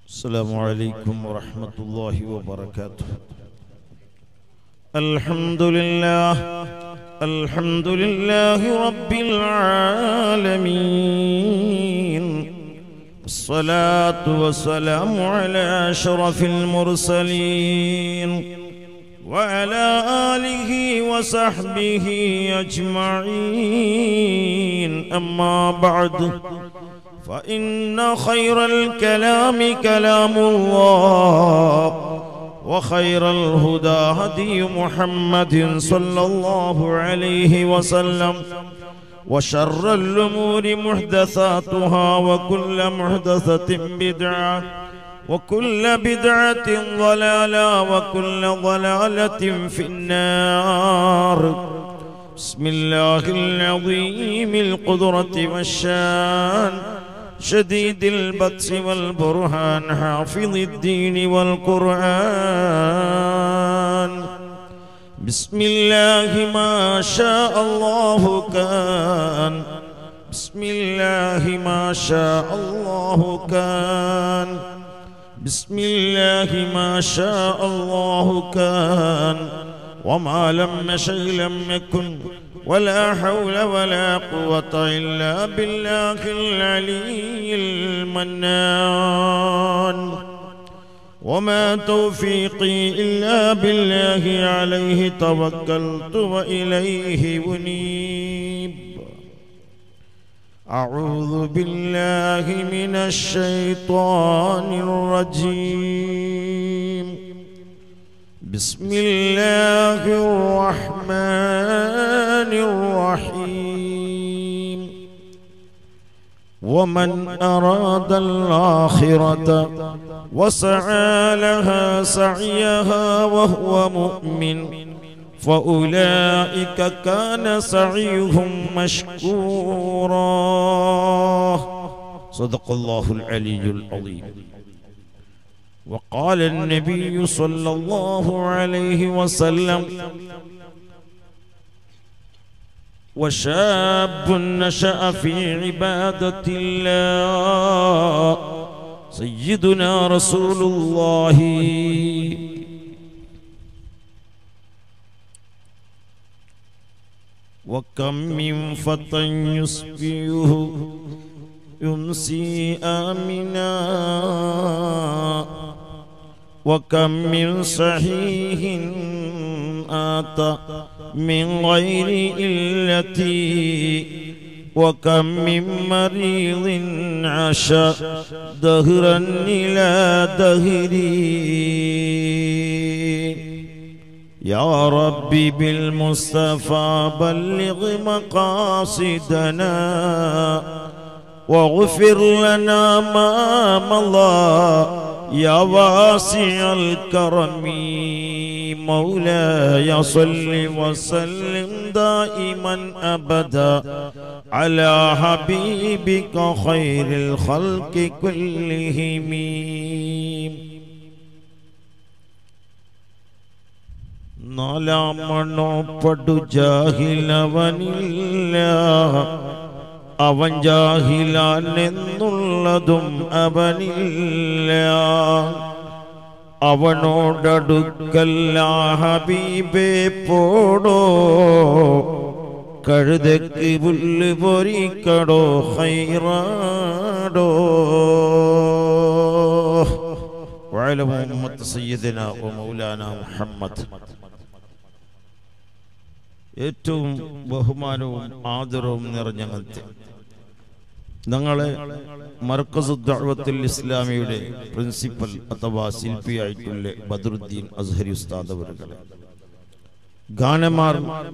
السلام عليكم ورحمة الله وبركاته. الحمد لله رب العالمين، الصلاة والسلام على أشرف المرسلين وعلى آله وصحبه أجمعين. أما بعد، فإن خير الكلام كلام الله، وخير الهدى هدي محمد صلى الله عليه وسلم، وشر الأمور محدثاتها، وكل محدثة بدعة، وكل بدعة ضلالة، وكل ضلالة في النار. بسم الله العظيم القدرة والشان، شديد البطش والبرهان، حافظ الدين والقرآن. بسم الله ما شاء الله كان، بسم الله ما شاء الله كان، بسم الله ما شاء الله كان، وما لم يشأ لم يكن، ولا حول ولا قوة إلا بالله العلي المنان. وما توفيقي إلا بالله، عليه توكلت وإليه أنيب. أعوذ بالله من الشيطان الرجيم. بسم الله الرحمن الرحيم. ومن أراد الآخرة وسعى لها سعيها وهو مؤمن، فأولئك كان سعيهم مشكورا. صدق الله العلي العظيم. وقال النبي صلى الله عليه وسلم: وشاب نشأ في عبادة الله، سيدنا رسول الله. وكم من فتى يصبح يمسي آمنا، وكم من صحيح آتى من غير علة، وكم من مريض عاش دهرا إلى دهر. يا ربي بالمصطفى بلغ مقاصدنا، واغفر لنا ما مضى يا واسع الكرم. مولاي صل وسلم دائما أبدا على حبيبك خير الخلق كلهم. നാലാമണോ പടു ജാഹിലവനില്ല, അവൻ ജാഹിലാനെന്നുള്ളതും അവനില്ല. അവനോടടുക്കല്ല ഹബീബേ പോടോ, കഴുതക്ക് പുല്ല് പൊരിക്കടോ ഖൈറാടോ. വഅല മുഹമ്മദ് സയ്യിദനാ വ മൗലാനാ മുഹമ്മദ്. ഏറ്റവും ബഹുമാനവും ആദരവും നിറഞ്ഞങ്ങത്തെ ഞങ്ങളെ മർക്കസ് ദഅവത്തുൽ ഇസ്ലാമിയുടെ പ്രിൻസിപ്പൽ അഥവാ ശില്പിയായിട്ടുള്ള ബദറുദ്ദീൻ അസ്ഹരി ഉസ്താദ് അവരുടെ ഗാനമാർ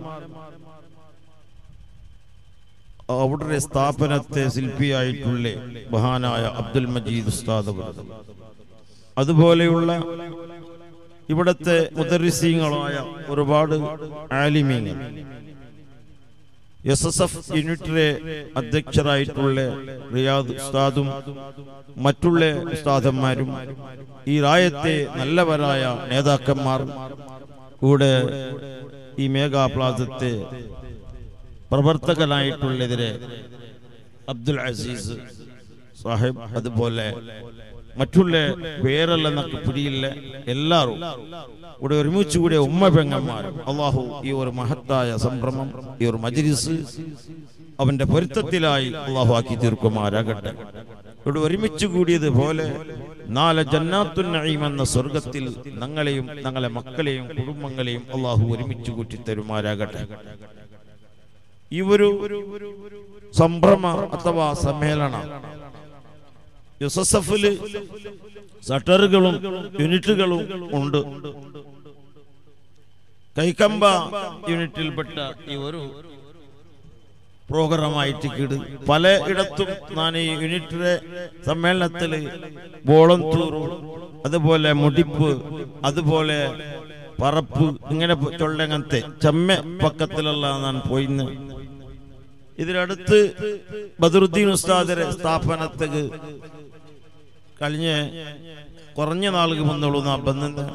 അവരുടെ സ്ഥാപനത്തെ ശില്പിയായിട്ടുള്ള മഹാനായ അബ്ദുൽ മജീദ് ഉസ്താദ് അവരുടെ, അതുപോലെയുള്ള ഇവിടത്തെ മുദർരിസീങ്ങളായ ഒരുപാട് ആലിമീങ്ങൾ, SSF യൂണിറ്റിലെ അധ്യക്ഷരായിട്ടുള്ള റിയാദ് ഉസ്താദും മറ്റുള്ള ഉസ്താദന്മാരും ഈ രായത്തെ നല്ലവരായ നേതാക്കന്മാർ കൂടെ ഈ മേഗാ പ്ലാസത്തെ പ്രവർത്തകനായിട്ടുള്ളതിരെ അബ്ദുൽ അസീസ് സാഹിബ്, അതുപോലെ മറ്റുള്ള പേരെല്ലാം പിടിയില്ല എല്ലാവരും ഇവിടെ ഒരുമിച്ച് കൂടിയ ഉമ്മ പെങ്ങന്മാരും അള്ളാഹു ഈ ഒരു മഹത്തായ സംരംഭം ഈ ഒരു മജ്‌ലിസ് അവന്റെ പൊരുത്തത്തിലായി അള്ളാഹു ആക്കി തീർക്കുമാരാകട്ടെ. ഇവിടെ ഒരുമിച്ച് കൂടിയതുപോലെ നാളെ ജന്നാത്തുൻ നഈം എന്ന സ്വർഗത്തിൽ ഞങ്ങളെയും ഞങ്ങളെ മക്കളെയും കുടുംബങ്ങളെയും അള്ളാഹു ഒരുമിച്ച് കൂട്ടി തരുമാരാകട്ടെ. ഈ ഒരു സംരംഭ അഥവാ സമ്മേളന യുസഫില് സട്ടറുകളും യൂണിറ്റുകളും ഉണ്ട്. കൈക്കമ്പ യൂണിറ്റിൽപ്പെട്ട ഈ ഒരു പ്രോഗ്രാമായിട്ട് കിട് പല ഇടത്തും ഞാൻ ഈ യൂണിറ്റിലെ സമ്മേളനത്തിൽ വോളന്തൂർ, അതുപോലെ മുടിപ്പ്, അതുപോലെ പറപ്പ്, ഇങ്ങനെ ചൊല്ലങ്ങനത്തെ ചമ്മ പക്കത്തിലുള്ള ഞാൻ പോയിന്ന്. ഇതിനടുത്ത് ബദറുദ്ദീൻ ഉസ്താദിന്റെ സ്ഥാപനത്തേക്ക് കഴിഞ്ഞ കുറഞ്ഞ നാളുകൾ മുന്നുള്ളൂ നാ ബന്ധ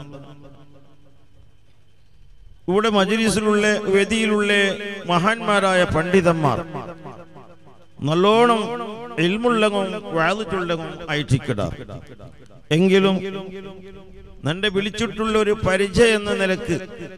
ഇവിടെ മജ്‌ലിസിലുള്ള വേദിയിലുള്ള മഹാന്മാരായ പണ്ഡിതന്മാർ നല്ലോണം ഇൽമുള്ളതും വാദിച്ചുള്ളതും ആയിട്ടിടാർ. എങ്കിലും നിന്റെ വിളിച്ചിട്ടുള്ള ഒരു പരിചയം എന്ന നിലക്ക്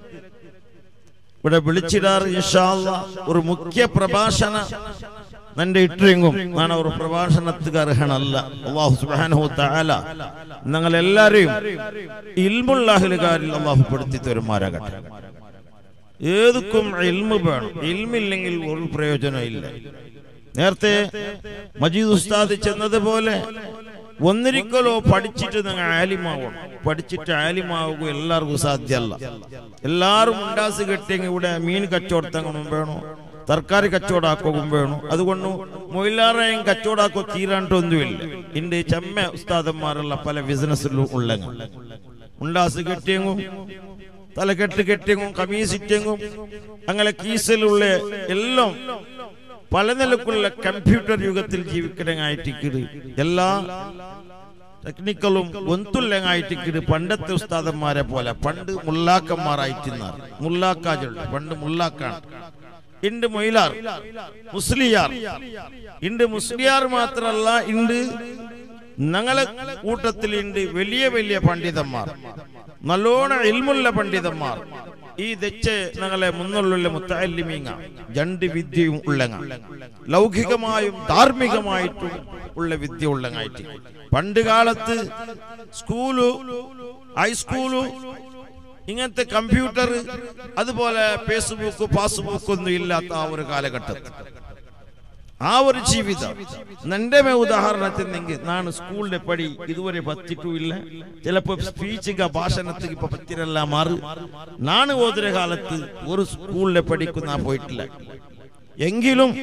ഇവിടെ വിളിച്ചിടാർ. ഇൻഷാ അല്ലാഹ് ഒരു മുഖ്യ പ്രഭാഷണ നിന്റെ ഇട്ടെങ്കും ഞാൻ ഒരു പ്രഭാഷണത്തിന് അർഹനല്ല. അല്ലാഹു സുബ്ഹാനഹു തആല ഞങ്ങളെല്ലാരെയും ഇൽമുള്ള അഹ്ലുകാരിൽ അല്ലാഹു പെടുത്തി തരുമാറാകട്ടെ. ഏതൊക്കും ഇൽമു വേണം, ഇൽമില്ലെങ്കിൽ ഒരു പ്രയോജനം ഇല്ല. നേരത്തെ മജീദ് ഉസ്താദ് ചെന്നതുപോലെ ഒന്നിരിക്കലോ പഠിച്ചിട്ട് നിങ്ങൾ ആലിമാവണം. പഠിച്ചിട്ട് ആലിമാവുക എല്ലാവർക്കും സാധ്യമല്ല. എല്ലാവരും ഉണ്ടാസ് കെട്ടിയെങ്കിൽ ഇവിടെ മീൻ കച്ചവടത്തങ്ങളും വേണോ, തർക്കാരി കച്ചവടാക്കും വേണു. അതുകൊണ്ട് മൊയിലാറേയും കച്ചവടാക്കോ തീരാണ്ടൊന്നുമില്ല. ഇന്റെ ചെമ്മ ഉസ്താദന്മാരുള്ള പല ബിസിനസ്സിലും ഉള്ള ഉണ്ടാസ് കെട്ടിയെങ്കും തലക്കെട്ട് കെട്ടിയെങ്കും കമീസിറ്റെങ്കും അങ്ങനെ കീസിലുള്ള എല്ലാം പല നിലക്കുള്ള കമ്പ്യൂട്ടർ യുഗത്തിൽ ജീവിക്കണായിട്ട് എല്ലാ ടെക്നിക്കലും ഒന്തുള്ളങ്ങായിട്ട് പണ്ടത്തെ ഉസ്താദന്മാരെ പോലെ പണ്ട് മുല്ലാക്കന്മാരായിട്ടിരുന്നാർ. മുല്ലാക്കാജുണ്ട്, പണ്ട് മുല്ലാക്കാണ്. ഇണ്ട് മൊയിലാർ മുസ്ലിയാർ, ഇണ്ട് മുസ്ലിയാർ മാത്രല്ല, ഇണ്ട് ഞങ്ങളെ കൂട്ടത്തിൽ ഇണ്ട് വലിയ വലിയ പണ്ഡിതന്മാർ, നല്ലോണം ഇൽമുള്ള പണ്ഡിതന്മാർ. ഈ തെച്ച് ഞങ്ങളെ മുന്നുള്ള മുത്തഅല്ലിമീങ്ങ രണ്ട് വിദ്യയും ഉള്ളങ്ങ, ലൗകികമായും ധാർമ്മികമായിട്ടും ഉള്ള വിദ്യ ഉള്ളങ്ങായിട്ട്. പണ്ട് കാലത്ത് സ്കൂള്, ഹൈസ്കൂള്, ഇങ്ങനത്തെ കമ്പ്യൂട്ടർ, അതുപോലെ ഫേസ്ബുക്ക്, പാസ്ബുക്ക് ഒന്നും ഇല്ലാത്ത ആ ഒരു കാലഘട്ടത്തിൽ ആ ഒരു ജീവിതം എന്റെ ഉദാഹരണത്തിനെങ്കിൽ ഞാൻ സ്കൂളിലെ പടി ഇതുവരെ പറ്റിട്ടില്ല. ചിലപ്പോ സ്പീച്ചിക ഭാഷണത്തിൽ ഇപ്പൊ പറ്റിരല്ല മാറി. ഞാൻ ഓതിര കാലത്ത് ഒരു സ്കൂളിലെ പഠിക്കുന്ന പോയിട്ടില്ല. എങ്കിലും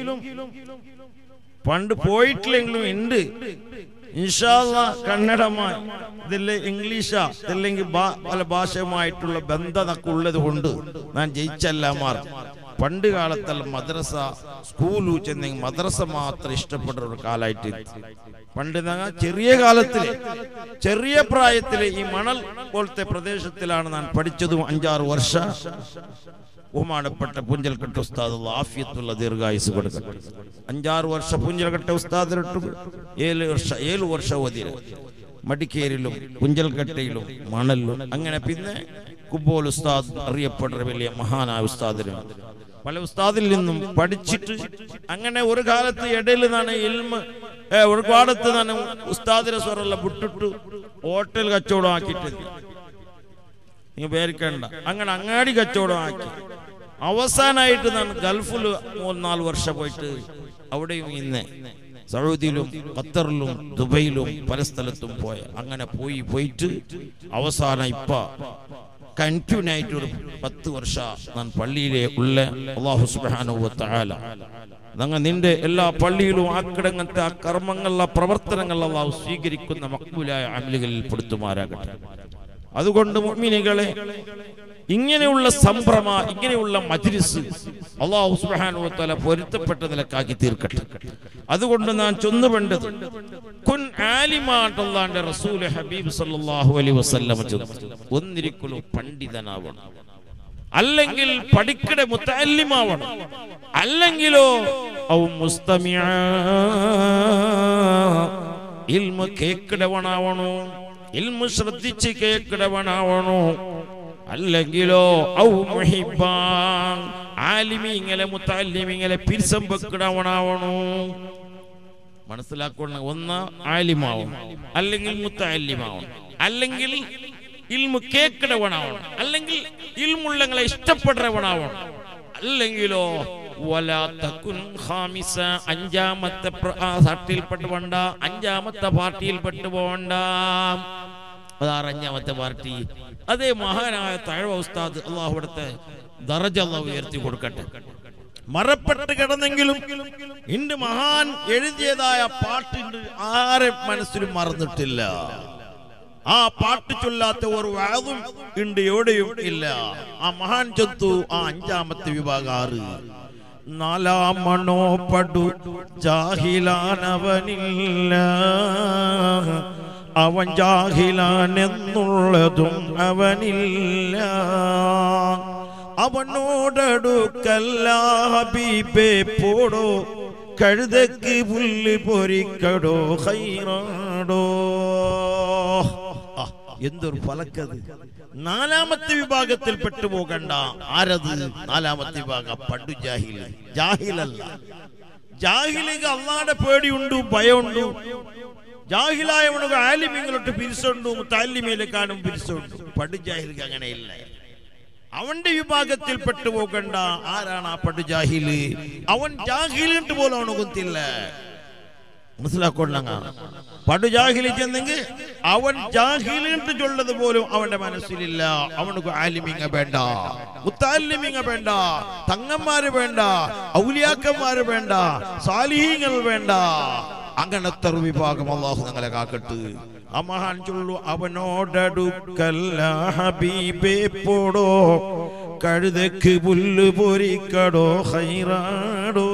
പണ്ട് പോയിട്ടില്ലെങ്കിലും ഉണ്ട്. ഇൻഷാ അല്ലാഹ് കന്നഡമായി ഇതിലെ ഇംഗ്ലീഷാ ഇല്ലെങ്കിൽ പല ഭാഷയുമായിട്ടുള്ള ബന്ധമൊക്കെ ഉള്ളത് കൊണ്ട് ഞാൻ ജയിച്ചല്ല മാറി. പണ്ട് കാലത്തല്ല മദ്രസ സ്കൂളു ചെന്നെങ്കിൽ മദ്രസ മാത്രം ഇഷ്ടപ്പെട്ട ഒരു കാലായിട്ട്. പണ്ട് ചെറിയ കാലത്തിലെ ചെറിയ പ്രായത്തിലെ ഈ മണൽ പോലത്തെ പ്രദേശത്തിലാണ് ഞാൻ പഠിച്ചതും. 5-6 വർഷം ബഹുമാനപ്പെട്ട പുഞ്ചൽക്കട്ട ഉസ്താദ് ആഫിയത്തുള്ള ദീർഘായുസ് കൊടുക്കട്ടെ. 5-6 വർഷം പുഞ്ചൽക്കട്ട ഉസ്താദിലിട്ടു 7 വർഷം ഓതിര് മടിക്കേരിലും പുഞ്ചൽക്കട്ടയിലും മണലിലും. അങ്ങനെ പിന്നെ കുബോൽ ഉസ്താദ് അറിയപ്പെട്ട വലിയ മഹാനായ ഉസ്താദിനും പല ഉസ്താദിൽ നിന്നും പഠിച്ചിട്ട് അങ്ങനെ ഒരു കാലത്ത് ഇടയിൽ നിന്നാണ് ഇൽമ ഒരു കാലത്ത് നിന്നാണ് ഉസ്താദിനെ സ്വറല്ല വിട്ടിട്ട് ഹോട്ടൽ കച്ചവടം ആക്കിയിട്ട് നിങ്ങൾ പേരിക്കണ്ട. അങ്ങനെ അങ്ങാടി കച്ചവടം ആക്കി അവസാനമായിട്ട് ഞാൻ ഗൾഫിൽ 3-4 വർഷം പോയിട്ട് അവിടെയും ഇന്ന് സൗദിയിലും ഖത്തറിലും ദുബൈയിലും പല സ്ഥലത്തും പോയ അങ്ങനെ പോയിട്ട് അവസാനം ഇപ്പ കണ്ടിന്യൂ ആയിട്ട് ഒരു 10 വർഷം ഞാൻ പള്ളിയിലെ ഉള്ള. അല്ലാഹു സുബ്ഹാനഹു വ തആല നിന്റെ എല്ലാ പള്ളിയിലും ആക്കിടങ്ങനത്തെ ആ കർമ്മങ്ങൾ, ആ പ്രവർത്തനങ്ങൾ അല്ലാഹു സ്വീകരിക്കുന്ന മഖ്ബൂലായ അമലുകളിൽ പെടുത്തുമാറാകട്ടെ. അതുകൊണ്ട് മുഅ്മിനീകളെ, ഇങ്ങനെയുള്ള സംഭ്രമ, ഇങ്ങനെയുള്ള മജ്‌ലിസ് അല്ലാഹു സുബ്ഹാനഹു വ തആല പൊരുത്തപ്പെട്ട നിലക്കാക്കി തീർക്കട്ടെ. അതുകൊണ്ട് ഞാൻ ചൊന്നുവേണ്ടത് കുൻ ആലിമാട്ട് അല്ലാഹുവിന്റെ റസൂൽ ഹബീബ് സല്ലല്ലാഹു അലൈഹി വസല്ലം ഒന്നിരിക്കലും പണ്ഡിതനാവണം, അല്ലെങ്കിൽ പഠിക്കടെ മുത്തഅല്ലിമാവണം, അല്ലെങ്കിലോ ഔ മുസ്തമിഅ ഇൽമു കേക്കിടവണാവണോ, ഇൽമു ശ്രദ്ധിച്ച് കേക്കിടവണാവണോ. അല്ലെങ്കിലോ ഔ മുഹിബ്ബാൻ ആലിമീങ്ങളെ മുത്തഅല്ലിമീങ്ങളെ പിരിസം വെക്കിടവണാവണോ. മനസ്സിലാക്കണം, ഒന്ന് ആലിമാവും, അല്ലെങ്കിൽ മുത്തഅല്ലിമാവും, അല്ലെങ്കിൽ ഇൽമു കേക്കിടവണാവണം, അല്ലെങ്കിൽ ഇൽമുള്ളങ്ങളെ ഇഷ്ടപ്പെടുന്നവണാവണം. അല്ലെങ്കിലോ വലാ തകുൻ ഖാമിസ അഞ്ചാമത്തെ പാർട്ടിയിൽപ്പെട്ടു പോണ്ട, അഞ്ചാമത്തെ പാർട്ടിയിൽപ്പെട്ടു പോകണ്ട. അതാണ് അഞ്ചാമത്തെ പാർട്ടി. അതേ മഹാനായ തഴവ ഉസ്താദ് അള്ളാഹു അവിടുത്തെ ദറജ അള്ളാഹു ഉയർത്തി കൊടുക്കട്ടെ. മറപ്പെട്ട് കിടന്നെങ്കിലും ഇന്ന് മഹാൻ എഴുതിയതായ പാട്ടുണ്ട്, ആരെ മനസ്സിലും മറന്നിട്ടില്ല. ആ പാട്ട് ചൊല്ലാത്ത ഒരു വാദും ഉണ്ട് എവിടെയും ഇല്ല. ആ മഹാൻ ചൊത്തു ആ അഞ്ചാമത്തെ വിഭാഗം 6. നാലാമണോ പടു ജാഹിലാനവനില്ല, അവൻ ജാഹിലാനെന്നുള്ളതും അവനില്ല. അവനോടടുക്കല്ല ഹബീബേ പോടോ, കഴുതക്ക് പുല്ല് പൊരിക്കടോ ഹൈറാടോ. എന്തൊരു ഫലക്കത്. നാലാമത്തെ വിഭാഗത്തിൽ പെട്ടുപോകണ്ട. ആരത്? നാലാമത്തെ വിഭാഗം പണ്ടു ജാഹിൽ. ജാഹിലല്ല, ജാഹിലിക്ക് അള്ളാന്റെ പേടിയുണ്ട്, ഭയമുണ്ട്. ജാഹിലായവനക്ക് ആലിമീങ്ങളൊട്ട് പിരിച്ചുണ്ട്, മുത്തഅല്ലിമീലേക്കാനും പിരിച്ചുണ്ട്. പണ്ടു ജാഹിലിക്ക് അങ്ങനെയില്ല. അവന്റെ വിഭാഗത്തിൽ പെട്ടുപോകണ്ട. ആരാണ് ആ പണ്ടു ജാഹില്? അവൻ ജാഹിലിട്ട് പോലും അവന് കൊത്തില്ല. മനസ്സിലാക്കൊണ്ട പടു ജാഹിലി ചെന്നെങ്കിൽ അവൻ ജാഹിലിട്ട് ചൊല്ലത് പോലും അവന്റെ മനസ്സിലില്ല. അവനക്ക് ആലിമീങ്ങ വേണ്ട, മുത്തഅല്ലിമീങ്ങ വേണ്ട, തങ്ങന്മാര് വേണ്ട, ഔലിയാക്കന്മാര് വേണ്ട, സാലിഹീങ്ങൾ വേണ്ട. അങ്ങനത്തെ ഒരു വിഭാഗം അല്ലാഹു ഞങ്ങളെ കാക്കട്ടെ. ആ മഹാൻ ചൊല്ലു, അവനോടടുക്കല്ല ഹബീബേ പോടോ, കഴുതക്ക് പുല്ല് പൊരിക്കടോ ഹൈറാടോ.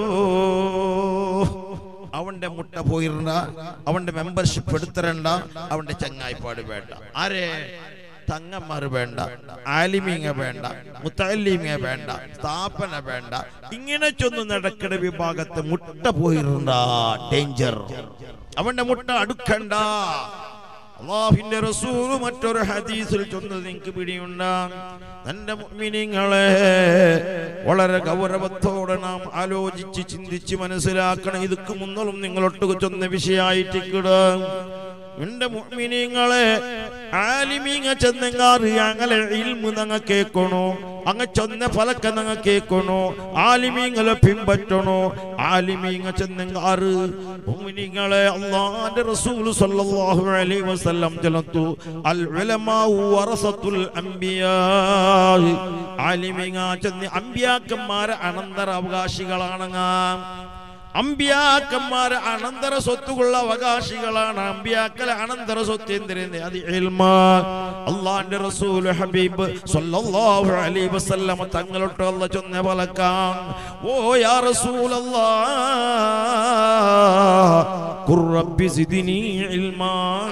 അവന്റെ മുട്ട പോയിരണ്ട, അവന്റെ മെമ്പർഷിപ്പ് എടുത്തരണ്ട, അവന്റെ ചങ്ങായിപ്പാട് വേണ്ട. ആരെ? തങ്ങന്മാര് വേണ്ട, ആലിമീങ്ങ വേണ്ട, മുത്തഅല്ലിമീങ്ങ വേണ്ട, സ്ഥാപന വേണ്ട. ഇങ്ങനെ ചൊന്നു നടക്കണ വിഭാഗത്തെ മുട്ട പോയിരണ്ട, ഡേഞ്ചർ. അവന്റെ മുട്ട അടുക്കണ്ട. അല്ലാഹുവിന്റെ റസൂൽ മറ്റൊരു ഹദീസിൽ ചൊന്നത് നിങ്ങൾക്ക് പിടിയുണ്ടാ? തന്റെ മുഅ്മിനീങ്ങളെ വളരെ ഗൗരവത്തോടെ നാം ആലോചിച്ച് ചിന്തിച്ച് മനസ്സിലാക്കണം. ഇതൊക്കെ മുന്നോളം നിങ്ങളൊട്ട് ചൊന്ന വിഷയമായിട്ടിക്കിട. എന്റെ മുഅ്മിനീങ്ങളെ, ആലിമീങ്ങ ചെന്നെങ്കാറ് ഞങ്ങളെ ഇൽമു നങ്ങ കേൾക്കണോ, അങ്ങ ചൊന്ന ഫലക്ക നങ്ങ കേൾക്കണോ, ആലിമീങ്ങളെ പിൻപറ്റണോ. ആലിമീങ്ങ ചെന്നെങ്കാറ് മുഅ്മിനീങ്ങളെ, അല്ലാഹുവിന്റെ റസൂൽ സ്വല്ലല്ലാഹു അലൈഹി വസല്ലം ചൊല്ലുന്നു, അൽ ഉലമാഉ വറസത്തുൽ അംബിയാ. ആലിമീങ്ങ ചെന്ന് അംബിയാക്കന്മാരെ അനന്തര അവകാശികളാണങ്ങ. അമ്പിയാക്കന്മാര് അനന്തര സ്വത്തുള്ള അവകാശികളാണ്. അമ്പിയാക്കളെ അനന്തര സ്വത്ത് എന്തിരുന്ന്? അത് ഇൽമ. അല്ലാഹുവിന്റെ റസൂൽ ഹബീബ് സ്വല്ലല്ലാഹു അലൈഹി വസല്ലം തങ്ങളോട്ട് അല്ലാഹു ചൊന്ന ഫലക്കാൻ, ഓ യാ റസൂലല്ലാഹ് ഖുർ റബ്ബി സിദ്നി ഇൽമാ.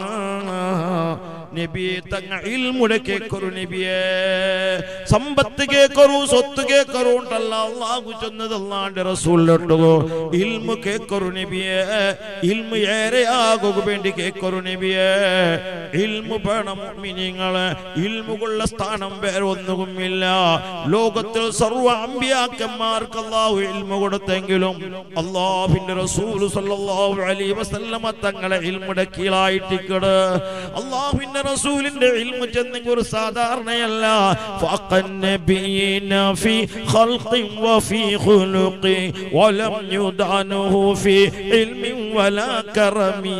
നബിയെ തങ്ങ ഇൽമുടെ കേക്കറു. നബിയെ സമ്പത്ത് കേക്കറു, സ്വത്ത് കേക്കറു ഉണ്ടല്ല അല്ലാഹു ചൊന്നത്. അല്ലാഹുവിന്റെ റസൂലിലോട്ടോ ഇൽമു കേക്കറു നബിയെ. ഇൽമു ഏറെയാകുക വേണ്ടി കേക്കറു നബിയെ. ഇൽമു വേണം മുഅ്മിനീങ്ങളെ. ഇൽമുള്ള സ്ഥാനം വേറെ ഒന്നുമില്ല. ലോകത്തിൽ സർവ്വ അമ്പിയാക്കന്മാർക്ക് അല്ലാഹു ഇൽമു കൊടുത്തെങ്കിലും അല്ലാഹുവിന്റെ റസൂൽ സ്വല്ലല്ലാഹു അലൈഹി വസല്ലം തങ്ങളെ ഇൽമുടെ കീഴായിട്ടിക്കട. അല്ലാഹുവിന്റെ റസൂലിന്റെ ഇൽമു ചെന്നെങ്കിൽ ഒരു സാധാരണയല്ല. ഫഖൻ നബിയിന ഫി ഖൽഖി വഫി ഖുലുഖി വലം യുദാനുഹു ഫി ഇൽമി വലാ കറമി.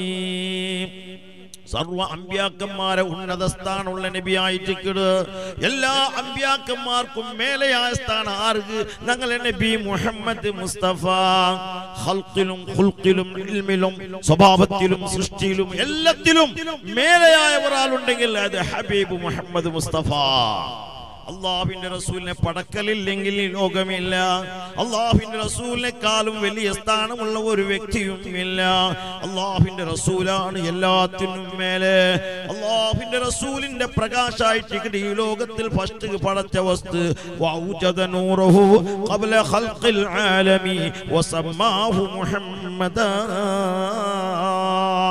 സർവ അമ്പിയാക്കന്മാരെ ഉന്നത സ്ഥാനമുള്ള നബിയായിട്ടിക്കട്. എല്ലാ അമ്പിയാക്കന്മാർക്കും മേലെയായ സ്ഥാനം ആർക്ക്? ഞങ്ങളെ നബി മുഹമ്മദ് മുസ്തഫ. ഖൽഖിലും ഖുൽഖിലും ഇൽമിലും സ്വഭാവത്തിലും സൃഷ്ടിയിലും എല്ലാത്തിലും മേലെയായ ഒരാളുണ്ടെങ്കിൽ അത് ഹബീബ് മുഹമ്മദ് മുസ്തഫ. അല്ലാഹുവിന്റെ റസൂലിനെ പടക്കലില്ലെങ്കിൽ ലോകമില്ല. അല്ലാഹുവിന്റെ റസൂലിനെക്കാളും വലിയ സ്ഥാനമുള്ള ഒരു വ്യക്തിയും ഇല്ല. അല്ലാഹുവിന്റെ റസൂലാണ് എല്ലാത്തിനും മേലെ. അല്ലാഹുവിന്റെ റസൂലിന്റെ പ്രകാശായിട്ട് ഈ ലോകത്തിൽ ഫസ്റ്റ് പടച്ച വസ്തു വൗജദ നൂറഹു ഖബ്ല ഖൽഖിൽ ആലമി വസമ്മാഹു മുഹമ്മദാ.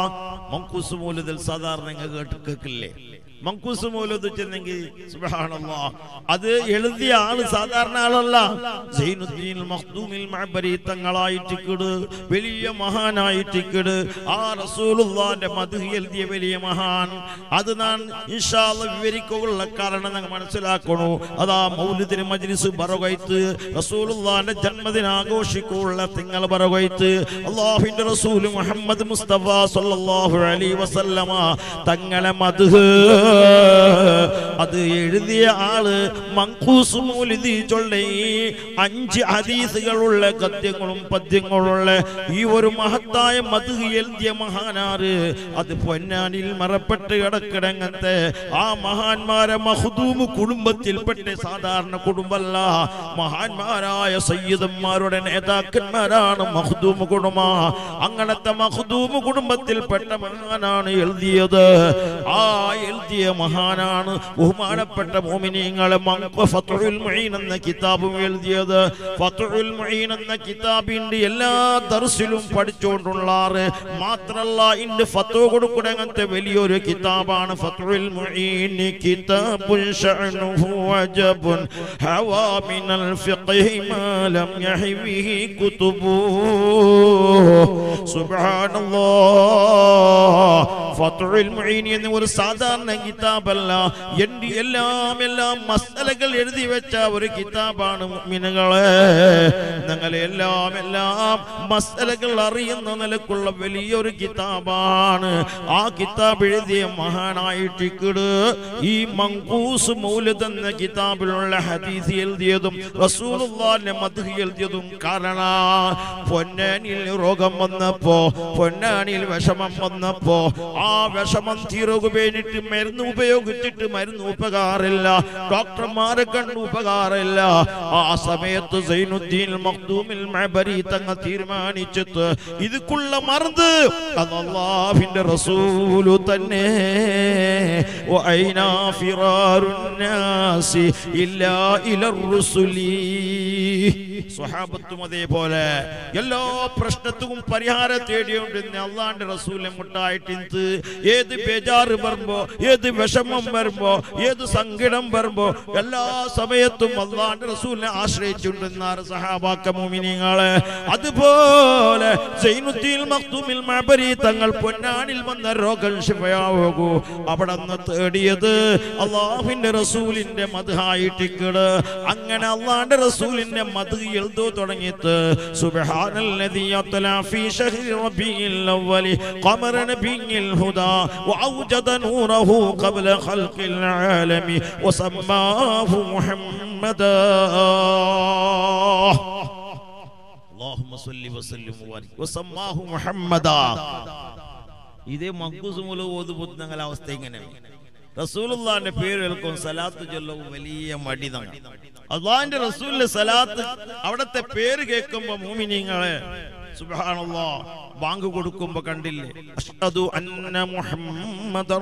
മങ്കൂസ് മൗലിദിൽ സാധാരണ കേൾക്കില്ലേ? മങ്കൂസ് മൗലിദ് ചെന്നെങ്കിൽ സുബ്ഹാനല്ലാഹ് അത് എഴുതിയ ആള് സാധാരണ ആളല്ല. സൈനുദ്ദീൻ മഖ്ദൂമിൽ മഅബരി തങ്ങളായിട്ടിക്കട് വലിയ മഹാനായിട്ടിക്കട് ആ റസൂലുള്ളാഹിന്റെ മദ്ഹ് എഴുതിയ വലിയ മഹാൻ. അത് ഞാൻ ഇൻഷാ അല്ലാഹ് വിവരിക്കുള്ള കാരണം നിങ്ങൾ മനസ്സിലാക്കണോ. അതാ മൗലിദിന് മജ്ലിസ് ബറകൈത്ത് റസൂലുള്ളാഹിന്റെ ജന്മദിന ആഘോഷിക്കുള്ള തിങ്കൾ ബറകൈത്ത് അല്ലാഹുവിന്റെ റസൂൽ മുഹമ്മദ് മുസ്തഫ സല്ലല്ലാഹു അലൈഹി വസല്ലമ തങ്ങളെ മദ്ഹ് അത് എഴുതിയ ആള് മങ്കൂസ് മൗലിദി ചൊല്ലി 5 ഹദീസുകളുള്ള ഗദ്യങ്ങളും പദ്യങ്ങളുള്ള ഈ ഒരു മഹത്തായ മദ്ഹ് എഴുതിയ മഹാനാറ്. അത് പൊന്നാനിൽ മറപ്പെട്ട് കിടക്കിടങ്ങത്തെ ആ മഹാന്മാരെ മഖ്ദൂം കുടുംബത്തിൽപ്പെട്ട സാധാരണ കുടുംബമല്ല, മഹാന്മാരായ സയ്യിദന്മാരുടെ നേതാക്കന്മാരാണ് മഖ്ദൂം കുടുംബം. അങ്ങനത്തെ മഖ്ദൂം കുടുംബത്തിൽപ്പെട്ട മഹാനാണ് എഴുതിയത്. ആ എഴുതിയ മഹാനാണ് ബഹുമാനപ്പെട്ട മുഅ്മിനീങ്ങളെ ഫത്ഹുൽ മുഈൻ എന്ന കിതാബും എഴുതിയത്. ഫത്ഹുൽ മുഈൻ എന്ന കിതാബിന്റെ എല്ലാ ദർസിലും പഠിച്ചുകൊണ്ടുള്ളാറ് മാത്രല്ല ഇന്റെ ഫത്വ കൊടുക്കണങ്ങനത്തെ വലിയൊരു കിതാബാണ് ഫത്ഹുൽ മുഈൻ. കിതാബുൻ ശഅനുഹു വജബുൻ ഹവാ മിനൽ ഫിഖ്ഹി മാ ലം യഹ്വിഹി കുതുബു. സുബ്ഹാനല്ലാഹ്. ഫത്ഹുൽ മുഈൻ എന്ന ഒരു സാധാരണ കിതാബല്ല, എന്റെ എല്ലാം മസലകൾ എഴുതി വെച്ച ഒരു കിതാബാണ് മുഅ്മിനുകളെ. ഞങ്ങളെ എല്ലാം മസലകൾ അറിയുന്ന നിലക്കുള്ള വലിയൊരു കിതാബാണ്. ആ കിതാബ് എഴുതിയ മഹാനായിട്ടിക്കട് ഈ മങ്കൂസ് മൗലിദ് എന്ന കിതാബിലുള്ള ഹദീസ് എഴുതിയതും റസൂലുള്ളാഹിന്റെ മദ്ഹ് എഴുതിയതും കാരണം പൊന്നാനിൽ രോഗം വന്നപ്പോ, പൊന്നാനിൽ വിഷമം വന്നപ്പോ ആ വിഷമം തീരുക വേണ്ടിട്ട് മരുന്ന് ഉപയോഗിച്ചിട്ട് മരുന്ന് ഉപകാരമില്ല, ഡോക്ടർമാരെ കണ്ട് ഉപകാരമില്ല. ആ സമയത്ത് സൈനുദ്ദീൻ മഖ്ദൂമിൽ മഅബരി തങ്ങൾ തീരുമാനിച്ചിട്ട് ഇതുക്കുള്ള മരുന്ന് അത് അല്ലാഹുവിന്റെ റസൂൽ തന്നെ. വഅൈനാ ഫിറാറുൻ നാസി ഇല്ലാ ഇലർ റുസുലി. സ്വഹാബത്തും അതേപോലെ എല്ലാ പ്രശ്നത്തിനും പരിഹാരം തേടിയോണ്ടിരുന്ന അള്ളാന്റെ റസൂലിനെ മുട്ടായിട്ട് ഏത് ബേജാറ് വരുമ്പോ, ഏത് വിഷമം വരുമ്പോ, ഏത് സങ്കടം വരുമ്പോ എല്ലാ സമയത്തും അള്ളാന്റെ റസൂലിനെ ആശ്രയിച്ചുകൊണ്ടിരുന്ന സഹാബാക്ക മുഅ്മിനീങ്ങളെ. അതുപോലെ സൈനുദ്ദീൻ മഖ്ദൂമിൽ മഅബരി തങ്ങൾ പൊന്നാനിൽ വന്ന രോഗം ശിഫയാവൂ അവിടെ നിന്ന് തേടിയത് അള്ളാഹുവിന്റെ റസൂലിന്റെ മദ്ഹായിട്ടിക്കട്. അങ്ങനെ അള്ളാന്റെ റസൂലിന്റെ മദ്ഹ് എഴുതോ തുടങ്ങിയിട്ട് സുബ്ഹാനല്ലദീ യത്ലാ ഫീ ശഹ്രി റബീഇൽ അവ്വലി ഖമറ നബിയിൽ ഹുദാ വഔജദ നൂറഹു ഖബ്ല ഖൽഖിൽ ആലമി വസമ്മാഹു മുഹമ്മദാ. അല്ലാഹുമ്മ സ്വല്ലി വസല്ലിം വബാരിക് വസമ്മാഹു മുഹമ്മദാ. ഇതേ മങ്കൂസ് മൂലം ഓതുമ്പോൾ ഞങ്ങളുടെ അവസ്ഥ ഇങ്ങനെ. റസൂലുള്ളാഹിന്റെ പേര് കേൾക്കും സലാത്ത് ചൊല്ലവും വലിയ മടി തന്നെ. അല്ലാഹുവിന്റെ റസൂലിന്റെ സലാത്ത് അവിടത്തെ പേര് കേൾക്കുമ്പോ മുഅ്മിനീങ്ങളെ സുബ്ഹാനല്ലാഹ് ബാങ്ക് കൊടുക്കുമ്പോ കണ്ടില്ലേ അഷ്ഹദു അന്ന മുഹമ്മദർ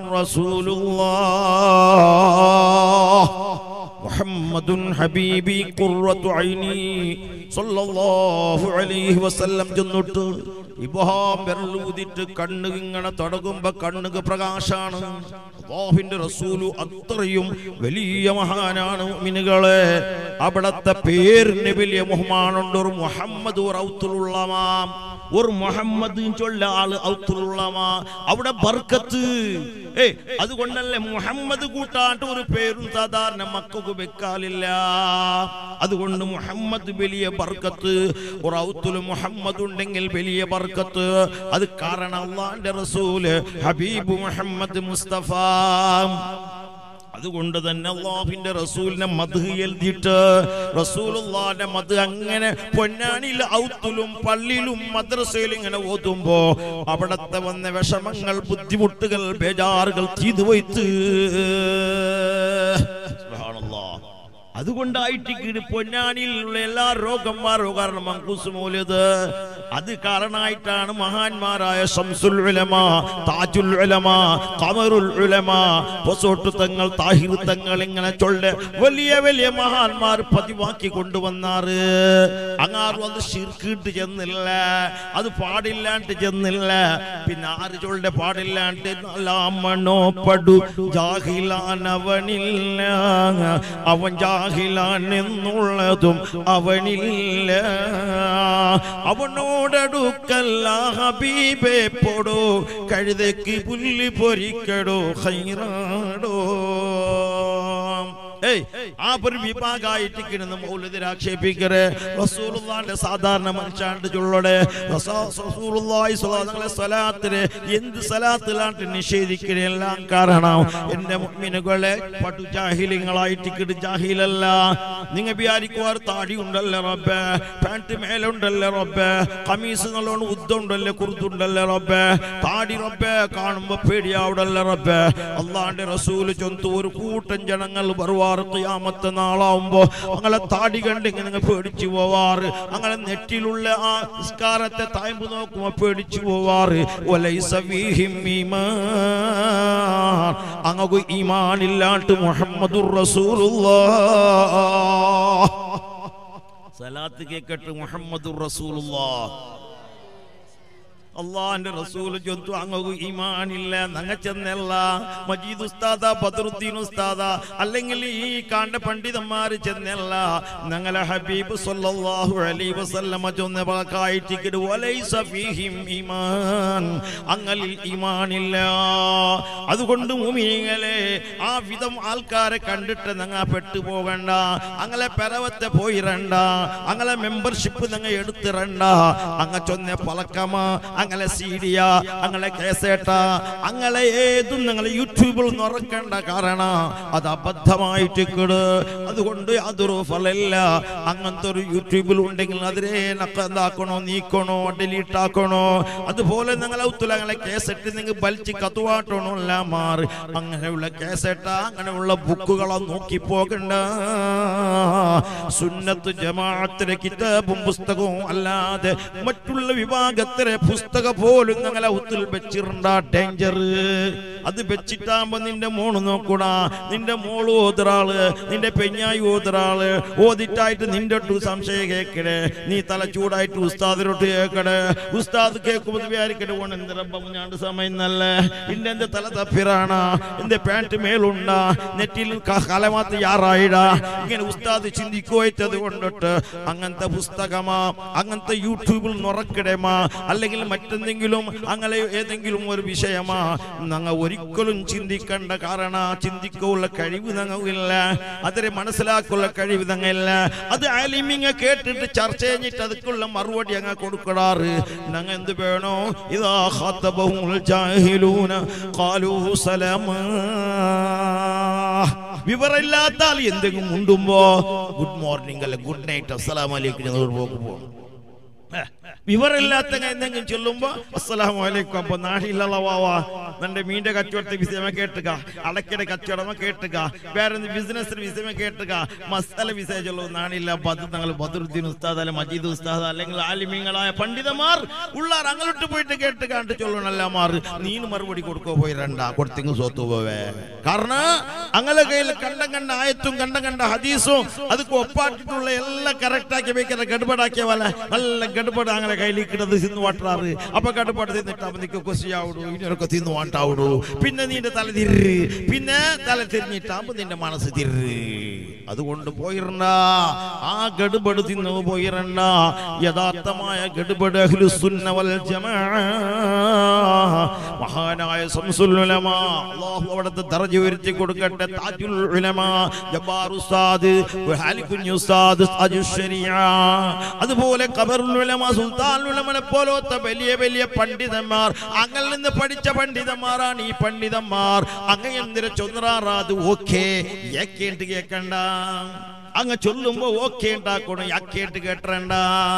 റസൂലുള്ളാഹ് മുഹമ്മദുൻ ഹബീബി ഖുർറത്തു ഐനി സല്ലല്ലാഹു അലൈഹി വസല്ലം ചെന്നിട്ട് ഇബ്ഹാം വിരലൂതിട്ട് കണ്ണ് ഇങ്ങനെ തുടങ്ങുമ്പോ കണ്ണുക പ്രകാശാണ്. അല്ലാഹുവിന്റെ റസൂല് അത്രയും വലിയ മഹാനാണ് മുഅ്മിനുകളെ. അവിടത്തെ പേരിന് വലിയ ബഹുമാനമുണ്ട്. ഒരു മുഹമ്മദ് റൗത്തുലുള്ളമാ, ഒരു മുഹമ്മദ് ചൊല്ല ആള് ഔത്തുലുള്ളമാ, അവിടെ ബർക്കത്ത്. അതുകൊണ്ടല്ലേ മുഹമ്മദ് കൂട്ടാണ്ട് ഒരു പേരും സാധാരണ മക്കൾക്ക് വെക്കാലില്ല. അതുകൊണ്ട് മുഹമ്മദ് വലിയ ബർക്കത്ത്. ഒരു ഔത്തുൽ മുഹമ്മദ് ഉണ്ടെങ്കിൽ വലിയ ബർക്കത്ത്. അത് കാരണം അല്ലാഹുവിന്റെ റസൂല് ഹബീബ് മുഹമ്മദ് മുസ്തഫ. അതുകൊണ്ട് തന്നെ അല്ലാഹുവിന്റെ റസൂലിനെ മദ്ഹ് എഴുതിയിട്ട് റസൂലുള്ളാഹിന്റെ മദ്ഹ് അങ്ങനെ പൊന്നാനിയിൽ ഔത്തുലും പള്ളിയിലും മദ്രസയിലും ഇങ്ങനെ ഓതുമ്പോ അവിടത്തെ വന്ന വിഷമങ്ങൾ, ബുദ്ധിമുട്ടുകൾ, ബേജാറുകൾ ചെയ്തു പോയിട്ട് സുബ്ഹാനല്ലാഹ്. അതുകൊണ്ടായിട്ട് കീഴ് പൊന്നാനിയിലുള്ള എല്ലാ രോഗന്മാരോ കാരണം മങ്കൂസ് മൗലിദ് അത് കാരണമായിട്ടാണ് മഹാന്മാരായ ശംസുൽ ഉലമ, താജുൽ ഉലമ, ഖമറുൽ ഉലമ, പൊസോട്ട് തങ്ങൾ, താഹിർ തങ്ങൾ ഇങ്ങനെ ചൊല്ല് വലിയ വലിയ മഹാന്മാർ പതിവാക്കി കൊണ്ടുവന്നാറ്. അങ്ങാറും അത് ശിർക്കിട്ട് ചെന്നില്ല, അത് പാടില്ലാണ്ട് ചെന്നില്ല. പിന്നെ ആര് ചൊല്ലെ പാടില്ലാണ്ട് ലാമണോ പടു ജാഹിലാനവനില്ല, അവൻ ജാഹിലാൻ എന്നുള്ളതും അവനില്ല. അവനോടടുക്കല്ല ഹബീബേ പൊടോ, കഴുതയ്ക്ക് പുല്ല് പൊരിക്കടോ ഹൈറാടോ. ആ ഒരു വിഭാഗമായിട്ട് കിടന്ന് മൗലിദിനെ ആക്ഷേപിക്കരെ. റസൂലുള്ളാഹിന്റെ സാധാരണ മനുഷ്യന്റെ ചൊല്ലോടെ റസൂലുള്ളാഹി സ്വല്ലല്ലാഹു അലൈഹി സ്വലാത്തിനെ എന്ത് സലാത്തിലാണ്ട് നിഷേധിക്കണെല്ലാം കാരണം എന്റെ മുഅ്മിനുകളെ പടു ജാഹിലിങ്ങളായിട്ട് കിട ജാഹിലല്ല. നിങ്ങൾ വിചാരിക്കുവാർ താടി ഉണ്ടല്ലേ റബ്ബേ, പാന്റ് മേലുണ്ടല്ലേ റബ്ബേ, കമീസ് നല്ലോണം ഉദ്ദുണ്ടല്ലേ കുർദുണ്ടല്ലേ റബ്ബേ, താടി റബ്ബേ കാണുമ്പോ പേടിയാവിടല്ലേ റബ്ബേ. അള്ളാന്റെ റസൂല് ചൊന്തു ഒരു കൂട്ടം ജനങ്ങൾ വരുവാർ ഖിയാമത്ത് നാളാവുമ്പോ അങ്ങനെ താടി കണ്ട് ഇങ്ങനെ പേടിച്ചു പോവാറ്. അങ്ങനെ നെറ്റിലുള്ള ആ നിസ്കാരത്തെ തായ്പ് നോക്കുമ്പോ പേടിച്ചു പോവാറ്. അങ്ങക്ക് ഈമാനില്ലാണ്ട് മുഹമ്മദുർ റസൂലുള്ളാഹ് സലാത്ത് കേക്കട്ട് മുഹമ്മദുർ റസൂലുള്ളാഹ്. അള്ളാന്റെ റസൂൽ ജന്തു അങ്ങ് ഈമാനില്ല നങ്ങ ചെന്നല്ല മജീദ് ഉസ്താദ ബദറുദ്ദീൻ ഉസ്താദ അല്ലെങ്കിൽ ഈ കാണ്ട പണ്ഡിതന്മാര് ചെന്നല്ല ഞങ്ങളെ ഹബീബ് സല്ലല്ലാഹു അലൈഹി വസല്ലമ ചൊന്ന വാക്കായിട്ടിക്കിട് വലൈസ ഫീഹിം ഈമാൻ, അങ്ങളിൽ ഈമാനില്ല. അതുകൊണ്ട് മുഅ്മിനീങ്ങളെ ആ വിധം ആൾക്കാരെ കണ്ടിട്ട് ഞങ്ങ പെട്ടുപോകണ്ട, അങ്ങനെ പെരവത്തെ പോയിരണ്ട, അങ്ങനെ മെമ്പർഷിപ്പ് ഞങ്ങ എടുത്തിരണ്ട. അങ്ങ ചൊന്ന പലക്കമാ, അങ്ങനെ സീഡിയ, അങ്ങനെ കേസേട്ട, അങ്ങനെ ഏതും നിങ്ങൾ യൂട്യൂബിൽ നിറക്കേണ്ട. കാരണം അത് അബദ്ധമായിട്ട് കിട്. അതുകൊണ്ട് അതൊരു ഫലമില്ല. അങ്ങനത്തെ ഒരു യൂട്യൂബിൽ ഉണ്ടെങ്കിൽ അതിനെ എന്താക്കണോ, നീക്കണോ, ഡിലീറ്റ് ആക്കണോ. അതുപോലെ നിങ്ങളെ ഉത്തുലങ്ങളെ കേസെട്ട് നിങ്ങൾ വലിച്ച് കത്തുവാട്ടണോ എല്ലാം മാറി. അങ്ങനെയുള്ള കേസെട്ട അങ്ങനെയുള്ള ബുക്കുകളെ നോക്കി പോകണ്ട. സുന്നത്ത് ജമാഅത്തിലെ കിതാബും പുസ്തകവും അല്ലാതെ മറ്റുള്ള വിഭാഗത്തിലെ പുസ്തകം പോലും ഞങ്ങളെ ഉത്തിൽ വെച്ചിരണ്ട. ഡേഞ്ചർ. അത് വെച്ചിട്ടാകുമ്പോ നിന്റെ മോള് നോക്കൂടാ, നിന്റെ മോള് ഓതൊരാള്, നിന്റെ പെഞ്ഞായി ഓതൊരാള് ഓതിട്ടായിട്ട് നിന്റെ ഒട്ടു സംശയം കേക്കടേ. നീ തല ചൂടായിട്ട് ഉസ്താദിനോട്ട് കേക്കടേ. ഉസ്താദ് കേൾക്കുമ്പോൾ വിചാരിക്കട്ടെ ഓൺ എന്ത് റബ്ബം ഞാണ്ട് സമയം നല്ല ഇന്റെ എന്ത് തല തപ്പിറാണ്, എന്റെ പാന്റ് മേലുണ്ടാ, നെറ്റിൽ കലമാത്ത് യാറായിടാ. ഇങ്ങനെ ഉസ്താദ് ചിന്തിക്കുവായിട്ടത് കൊണ്ടിട്ട് അങ്ങനത്തെ പുസ്തകമാ, അങ്ങനത്തെ യൂട്യൂബിൽ നുറക്കിടമാ, അല്ലെങ്കിൽ മറ്റെന്തെങ്കിലും അങ്ങനെ ഏതെങ്കിലും ഒരു വിഷയമാ ഞങ്ങൾ ഒരിക്കലും ചിന്തിക്കേണ്ട. കാരണം ചിന്തിക്കുള്ള കഴിവ് ഞങ്ങൾക്കില്ല, അതിനെ മനസ്സിലാക്കുള്ള കഴിവ് ഞങ്ങളില്ല. അത് ആലിമിങ്ങ കേട്ടിട്ട് ചർച്ച കഴിഞ്ഞിട്ട് അതുക്കുള്ള മറുപടി അങ്ങ് കൊടുക്കാറ്. ഞങ്ങൾ എന്ത് വേണോ, ഇതാ ഖാതബഹുൽ ജാഹിലൂന ഖാലൂ സലാമാ. വിവരമില്ലാത്ത ആൾ എന്തെങ്കിലും ഉണ്ടുമ്പോ ഗുഡ് മോർണിംഗ് അല്ലെ ഗുഡ് നൈറ്റ് അസ്സലാമു അലൈക്കും ഞങ്ങൾ പോകുമ്പോ വിവരമില്ലാത്ത എന്തെങ്കിലും ചൊല്ലുമ്പോ അസ്സലാമു അലൈക്കും. അപ്പൊ നാട്ടിലുള്ള നിന്റെ മീന്റെ കച്ചവടത്തെ വിഷയമ കേട്ടുക, അടക്കയുടെ കച്ചവടമ കേട്ടുക, വേറെ ബിസിനസ് വിഷയമ കേട്ടുക, മസാല വിഷയം ചൊല്ലും നാണില്ല. അത് ഞങ്ങൾ ബദറുദ്ദീൻ ഉസ്താദ് അല്ലെ മജീദ് ഉസ്താദ് അല്ലെങ്കിൽ ആലിമീങ്ങളായ പണ്ഡിതന്മാർ ഉള്ളാർ അങ്ങോട്ട് പോയിട്ട് കേട്ട് കണ്ട് ചൊല്ലണല്ല മാറ്. നീന് മറുപടി കൊടുക്കോ പോയി രണ്ട കൊടുത്തെങ്കിൽ സ്വത്തു പോവേ. കാരണം അങ്ങനെ കയ്യിൽ കണ്ട ആയത്തും കണ്ട ഹദീസും അതൊക്കെ ഒപ്പാട്ടിട്ടുള്ള എല്ലാം കറക്റ്റ് ആക്കി വെക്കുന്ന ഗഡ്ബഡാക്കിയ പോലെ നല്ല ഗഡ്ബഡ് അങ്ങനെ കയ്യിലിക്കിടത് തിന്നു വാട്ടാറ്. അപ്പൊ ഗഡ്ബഡ് തിന്നിട്ടാകുമ്പോ നിനക്ക് കൊസിയാവിടൂ, ഇനിയൊക്കെ തിന്നു വാട്ടാവിടൂ. പിന്നെ നിന്റെ തല തിരി, പിന്നെ തല തിരിഞ്ഞിട്ടാകുമ്പോ നിന്റെ മനസ്സ് തിരി. അതുകൊണ്ട് പോയിരണ്ട, ആ ഗഡ്ബഡ് തിന്നു പോയിരണ്ട. യഥാർത്ഥമായ ഗഡ്ബഡ് അഹ്ലുസ് സുന്ന വൽ ജമാഅ മഹാനായ ശംസുൽ ഉലമ അല്ലാഹു അവിടുത്തെ ദർജ ഉയർത്തി കൊടുക്കട്ടെ. താജുൽ ഉലമ ജബ്ബാർ ഉസ്താദ്, ഹാലികുൻ ഉസ്താദ്, താജുൽ ശരീഅ, അതുപോലെ ഖബറുൽ ഉലമ സുൽത്താൻ ഉലമനെ പോലത്തെ വലിയ വലിയ പണ്ഡിതന്മാർ, അങ്ങിൽ നിന്ന് പഠിച്ച പണ്ഡിതന്മാരാണ് ഈ പണ്ഡിതന്മാർ. അങ്ങ് എന്തിനെ ചൊന്നറാറാത് ഓക്കേ കേക്കണ്ട, അങ്ങ് ചൊല്ലുമ്പോ ഓക്കേ ഉണ്ടാക്കണം, യാക്കേട്ട് കേട്ടണ്ട.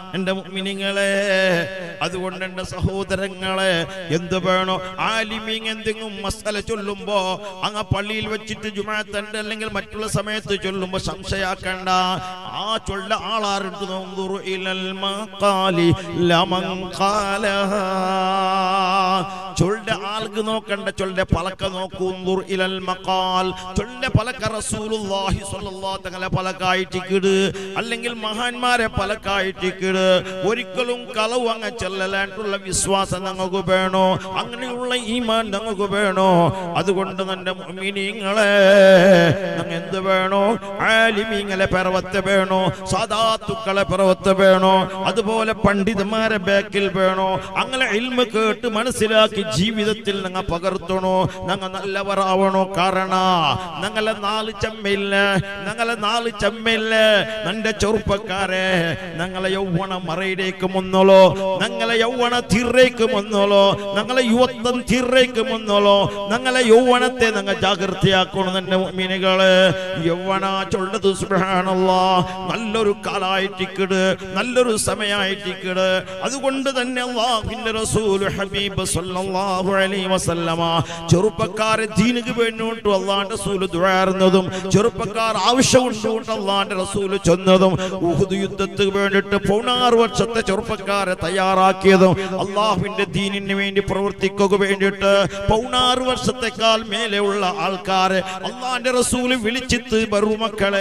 എൻ്റെ മുഅ്മിനീങ്ങളെ. അതുകൊണ്ട് എൻ്റെ സഹോദരങ്ങളെ, എന്ത് വേണോ ആലിമീൻ എന്തെങ്കിലും മസല ചൊല്ലുമ്പോ അങ്ങ് പള്ളിയിൽ വെച്ചിട്ട് ജുമാഅത്തണ്ട് അല്ലെങ്കിൽ മറ്റുള്ള സമയത്ത് ചൊല്ലുമ്പോ സംശയാക്കണ്ട. ആ ചൊല്ല ആളാറുണ്ട് നോന്തുറു ഇലൽ മഖാലി ലമൻ ഖാലഹാ. ചൊല്ലെ ആൾക്ക് നോക്കണ്ട, ചൊല്ലെ പലക്ക നോക്കൂ. ഉൻദുർ ഇലൽ മഖാൽ, ചൊല്ലെ പലക്ക റസൂലുള്ളാഹി സ്വല്ലല്ലാഹു അലൈഹി വസല്ലം പലക്കായിട്ടിക്കിട്, അല്ലെങ്കിൽ മഹാന്മാരെ പലക്കായിട്ടിക്കിട്. ഒരിക്കലും കളവ് അങ്ങ് ചെല്ലലായിട്ടുള്ള വിശ്വാസം ഞങ്ങൾക്ക് വേണോ, അങ്ങനെയുള്ള ഈമാൻ ഞങ്ങൾക്ക് വേണോ. അതുകൊണ്ട് എൻ്റെ മുഅ്മിനീങ്ങളെ, ഞങ്ങൾ എന്ത് വേണോ? ആലിമീങ്ങളെ പിറവത്ത് വേണോ, സാദാത്തുക്കളെ പിറവത്ത് വേണോ, അതുപോലെ പണ്ഡിതന്മാരെ ബാക്കിൽ വേണോ. അങ്ങനെ ഇൽമ കേട്ട് മനസ്സിലാക്കി ജീവിതത്തിൽ ഞങ്ങൾ പകർത്തണോ, ഞങ്ങൾ നല്ലവരാവണോ. കാരണം ഞങ്ങളെ നാല് ചെമ്മയില്ല നിന്റെ ചെറുപ്പക്കാരെ, ഞങ്ങളെ യൗവന മറയിലേക്ക് മുന്നോളോ, ഞങ്ങളെ യൗവന തീർരേക്ക് മുന്നോളോ, ഞങ്ങളെ യുവത്വം തീർരേക്ക് മുന്നോളോ. ഞങ്ങളെ യൗവനത്തെ ഞങ്ങൾ ജാഗ്രതയാക്കണം. നിന്റെ മുഅ്മിനീകളെ, യൗവന ചൊല്ലത് സുബ്ഹാനല്ലാഹ് നല്ലൊരു കാലായിട്ടിക്കിട്, നല്ലൊരു സമയമായിട്ടിക്കിട്. അതുകൊണ്ട് തന്നെ അല്ലാഹുവിന്റെ റസൂൽ ഹബീബ് സല്ലല്ലാഹു അലൈഹി വസല്ലമ ചെറുപ്പക്കാരെ ദീനിക്ക് വേണ്ടിയിട്ട് അല്ലാഹുവിന്റെ റസൂൽ ദുആർന്നതും, ചെറുപ്പക്കാർ ആവശ്യമുണ്ട് അല്ലാഹുവിന്റെ റസൂൽ ചെന്നതും, ഉഹുദ് യുദ്ധത്തിന് വേണ്ടിയിട്ട് 16 വർഷത്തെ ചെറുപ്പക്കാരെ തയ്യാറാക്കിയതും, അല്ലാഹുവിന്റെ ദീനിന് വേണ്ടി പ്രവർത്തിക്കുക വേണ്ടിയിട്ട് 16 വർഷത്തെക്കാൾ മേലെയുള്ള ആൾക്കാരെ അല്ലാഹുവിന്റെ റസൂൽ വിളിച്ചിട്ട് ബറുമക്കളെ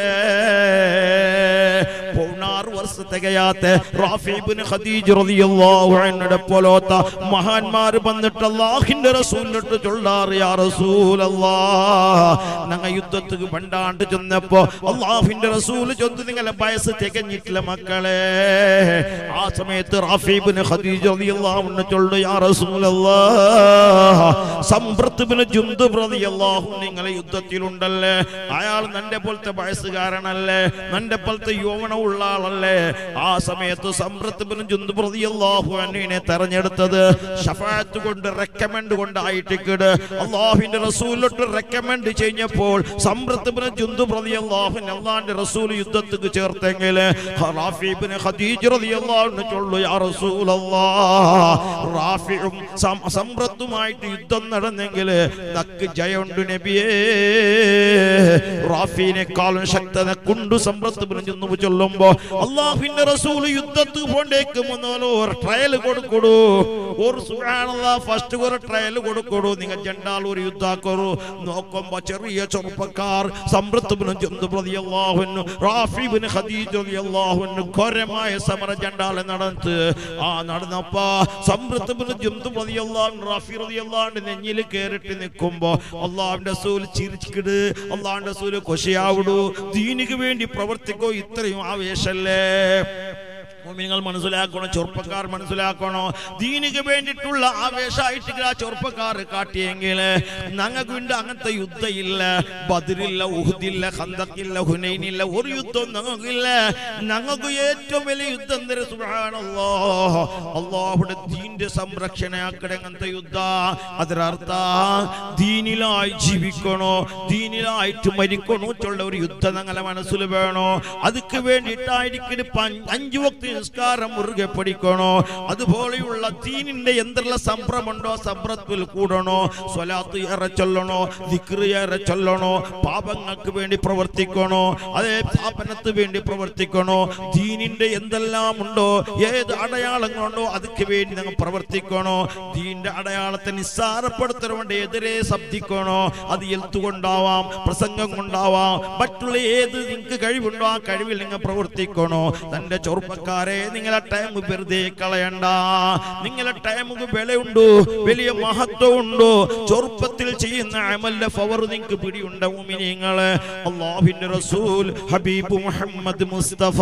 16 വർഷം തികയാത്ത റാഫി ഇബ്നു ഖദീജ റളിയല്ലാഹു അൻഹുടെ പോലത്തെ മഹാന്മാർ വന്നിട്ട് അല്ലാഹുവിന്റെ റസൂലിനോട് ചൊല്ലാറ്, യാ റസൂലല്ലാഹ്, ഞങ്ങൾ യുദ്ധത്തിന് പണ്ടാണ്ട് ചെന്നപ്പോ അല്ലാഹുവിന്റെ റസൂൽ ചൊന്നു, നിങ്ങളെ വയസ്സ് തികഞ്ഞിട്ടില്ല മക്കളെ. ആ സമയത്ത് റാഫി ഇബ്നു ഖദീജ റളിയല്ലാഹു അൻഹു ചൊല്ലു, യാ റസൂലല്ലാഹ്, സംബ്രത്ത് ഇബ്നു ജുന്ദുബ് റളിയല്ലാഹു നിങ്ങളെ യുദ്ധത്തിലുണ്ടല്ലേ, അയാൾ നിന്റെ പോലത്തെ വയസ്സുകാരനല്ലേ, നിന്റെ പോലത്തെ യൗവനമുള്ള ആളല്ലേ. ആ സമയത്ത് സംബ്രത്ത് ഇബ്നു ജുന്ദുബ് റളിയല്ലാഹു അൻഹുവിനെ തെരഞ്ഞെടുത്തത് ശഫാഅത്ത് കൊണ്ട്, റെക്കമെൻഡ് കൊണ്ടായിട്ടിക്കിട്. അല്ലാഹുവിന്റെ റസൂലിനോട് റെക്കമെൻഡ് ചെയ്യുമ്പോൾ സംബ്രത്ത് ഇബ്നു ജുന്ദുബ് റളിയല്ലാഹു അൻഹു അല്ലാഹുവിന്റെ റസൂൽ യുദ്ധത്തിന് ചേർത്തെങ്കിൽ റാഫി ഇബ്നു ഖദീജ റളിയല്ലാഹു അൻഹു ചൊല്ലു, യാ റസൂലല്ലാഹ്, റാഫിയും സംബ്രത്തുമായിട്ട് യുദ്ധം നടന്നെങ്കിൽ നക്ക് ജയമുണ്ട് നബിയേ. റാഫിനെക്കാളും ശക്തത കൊണ്ട് സംബ്രത്ത് ഇബ്നു ജുന്ദുബ് ചൊല്ലുമ്പോ അല്ലാഹുവിന്റെ റസൂൽ യുദ്ധത്തിന് പോണ്ടേക്ക് മുന്നോലോ ഒരു ട്രയൽ കൊടുക്കൊടു, ഒരു സുബ്ഹാനല്ലാഹ് ഫസ്റ്റ് ഒരു ട്രയൽ കൊടുക്കൊടു, നിങ്ങൾ ജണ്ടാൽ ഒരു യുദ്ധാക്കൊരു. നോക്കുമ്പോ ചെറിയ ചെറുപ്പക്കാർ സംബ്രത്ത് ഇബ്നു ജുന്ദുബ് റളിയല്ലാഹു അൻഹു, റാഫി ഇബ്നു ഖദീജ റളിയല്ലാഹു അൻഹു ഘോരമായ സമര ജണ്ടാൽ നടന്നപ്പോ സംബ്രത്ത് ഇബ്നു ജുന്ദുബ് റളിയല്ലാഹു അൻഹു റാഫി റളിയല്ലാഹു അൻഹു നെഞ്ഞിൽ കേറിട്ട് നിൽക്കുമ്പോ അല്ലാഹുവിന്റെ റസൂൽ ചിരിച്ചിട്ട്, അല്ലാഹുവിന്റെ റസൂൽ ഖുശിയാവുടു, ദീനിക്ക് വേണ്ടി പ്രവർത്തിക്കോ. ഇത്രയും ആവേശല്ലേ നിങ്ങൾ മനസ്സിലാക്കണം, ചെറുപ്പക്കാർ മനസ്സിലാക്കണോ. ദീനിക്ക് വേണ്ടിയിട്ടുള്ള ആവേശമായിട്ട് ആ ചെറുപ്പക്കാർ കാട്ടിയെങ്കിൽ ഞങ്ങൾക്ക് വേണ്ടി അങ്ങനത്തെ യുദ്ധമില്ല, ബദറില്ല, ഉഹുദില്ല, ഖന്തഖില്ല, ഹുനൈനില്ല, ഒരു യുദ്ധം ഞങ്ങൾക്കില്ല. ഞങ്ങൾക്ക് ഏറ്റവും വലിയ യുദ്ധം സുബ്ഹാനല്ലാഹ് അല്ലാഹുവിന്റെ ദീനിന്റെ സംരക്ഷണയാക്കണ അങ്ങനത്തെ യുദ്ധ. അതിനർത്ഥ ദീനിലായി ജീവിക്കണോ, ദീനിലായിട്ട് മരിക്കണോ ചൊല്ല ഒരു യുദ്ധം ഞങ്ങളെ മനസ്സിൽ വേണോ. അതിക്ക് വേണ്ടിയിട്ടായിരിക്കും 5 വക്ത് നിസ്കാരം മുറുകെ പഠിക്കണോ. അതുപോലെയുള്ള ദീനിന്റെ എന്തെല്ലാം സംഭ്രമുണ്ടോ സംഭ്രത്തിൽ കൂടണോ. സ്വലാത്ത് ഏറെ ചൊല്ലണോ, ദിക്ർ ഏറെ ചൊല്ലണോ, പാപങ്ങൾക്ക് വേണ്ടി പ്രവർത്തിക്കണോ, അതേ സ്ഥാപനത്തിന് വേണ്ടി പ്രവർത്തിക്കണോ. ദീനിന്റെ എന്തെല്ലാം ഉണ്ടോ, ഏത് അടയാളങ്ങളുണ്ടോ അതിക്ക് വേണ്ടി ഞങ്ങൾ പ്രവർത്തിക്കണോ. ദീനിന്റെ അടയാളത്തെ നിസ്സാരപ്പെടുത്തലുകൊണ്ട് എതിരെ ശബ്ദിക്കണോ. അത് എഴുത്തുകൊണ്ടാവാം, പ്രസംഗം കൊണ്ടാവാം, മറ്റുള്ള ഏത് നിങ്ങൾക്ക് കഴിവുണ്ടോ ആ കഴിവിൽ നിങ്ങൾ പ്രവർത്തിക്കണോ. തന്റെ ചെറുപ്പക്കാരെ നിങ്ങളെ ടൈം വെറുതെ കളയണ്ട. നിങ്ങളെ ടൈമുക്ക് വിലയുണ്ടോ, വലിയ മഹത്വം ഉണ്ടോ. ചെറുപ്പത്തിൽ ചെയ്യുന്ന അമലിന്റെ പവർ നിങ്ങൾക്ക് പിടിയുണ്ടോ. മുഅ്മിനീങ്ങളെ, അല്ലാഹുവിന്റെ റസൂൽ ഹബീബ് മുഹമ്മദ് മുസ്തഫ,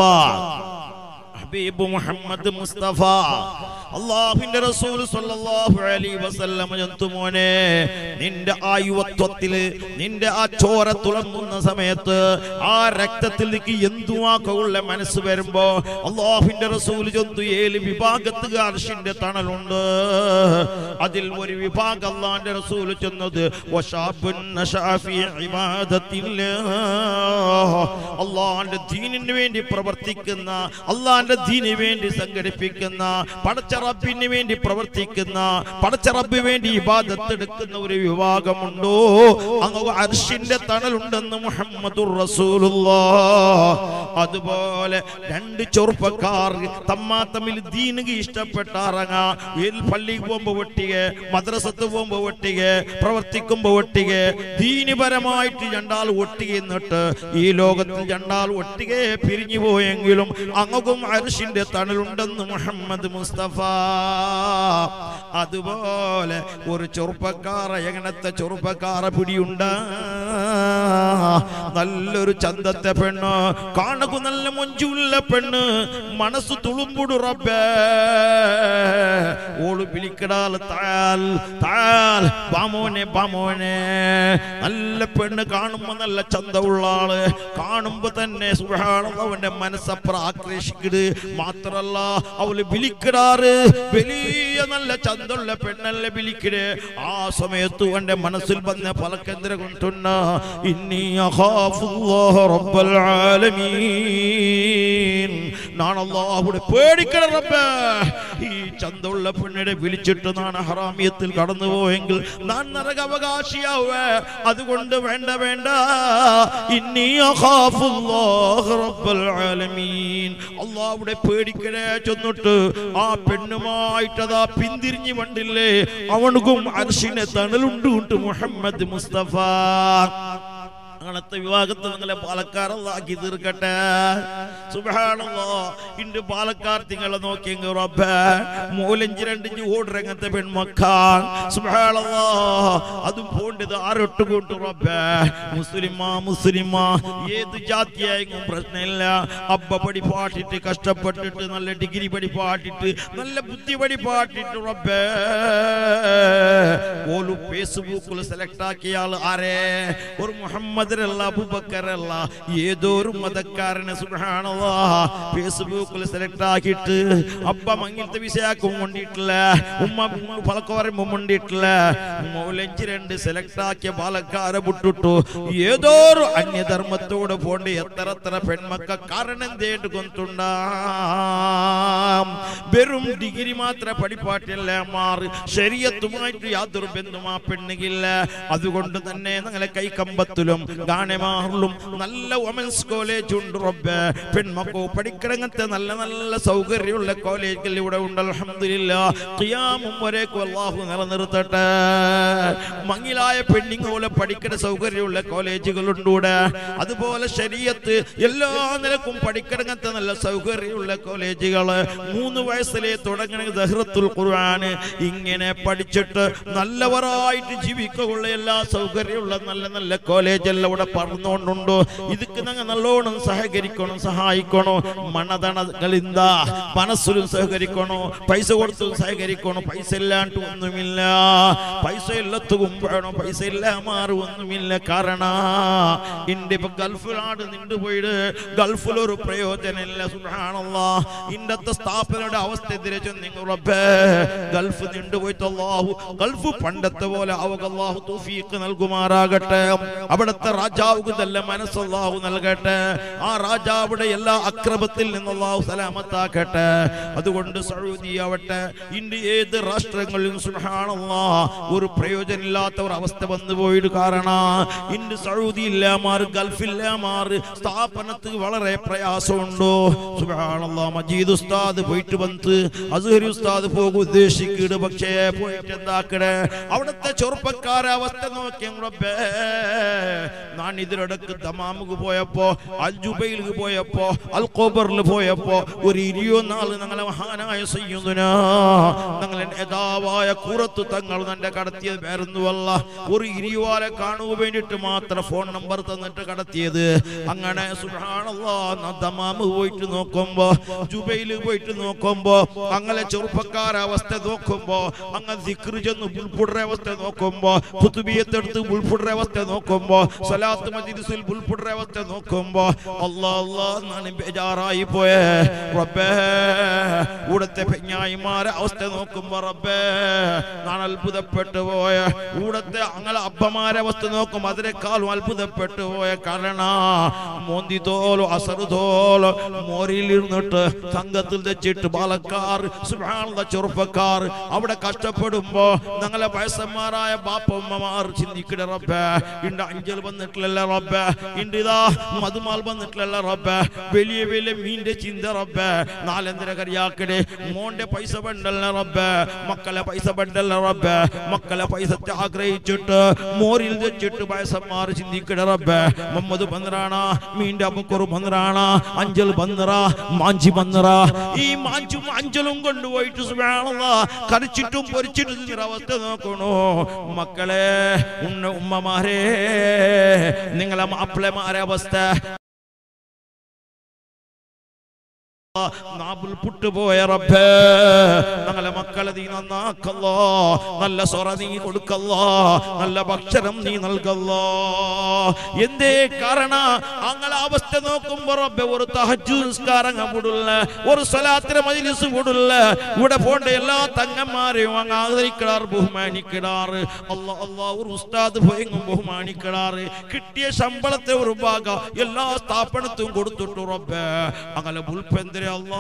ഹബീബ് മുഹമ്മദ് മുസ്തഫ അല്ലാഹുവിന്റെ റസൂൽ സ്വല്ലല്ലാഹു അലൈഹി വസല്ലം മോനെ, നിന്റെ ആ യുവത്വത്തില് നിന്റെ ആ ചോര തുളങ്ങുന്ന സമയത്ത് ആ രക്തത്തിലേക്ക് എന്തുവാക്കുള്ള മനസ്സ് വരുമ്പോ അല്ലാഹുവിന്റെ റസൂൽ ചൊന്തു 7 വിഭാഗത്തുക അർശിന്റെ തണലുണ്ട്. അതിൽ ഒരു വിഭാഗം അല്ലാഹുവിന്റെ റസൂൽ ചെന്നത് വശാബുൻ നശഅ ഫീ ഇബാദത്തില്ലാഹ്, അല്ലാഹുവിന്റെ ദീനിന് വേണ്ടി പ്രവർത്തിക്കുന്ന, അല്ലാഹുവിന്റെ അള്ളാന്റെ ദീനിന് വേണ്ടി സംഘടിപ്പിക്കുന്ന, പടച്ച റബ്ബിന് വേണ്ടി പ്രവർത്തിക്കുന്ന, പടച്ച റബ്ബിന് വേണ്ടി ഇബാദത്ത് എടുക്കുന്ന ഒരു വിഭാഗമുണ്ടോ അങ്ങ് അർശിന്റെ തണലുണ്ടെന്ന് മുഹമ്മദുർ റസൂലുള്ളാഹ്. അതുപോലെ രണ്ട് ചെറുപ്പക്കാർ തമ്മിൽ ദീനിന് ഇഷ്ടപ്പെട്ട ഇറങ്ങാ, പള്ളിക്ക് പോകുമ്പോ ഒട്ടികെ, മദ്രസത്ത് പോകുമ്പോ ഒട്ടികെ, പ്രവർത്തിക്കുമ്പോ ഒട്ടികെ, ദീനിപരമായിട്ട് രണ്ടാൾ ഒട്ടികെ എന്നിട്ട് ഈ ലോകത്തിൽ രണ്ടാൾ ഒട്ടികെ പിരിഞ്ഞു പോയെങ്കിലും അങ്ങും അർശിന്റെ തണലുണ്ടെന്ന് മുഹമ്മദ് മുസ്തഫ. അതുപോലെ ഒരു ചെറുപ്പക്കാര, എങ്ങനത്തെ ചെറുപ്പക്കാര പിടിയുണ്ട്, നല്ലൊരു ചന്തത്തെ പെണ്ണ്, കാണുക നല്ല മൊഞ്ചുള്ള പെണ്ണ്, മനസ്സ് തുളുമ്പുടു റബ്ബേ, ഓള് വിളിക്കടാൽ താൽ താൽ ബാമോനെ ബാമോനെ. നല്ല പെണ്ണ് കാണുമ്പോ നല്ല ചന്തമുള്ള ആള്, കാണുമ്പോ തന്നെ സുബ്ഹാനല്ലാഹ് അവന്റെ മനസ്സപ്പുറം ആകർഷിക്കട്. മാത്രല്ല അവള് വിളിക്കടാറ്, വലിയ നല്ല ചന്തമുള്ള പെണ്ണല്ലേ വിളിക്കട്. ആ സമയത്ത് അവന്റെ മനസ്സിൽ വന്ന പലക്കെന്തര കൊണ്ടുണ്ട, ഇന്നി അഖാഫുല്ലാഹ റബ്ബൽ ആലമീൻ, നാണ് അല്ലാഹുവെ പേടിക്കണം റബ്ബേ. ഈ ചന്തമുള്ള പെണ്ണിനെ വിളിച്ചിട്ട് നാണ് ഹറാമിയത്തിൽ കടന്നുപോയെങ്കിൽ നാൻ നരകാവകാശിയാവേ. അതുകൊണ്ട് വേണ്ട വേണ്ട, ഇന്നി അഖാഫുല്ലാഹ റബ്ബൽ ആലമീൻ, അല്ലാഹുവെ പേടിക്കണേ ചെന്നിട്ട് ആ പെണ്ണുമായിട്ടതാ പിന്തിരിഞ്ഞു വണ്ടില്ലേ, അവനുക്കും അർശിനെ തണലുണ്ട് മുഹമ്മദ് മുസ്തഫ. അങ്ങനത്തെ വിവാഹത്തെ നിങ്ങളെ പാലക്കാരല്ലാക്കി തീർക്കട്ടെ. സുബ്ഹാനല്ലാഹ്, ഇന്റെ പാലക്കാർ നിങ്ങളെ നോക്കിയെങ്കിൽ റബ്ബേ, മൂലഞ്ച് രണ്ടിഞ്ച് ഓടുറങ്ങത്തെ പെൺമക്കാൻ. സുബ്ഹാനല്ലാഹ്, അതും പോണ്ടത് ആരൊട്ടുകൊണ്ട് റബ്ബേ, മുസ്ലിമാ ഏത് ജാതിയായെങ്കിലും പ്രശ്നമില്ല. അബ്ബ പഠിപ്പാട്ടിട്ട് കഷ്ടപ്പെട്ടിട്ട് നല്ല ഡിഗ്രി പഠിപ്പാട്ടിട്ട് നല്ല ബുദ്ധി പഠിപ്പാട്ടിട്ട് റബ്ബേ, ഓലു ഫേസ്ബുക്കിൽ സെലക്ട് ആക്കിയ ആൾ ആരേ, ഒരു മുഹമ്മദ് അബൂബക്കറല്ല, ഏതോ ഒരു മതക്കാരനെ സുബ്ഹാനല്ലാഹ് ഫേസ്ബുക്കിൽ സെലക്ട് ആക്കിയിട്ട് അബ്ബ മങ്ങിലത്തെ വിഷയാക്കും കൊണ്ടിട്ടില്ല, ഉമ്മ പലക്കെ പറയുമ്പോ കൊണ്ടിട്ടില്ല, മൗലഞ്ച് രണ്ട് സെലക്ട് ആക്കിയ പാലക്കാരെ വിട്ടിട്ടു ഏതോ ഒരു അന്യധർമ്മത്തോട് പോണ്ട് എത്ര എത്ര പെൺമക്ക കാരണം തേട്ട് കൊണ്ടുണ്ടാ. വെറും ഡിഗ്രി മാത്ര പഠിപ്പാട്ടില്ല മാറി, ശരീഅത്തുമായിട്ട് യാതൊരു ബന്ധവും ആ പെണ്ണുകില്ല. അതുകൊണ്ട് തന്നെ ഞങ്ങളെ കൈക്കമ്പത്തിലും ഗാനമാറിലും നല്ല വുമൻസ് കോളേജ് ഉണ്ട് റബ്ബേ. പെൺമക്കോ പഠിക്കണങ്ങത്തെ നല്ല നല്ല സൗകര്യമുള്ള കോളേജുകൾ ഇവിടെ ഉണ്ട്. അൽഹംദുലില്ലാഹ്, ഖിയാമും വരേക്കും അല്ലാഹു നിലനിർത്തട്ടെ. മങ്ങിലായ പെണ്ണിങ്ങോലെ പഠിക്കുന്ന സൗകര്യമുള്ള കോളേജുകളുണ്ട് ഇവിടെ. അതുപോലെ ശരീഅത്ത് എല്ലാ നിലക്കും പഠിക്കണങ്ങത്തെ നല്ല സൗകര്യമുള്ള കോളേജുകള്. 3 വയസ്സിലെ തുടങ്ങണ ദഹ്റത്തുൽ ഖുർആൻ ഇങ്ങനെ പഠിച്ചിട്ട് നല്ലവരായിട്ട് ജീവിക്കുള്ള എല്ലാ സൗകര്യമുള്ള നല്ല നല്ല കോളേജെല്ലാം ഇവിടെ പറഞ്ഞുകൊണ്ടുണ്ടോ. ഇതൊക്കെ ഞങ്ങൾ നല്ലോണം സഹകരിക്കണം, സഹായിക്കണോ. മണതണകളിന്ത മനസ്സിലും സഹകരിക്കണോ, പൈസ കൊടുത്തും സഹകരിക്കണോ. പൈസ ഇല്ലാണ്ട് ഒന്നുമില്ല, പൈസ എല്ലാത്തും വേണം, പൈസ ഇല്ലാമാറും ഒന്നുമില്ല. കാരണം ഇന്ത്യ ഇപ്പൊ ഗൾഫിലാണ് നിണ്ടുപോയിട്ട് ഗൾഫിലൊരു പ്രയോജനമില്ല. സുബ്ഹാനല്ലാഹ്, ഇന്നത്തെ സ്ഥാപനയുടെ അവസ്ഥ എതിരെ നിങ്ങൾ റബ്ബേ, ഗൾഫ് നിണ്ടുപോയിട്ട് അല്ലാഹു ഗൾഫ് പണ്ടത്തെ പോലെ അവർക്ക് അല്ലാഹു തൗഫീഖ് നൽകുമാറാകട്ടെ. അവിടുത്തെ രാജാവുക്ക് നല്ല മനസ്സ് അല്ലാഹു നൽകട്ടെ. ആ രാജാവുടെ എല്ലാ അക്രമത്തിൽ നിന്ന് അല്ലാഹു സലാമത്താക്കട്ടെ. അതുകൊണ്ട് സൗദി ആവട്ടെ, ഇന്ത്യ ഏത് രാഷ്ട്രങ്ങളിലും സുബ്ഹാനല്ലാഹ് ഒരു പ്രയോജനമില്ലാത്ത ഒരു അവസ്ഥ വന്നു പോയിട്ട് കാരണം ഇന്ത്യ സൗദി ഇല്ലാമാർ ഗൾഫില്ലാമാർ സ്ഥാപനത്തിൽ വളരെ പ്രയാസമുണ്ടോ. സുബ്ഹാനല്ലാഹ്, മജീദ് ഉസ്താദ് പോയിട്ട് വന്ന് അസ്ഹരി ഉസ്താദ് പോകും ഉദ്ദേശിക്കട്, പക്ഷേ പോയിട്ട് എന്താക്കടേ അവിടുത്തെ ചെറുപ്പക്കാരെ അവസ്ഥ നോക്കിയ റബ്ബേ. ഞാൻ ഇതിനിടക്ക് ദമാമുക്ക് പോയപ്പോ, അൽ ജുബൈലിക്ക് പോയപ്പോ, അൽ ഖബറിൽ പോയപ്പോ ഒരു 24 ഞങ്ങളെ മഹാനായ സയ്യിദുനാ ഞങ്ങളെ നേതാവായ കൂറത്ത് തങ്ങൾ തന്നെ കടത്തിയത് വേറൊന്നുമല്ല, ഒരു 20 കാണുക വേണ്ടിയിട്ട് മാത്രം ഫോൺ നമ്പർ തന്നിട്ട് കടത്തിയത്. അങ്ങനെ സുബ്ഹാനല്ലാഹ്, ദമാമ് പോയിട്ട് നോക്കുമ്പോ, ജുബൈലിൽ പോയിട്ട് നോക്കുമ്പോ, അങ്ങനെ ചെറുപ്പക്കാരെ അവസ്ഥ നോക്കുമ്പോ, അങ്ങനെ ദിക്ർ ചെന്ന് ഉൾപ്പെടുന്ന അവസ്ഥ നോക്കുമ്പോ, ഖുതുബിയത്തെടുത്ത് ഉൾപ്പെടുന്ന അവസ്ഥ നോക്കുമ്പോ, സ്വലാത്ത് മജ്ലിസിൽ ഉൾപ്പെടുന്ന അവസ്ഥ നോക്കുമ്പോ അല്ലാഹ് അല്ലാഹ് എന്നാണ് ബേജാറായി പോയേ റബ്ബേ. ഇവിടുത്തെ പെഞ്ഞായിമാരെ അവസ്ഥ നോക്കുമ്പോ റബ്ബേ ഞാൻ അത്ഭുതപ്പെട്ടു പോയ. ഇവിടുത്തെ അങ്ങനെ അബ്ബമാരെ അവസ്ഥ നോക്കുമ്പോ അതിനേക്കാളും അത്ഭുതപ്പെട്ടു പോയ. കാരണം മോന്തി തോലോ അസറ് തോലോ മോരിയിലിരുന്നിട്ട് സംഘത്തിൽ വെച്ചിട്ട് ബാലക്കാർ സുബ്ഹാനല്ലാഹ് ചെറുപ്പക്കാർ അവിടെ കഷ്ടപ്പെടുമ്പോ ഞങ്ങളെ വയസ്സന്മാരായ ബാപ്പമ്മമാർ ചിന്തിക്കണ റബ്ബേ. ഇണ്ട് അഞ്ചൽ വന്നിട്ടില്ലല്ല റബ്ബേ, ഇണ്ട് ഇതാ മധുമാൽ വന്നിട്ടില്ലല്ല റബ്ബേ. വലിയ വലിയ മീന്റെ ചിന്ത റബ്ബേ. നാലെന്തര കറിയാക്കടെ മോന്റെ പൈസ പണ്ടല്ല റബ്ബേ, മക്കളെ പൈസ പണ്ടല്ല റബ്ബേ. മക്കളെ പൈസ ആഗ്രഹിച്ചിട്ട് മോരിൽ വെച്ചിട്ട് വയസ്സന്മാർ ചിന്തിക്കണ റബ്ബേ. മുഹമ്മദ് ബന്ദ്രാണ, മീന്റെ അബുക്കർ ബന്ദ്രാണ, അഞ്ചൽ ബന്ദ്ര, മാഞ്ചി ബന്ദ്ര. ഈ മാഞ്ചും അഞ്ചലും കൊണ്ടുപോയിട്ട് സുബ്ഹാനല്ലാഹ് കറിച്ചിട്ടും പൊരിച്ചിട്ടും അവസ്ഥ നോക്കണോ മക്കളെ. ഉമ്മമാരെ നിങ്ങളെ മാപ്പിളമാരെ അവസ്ഥ നാബിൽ പുട്ടുപോയ റബ്ബേ. ഞങ്ങളെ മക്കളെ നീ നന്നാക്കല്ലോ, നല്ല സൊറ നീ കൊടുക്കല്ലോ, നല്ല ഭക്ഷണം നീ നൽകല്ലോ. എന്തേ കാരണം അങ്ങനെ അവസ്ഥ നോക്കുമ്പോ റബ്ബേ ഒരു തഹജ്ജുദ് നിസ്കാരം വിടില്ല, ഒരു സ്വലാത്തിന്റെ മജ്ലിസ് വിടില്ല. ഇവിടെ പോണ്ട എല്ലാ തങ്ങന്മാരെയും അങ്ങ് ആദരിക്കടാറ് ബഹുമാനിക്കടാറ്. അല്ലാഹ് അല്ലാഹ് ഒരു ഉസ്താദ് പോയെങ്കും ബഹുമാനിക്കടാറ്. കിട്ടിയ ശമ്പളത്തെ ഒരു ഭാഗം എല്ലാ സ്ഥാപനത്തും കൊടുത്തിട്ടു റബ്ബേ. അങ്ങനെ ഉൾപ്പെന്തര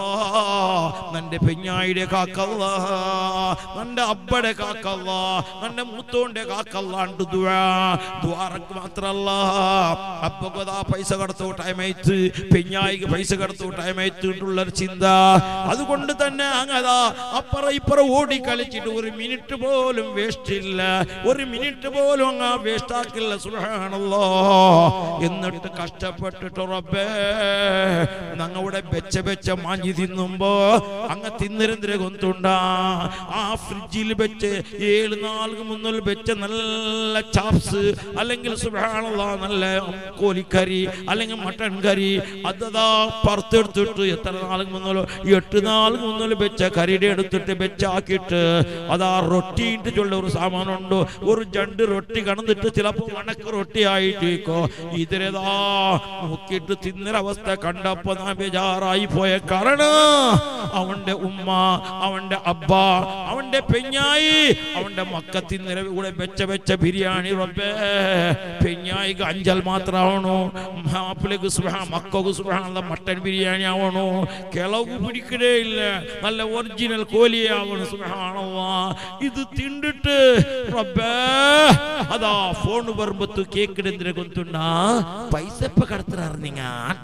നന്റെ പെഞ്ഞായിടെ കാക്കല്ല, നന്റെ അബ്ബടെ കാക്കല്ല, നന്റെ മൂത്തോന്റെ കാക്കല്ലാണ്ട് ദ്വാരക്ക് മാത്രല്ല. അപ്പക്കതാ പൈസ കടത്തു ടൈമയത്ത്, പെഞ്ഞായിക്ക് പൈസ കടത്തു ടൈമയത്തിട്ടുള്ളൊരു ചിന്ത. അതുകൊണ്ട് തന്നെ അങ്ങതാ അപ്പറ ഇപ്പറ ഓടി കളിച്ചിട്ട് ഒരു മിനിറ്റ് പോലും വേസ്റ്റ് ഇല്ല, ഒരു മിനിറ്റ് പോലും അങ്ങ് വേസ്റ്റ് ആക്കില്ല. സുബ്ഹാനല്ലാഹ്. എന്നിട്ട് കഷ്ടപ്പെട്ടിട്ട് റബ്ബേ ഞങ്ങളുടെ വെച്ച മാഞ്ചി തിന്നുമ്പോ അങ്ങ് തിന്നിരന്തിരെ കൊന്തുണ്ടാ. ആ ഫ്രിഡ്ജിൽ വെച്ച് 7 നാളുകൾ മുന്നിൽ വെച്ച നല്ല ചാപ്സ്, അല്ലെങ്കിൽ സുബ്ഹാനല്ലാഹ് നല്ല കോലിക്കറി, അല്ലെങ്കിൽ മട്ടൻ കറി, അതതാ പുറത്തെടുത്തിട്ട് എത്ര നാളുകൾ മുന്നിലോ 8 നാളുകൾ മുന്നിൽ വെച്ച കറിയുടെ എടുത്തിട്ട് വെച്ചാക്കിയിട്ട് അതാ റൊട്ടിയിട്ട് ചൊല്ല ഒരു സാമാനുണ്ട്. ഒരു 2 റൊട്ടി കടന്നിട്ട് ചിലപ്പോ കണക്ക് റൊട്ടി ആയിട്ടേക്കോ ഇതിരതാ നോക്കിയിട്ട് തിന്നൊരവസ്ഥ കണ്ടപ്പോ ഞാൻ ബേജാറായി പോയ. കാരണം അവന്റെ ഉമ്മ, അവന്റെ അബ്ബ, അവന്റെ പെഞ്ഞായി, അവന്റെ മക്കത്തിന് കൂടെ വെച്ച ബിരിയാണി റബ്ബേ. പെഞ്ഞായിക്ക് അഞ്ചൽ മാത്രമാവണോ, മാപ്പിളക്ക് മക്കൾക്ക് സുബ്ഹാനല്ലാഹ് മട്ടൻ ബിരിയാണി ആവണോ, കിളവ് പിടിക്കണേ ഇല്ല, നല്ല ഒറിജിനൽ കോലിയാവണം. സുബ്ഹാനല്ലാഹ്. ഇത് തിണ്ടിട്ട് റബ്ബേ അതാ ഫോൺ വരുമ്പത്ത് കേക്കിടെന്തിനെ കൊണ്ടുണ്ടാ പൈസ ഇപ്പൊ കടത്തറിഞ്ഞ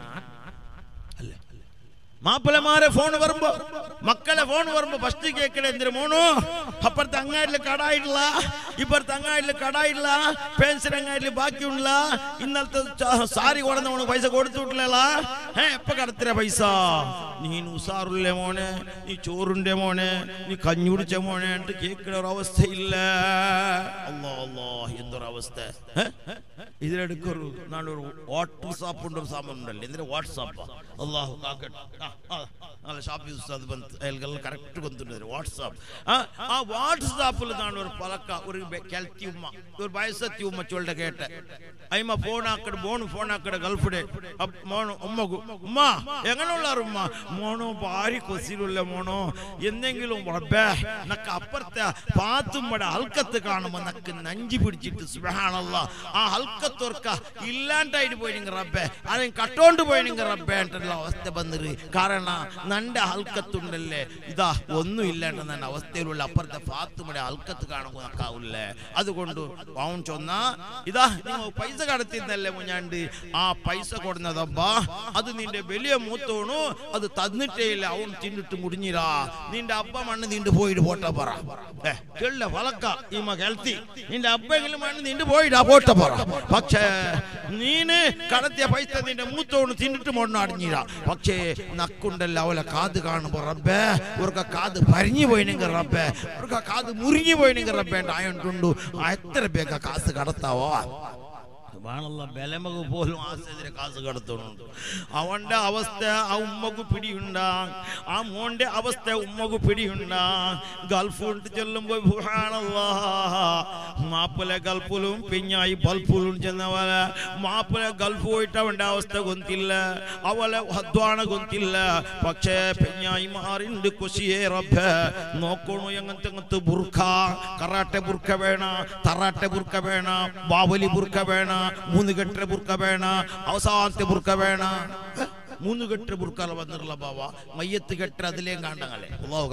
മാപ്പിളമാരെ ഫോൺ വരുമ്പോ, മക്കളെ ഫോൺ വരുമ്പോ ഫസ്റ്റ് കേക്കട എന്തിനു മോണു അപ്പുറത്തെ അങ്ങാടില് കടായിട്ടില്ല, ഇപ്പുറത്തെ അങ്ങാടില് കടായിട്ടില്ല, പെൻഷൻ അങ്ങാടില് ബാക്കിയുള്ള, ഇന്നലത്തെ സാരി കൊടുന്ന പൈസ കൊടുത്തുവിട്ടില്ല. എപ്പ കടത്തിര പൈസ? നീ ഉസാറുള്ള മോനെ, നീ ചോറുണ്ടെ മോനെ, നീ കഞ്ഞുടിച്ച മോനെ എന്നിട്ട് കേൾക്കുന്ന ഒരവസ്ഥയില്ല. അല്ലാ അല്ലാ എന്തൊരവസ്ഥ. ഇതിലെടുക്കൊരു നാളൊരു വാട്സാപ്പ് ഉണ്ട്, ഒരു സാധനം ഉണ്ടല്ലോ, എന്തിനാ വാട്സാപ്പാ? അല്ലാഹു കാക്കട്ടെ. ഷാഫി ഉസ്താദ് കറക്റ്റ് കൊണ്ടുവരുന്നത് വാട്സാപ്പ്. ആ വാട്സാപ്പിൽ നിന്നാണ് ഒരു പലക്ക ഒരു കെൽത്തി ഉമ്മ, ഒരു വയസ്സെത്തി ഉമ്മ ചൊല്ലുടെ കേട്ടെ. അയ്മ ഫോണാക്കട മോണു ഫോണാക്കട ഗൾഫിടെ മോണു ഉമ്മ ഉമ്മ എങ്ങനെയുള്ള ഉമ്മ മോണോ ഭാര്യ കൊസിലുള്ള മോണോ എന്തെങ്കിലും റബ്ബേ നക്ക് അപ്പുറത്തെ പാത്തുമ്മടെ ഹൽക്കത്ത് കാണുമ്പോ നക്ക് നഞ്ചി പിടിച്ചിട്ട് സുബ്ഹാനല്ലാഹ് ആ ഹൽക്കത്തോർക്ക ഇല്ലാണ്ടായിട്ട് പോയിനെങ്കിൽ റബ്ബേ അത് കട്ടോണ്ട് പോയിനെങ്കിൽ റബ്ബേ എന്നുള്ള അവസ്ഥ വന്നിട്ട്. കാരണം നന്റെ ഹൽക്കത്തുണ്ടല്ലേ ഇതാ ഒന്നും ഇല്ലാണ്ട് നല്ല അവസ്ഥയിലുള്ള അപ്പുറത്തെ പാത്തുമ്മടെ ഹൽക്കത്ത് കാണുമ്പോ നക്കാവൂല്ലേ. അതുകൊണ്ട് അവൻ ചൊന്ന ഇതാ നിങ്ങൾ പൈസ കടത്തിന്നല്ലേ മുഞ്ഞാണ്ട് ആ പൈസ കൊടുന്നതബ്ബാ അത് നിന്റെ വലിയ മൂത്തോണു അത് തന്നിട്ടേ ഇല്ല, അവൻ തിന്നിട്ട് മുടിഞ്ഞിരാ, നിന്റെ അബ്ബ മണ്ണ് നിന്റെ പോയിട്ട് പോട്ട പറ കേളില്ല വളക്ക ഇമ്മ കേൾത്തി നിന്റെ അബ്ബെങ്കിലും മണ്ണ് നിന്റെ പോയിട്ടാ പോട്ട പറ. പക്ഷേ നീന് കടത്തിയ പൈസ നിന്റെ മൂത്തോണ് തിന്നിട്ട് മണ്ണ് അടിഞ്ഞിരാ. പക്ഷേ നക്കുണ്ടല്ല അവലെ കാത് കാണുമ്പോ റബ്ബേ ഒരു കാത് പരിഞ്ഞു പോയിനെങ്കിൽ റബ്ബേ ഒരു കാത് മുറിഞ്ഞു പോയിനെങ്കിൽ റബ്ബേ ആയോണ്ടുണ്ടു എത്ര ബേഗ കാസ് കടത്താവോ ബലമക് പോലും ആസ്തിരെ കാസ് കടത്തുന്നുണ്ട്. അവന്റെ അവസ്ഥ ആ ഉമ്മക്ക് പിടിയുണ്ടാ, ആ മോന്റെ അവസ്ഥ ഉമ്മക്ക് പിടിയുണ്ടാ. ഗൾഫ് കൊണ്ട് ചെല്ലുമ്പോ മാപ്പിളെ ഗൾഫിലും പിഞ്ഞായി ബൾഫിലും ചെന്ന പോലെ മാപ്പിളെ ഗൾഫ് പോയിട്ട് അവന്റെ അവസ്ഥ കൊന്തില്ല, അവളെ അധ്വാന കൊന്തില്ല. പക്ഷേ പിഞ്ഞായി മാറിണ്ട് കൊശിയേ റബ്ബേ നോക്കണു എങ്ങനത്തെ ബുർഖ, കറാട്ടെ ബുർഖ വേണ, തറാട്ടെ ബുർഖ വേണ, ബാവലി ബുർഖ വേണ, 3 കെട്ട ബുർഖ വേണ, അവസാനത്തെ ബുർഖ വേണ. 3 കെട്ട ബുർഖ വന്നിട്ടുള്ള ബാവ മയ്യത്ത് കെട്ട അതിലേ കാണ്ടങ്ങളെ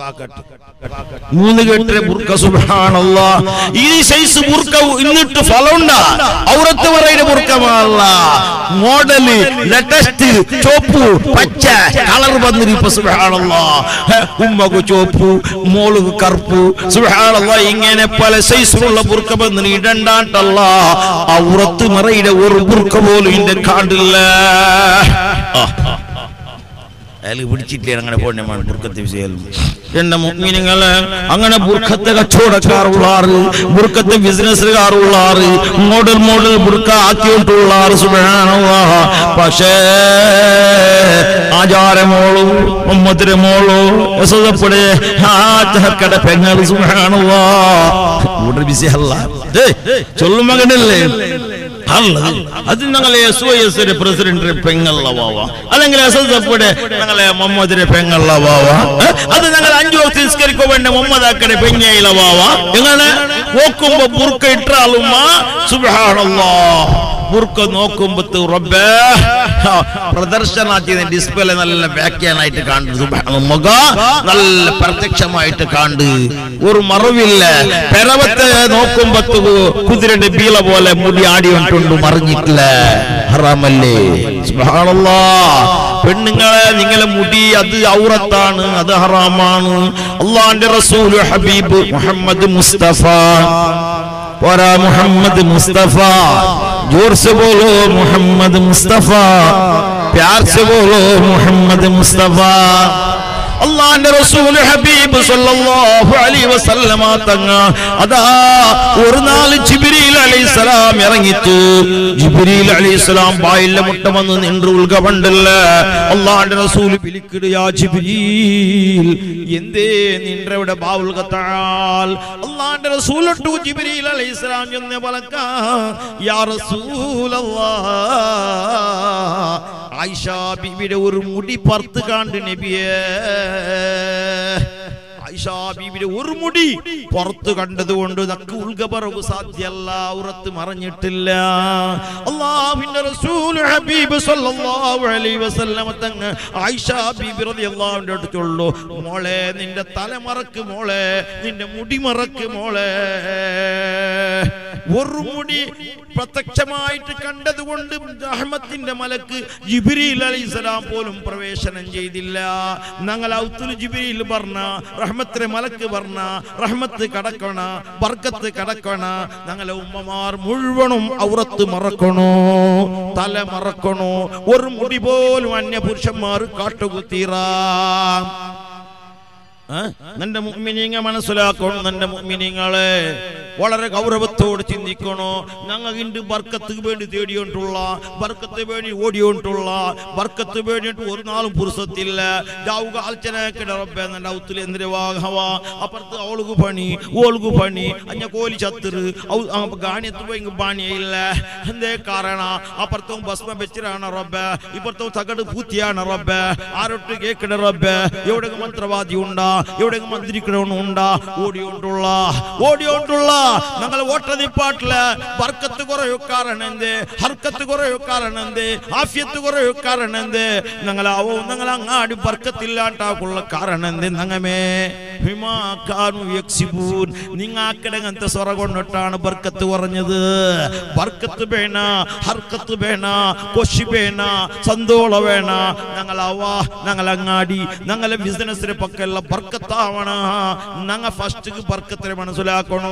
3 കെട്ട ബുർഖ സുബ്ഹാനല്ലാഹ്. ഈ സൈസ് ബുർഖ ഇന്നിട്ട് ഫലമുണ്ടാ ഔറത്ത് വറയുടെ ബുർഖമല്ല, മോഡല് ലേറ്റസ്റ്റ് ചോപ്പ് പച്ച കളർ വന്നിരിപ്പ സുബ്ഹാനല്ലാഹ്. ഉമ്മക്ക് ചോപ്പ്, മോൾക്ക് കറുപ്പ് സുബ്ഹാനല്ലാഹ്. ഇങ്ങനെ പല സൈസിലുള്ള ബുർഖ വന്ന് ഇടണ്ടാട്ടല്ല ഔറത്ത് മറയുടെ ഒരു ബുർഖ പോലും ഇന്റെ കാണ്ടില്ല. അയാൾ പിടിച്ചിട്ടേ അങ്ങനെ പോണമാണ് ബുർക്കത്തെ വിഷയം. എന്റെ മുഅ്മിനീങ്ങളെ അങ്ങനെ ബുർക്കത്തെ കച്ചവടക്കാറുള്ളാറ്, ബുർക്കത്തെ ബിസിനസ്സുകാറുള്ളാറ്, മോഡൽ ബുർക്ക ആക്കിയിട്ടുള്ളാറ് സുബ്ഹാനല്ലാഹ്. പക്ഷേ ആചാരമോളോ മധുരമോളോ എസപ്പടെ ആചാരക്കട പെങ്ങൾ സുബ്ഹാനല്ലാഹ് മോഡൽ ബിസി അല്ല ചൊല്ലു മകനല്ലേ അത് ഞങ്ങളെ SOS പ്രസിഡന്റ് പെങ്ങള വാവ, അല്ലെങ്കിൽ എസപ്പടെ ഞങ്ങളെ മുഹമ്മദിന്റെ പെങ്ങള വാവ, അത് ഞങ്ങൾ 5 വക്ത് നിസ്കരിക്കാൻ വേണ്ട മുഹമ്മദ് ആക്കടെ പെഞ്ഞയില വാവ. എങ്ങനെ നോക്കുമ്പോ ബുർക്ക ഇട്ടാളുമ്മ സുബ്ഹാനല്ലാഹ്. ബുർക്ക നോക്കുമ്പോ റബ്ബേ പ്രദർശനാക്കി ഡിസ്പ്ലേ നല്ല വ്യാഖ്യാനായിട്ട് കാണു, മുഖ നല്ല പ്രത്യക്ഷമായിട്ട് കാണു, ഒരു മറവില്ല. പെരവത്തെ നോക്കുമ്പോ കുതിരന്റെ ബീള പോലെ മുടി ആടിയോണ്ട് മറിഞ്ഞിട്ടില്ല, ഹറാമല്ലേ സുബ്ഹാനല്ലാഹ്. പെണ്ണുങ്ങളെ നിങ്ങളെ മുടി അത് ഔറത്താണ്, അത് ഹറാമാണ്. അല്ലാഹുവിന്റെ റസൂൽ ഹബീബ് മുഹമ്മദ് മുസ്തഫ പോരാ, മുഹമ്മദ് മുസ്തഫ जोर से बोलो मोहम्मद मुस्तफा, प्यार से बोलो मोहम्मद मुस्तफा. അല്ലാഹുവിന്റെ റസൂൽ ഹബീബ് സല്ലല്ലാഹു അലൈഹി വസല്ലമ തങ്ങ അതാ ഒരു നാൾ ജിബ്രീൽ അലൈഹിസ്സലാം ഇറങ്ങിത്തു. ജിബ്രീൽ അലൈഹിസ്സലാം ബായിലെ മുട്ട വന്ന് നിன்று ഉൽഗവണ്ടല്ല. അല്ലാഹുവിന്റെ റസൂൽ വിളിക്കിട്, യാ ജിബ്രീൽ എന്തേ നിன்றവിടെ ബാവുൽഗതാൽ. അല്ലാഹുവിന്റെ റസൂൽ ടു ജിബ്രീൽ അലൈഹിസ്സലാം എന്നെ ബലക യാ റസൂലല്ലാഹ്, ആയിഷ ബീവിയുടെ ഒരു മുടി പറത്ത് കാണ്ട് നബിയേ. ആയിഷ ബീവിയുടെ ഒരു മുടി പുറത്ത് കണ്ടതുകൊണ്ട് നക്ക് ഉൽഗബറവ് സാധ്യല്ല, ഔറത്ത് മറഞ്ഞിട്ടില്ല. അല്ലാഹുവിന്റെ റസൂൽ ഹബീബ് സല്ലല്ലാഹു അലൈഹി വസല്ലം തങ്ങ ആയിഷ ബീബി റളിയല്ലാഹു അൻഹ അടുത്തുള്ളൂ, മോളെ നിന്റെ തല മറക്ക്, മോളെ നിന്റെ മുടി മറക്ക്, മോളെ. ഒരു മുടി പ്രത്യക്ഷമായിട്ട് കണ്ടതുകൊണ്ട് റഹ്മത്തിന്റെ മലക്ക് ജിബ്രീൽ അലൈഹിസ്സലാം പോലും പ്രവേശനം ചെയ്തില്ല. ഞങ്ങൾ ഔത്തുൽ ജിബ്രീൽ പറഞ്ഞ റഹ്മത്തിന്റെ മലക്ക് പറഞ്ഞ റഹ്മത്ത് കടക്കണ, ബർക്കത്ത് കടക്കണ. ഞങ്ങളെ ഉമ്മമാർ മുഴുവനും ഔറത്ത് മറക്കണോ, തല മറക്കണോ. ഒരു മുടി പോലും അന്യ പുരുഷന്മാർ കാട്ടുകുത്തീറാ. നിന്റെ മുഅ്മിനീങ്ങൾ മനസ്സിലാക്കണം, നിന്റെ മുഅ്മിനീങ്ങളെ വളരെ ഗൗരവത്തോട് ചിന്തിക്കണോ. ഞങ്ങൾ ഇണ്ട് ബർക്കത്ത് വേണ്ടി തേടിയോണ്ടുള്ള, ബർക്കത്ത് വേണ്ടി ഓടിയോണ്ടുള്ള, ബർക്കത്ത് വേണ്ടിയിട്ട് ഒരു നാളും പുരുഷത്തില്ല. ജാവുക ആലോചനക്കിട റബ്ബേ നിന്റെ ഔത്തിൽ എന്തിരെ വാഹവ. അപ്പുറത്ത് അവൾക്ക് പണി, ഓൾക്ക് പണി, അഞ്ഞ കോലി ചത്തിറ് ഗാണിയത്ത് പോയി പാണിയില്ല. എന്തേ കാരണ അപ്പുറത്തും ഭസ്മ വെച്ചിട്ടാണ് റബ്ബേ, ഇപ്പുറത്തും തകട് പൂത്തിയാണ് റബ്ബേ. ആരോട്ട് കേക്കിട റബ്ബേ, എവിടെ മന്ത്രവാദി ഉണ്ടാ, എവിടെ മന്ത്രിക്കണമുണ്ടാ. ഓടിയോണ്ടുള്ള ഞങ്ങൾ ഓട്ട നിപ്പാട്ടില്ല. ബർക്കത്ത് കുറയോ കാരണം എന്തേ, ഹർക്കത്ത് കുറയോ കാരണം എന്തേ, ആഫിയത്ത് കുറയോ കാരണം എന്തേ. ഞങ്ങൾ അങ്ങാടി ബർക്കത്തില്ലാണ്ടാക്കുള്ള കാരണം എന്തേ. ഞങ്ങമേ നിങ്ങാക്കിടങ്ങനത്തെ സ്വറ കൊണ്ടിട്ടാണ് ബർക്കത്ത് കുറഞ്ഞത്. ബർക്കത്ത് വേണ, ഹർക്കത്ത് വേണ, കൊശി വേണ, സന്തോള വേണ. ഞങ്ങൾ അങ്ങാടി ഞങ്ങളെ ബിസിനസ്സിന് പക്കല്ല ബർക്കത്താവണ. ഞങ്ങൾ ഫസ്റ്റ് ബർക്കത്തിനെ മനസ്സിലാക്കണോ.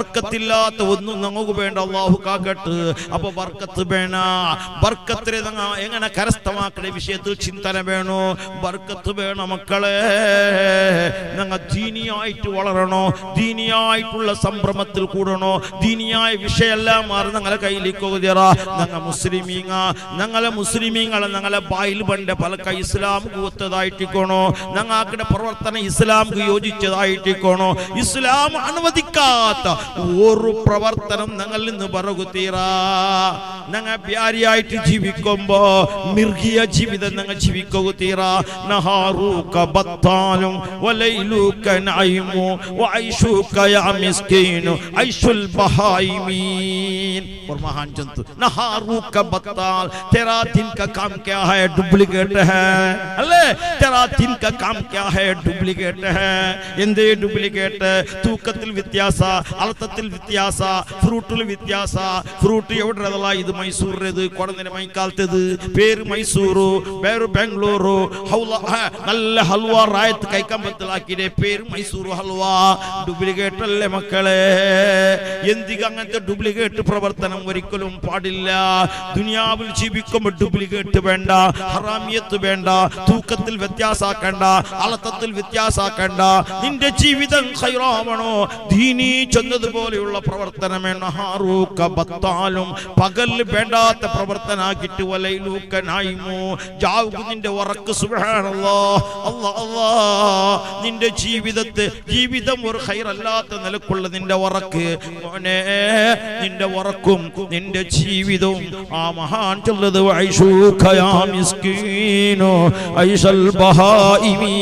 ബർക്കത്തില്ലാത്ത ഒന്നും നമുക്ക് വേണ്ട, അല്ലാഹു കാക്കട്ടെ. അപ്പൊ ബർക്കത്ത് വേണ, ബർക്കത്തിനെ എങ്ങനെ കരസ്ഥമാക്കുന്ന വിഷയത്തിൽ ചിന്തന വേണോ? ബർക്കത്ത് വേണം മക്കളെ. ഞങ്ങൾ ദീനിയായിട്ട് വളരണോ, ദീനിയായിട്ടുള്ള സംഭ്രമത്തിൽ കൂടണോ, ദീനിയായ വിഷയെല്ലാം മാറി ഞങ്ങളെ കയ്യിലേക്ക് ഒതുറ. ഞങ്ങൾ ഞങ്ങളെ മുസ്ലിമീങ്ങളെ ഞങ്ങളെ ബായിൽ പണ്ട് പലക്ക ഇസ്ലാം കൂത്തതായിട്ടിക്കോണോ, ഞങ്ങളുടെ പ്രവർത്തനം ഇസ്ലാംക്ക് യോജിച്ചതായിട്ടിക്കോണോ. ഇസ്ലാം അനുവദിക്കാത്ത ഒരു പ്രവർത്തനം ഞങ്ങളിൽ നിന്ന് പറകുത്തീറാ. ഞങ്ങൾ വ്യാരിയായിട്ട് ജീവിക്കുമ്പോ മിർഗിയ ജീവിതം ഞങ്ങൾ ജീവിക്കുത്തീറാ. നഹാറൂക ബത്താലും വലൈലൂക നഈമു വഐശൂക യാ മിസ്കീനു ഐശുൽ ബഹായിമീൻ. और महान जंतु नहारू का बत्ताल, तेरा दिन का काम क्या है? डुप्लीकेट है. अल्ले तेरा दिन का काम क्या है? डुप्लीकेट है. എന്തേ ഡ്യൂപ്ലിക്കേറ്റ്? തൂക്കത്തിൽ വ്യത്യാസ, അളത്തത്തിൽ വ്യത്യാസ, ഫ്രൂട്ടിൽ വ്യത്യാസ. ഫ്രൂട്ട് എവിടെയുള്ള ഇത് മൈസൂറിനത്, കൊടന്നിന് മൈക്കാലത്തത്, പേര് മൈസൂരു, പേര് ബാംഗ്ലൂരു. നല്ല ഹൽവ റായത്ത് കൈക്കാൻ പറ്റലാക്കിയുടെ പേര് മൈസൂർ ഹൽവ. ഡ്യൂപ്ലിക്കേറ്റ് അല്ലേ മക്കളെ? എന്തിക്ക് അങ്ങനത്തെ ഡ്യൂപ്ലിക്കേറ്റ് പ്രവർത്തനം ഒരിക്കലും പാടില്ല. ദുനിയാവിൽ ജീവിക്കുമ്പോൾ ഡ്യൂപ്ലിക്കേറ്റ് വേണ്ട, ഹറാമിയത്ത് വേണ്ട, തൂക്കത്തിൽ വ്യത്യാസാക്കണ്ട, അളത്തത്തിൽ വ്യത്യാസാക്കണ്ട. നിന്റെ ജീവിതം ഖൈറാവണോ, ദീനി ചെന്നതുപോലെയുള്ള പ്രവർത്തനമേ. നഹാറൂക ബത്താലും, പകല് വേണ്ടാത്ത പ്രവർത്തനാക്കിട്ട് വലൈലൂക നഈമു, ജാവുക നിന്റെ ഉറക്ക്. സുബ്ഹാനല്ലാഹ്, അല്ലാഹ് അല്ലാഹ്. നിന്റെ ജീവിതം ഒരു ഖൈറല്ലാത്ത നിലക്കുള്ള നിന്റെ ഉറക്ക് മോനെ, നിന്റെ ഉറക്കും നിന്റെ ജീവിതവും ആ മഹാൻ ചൊല്ലത് വൈശൂക യാ മിസ്കീനു ഐശൽ ബഹായിമീ.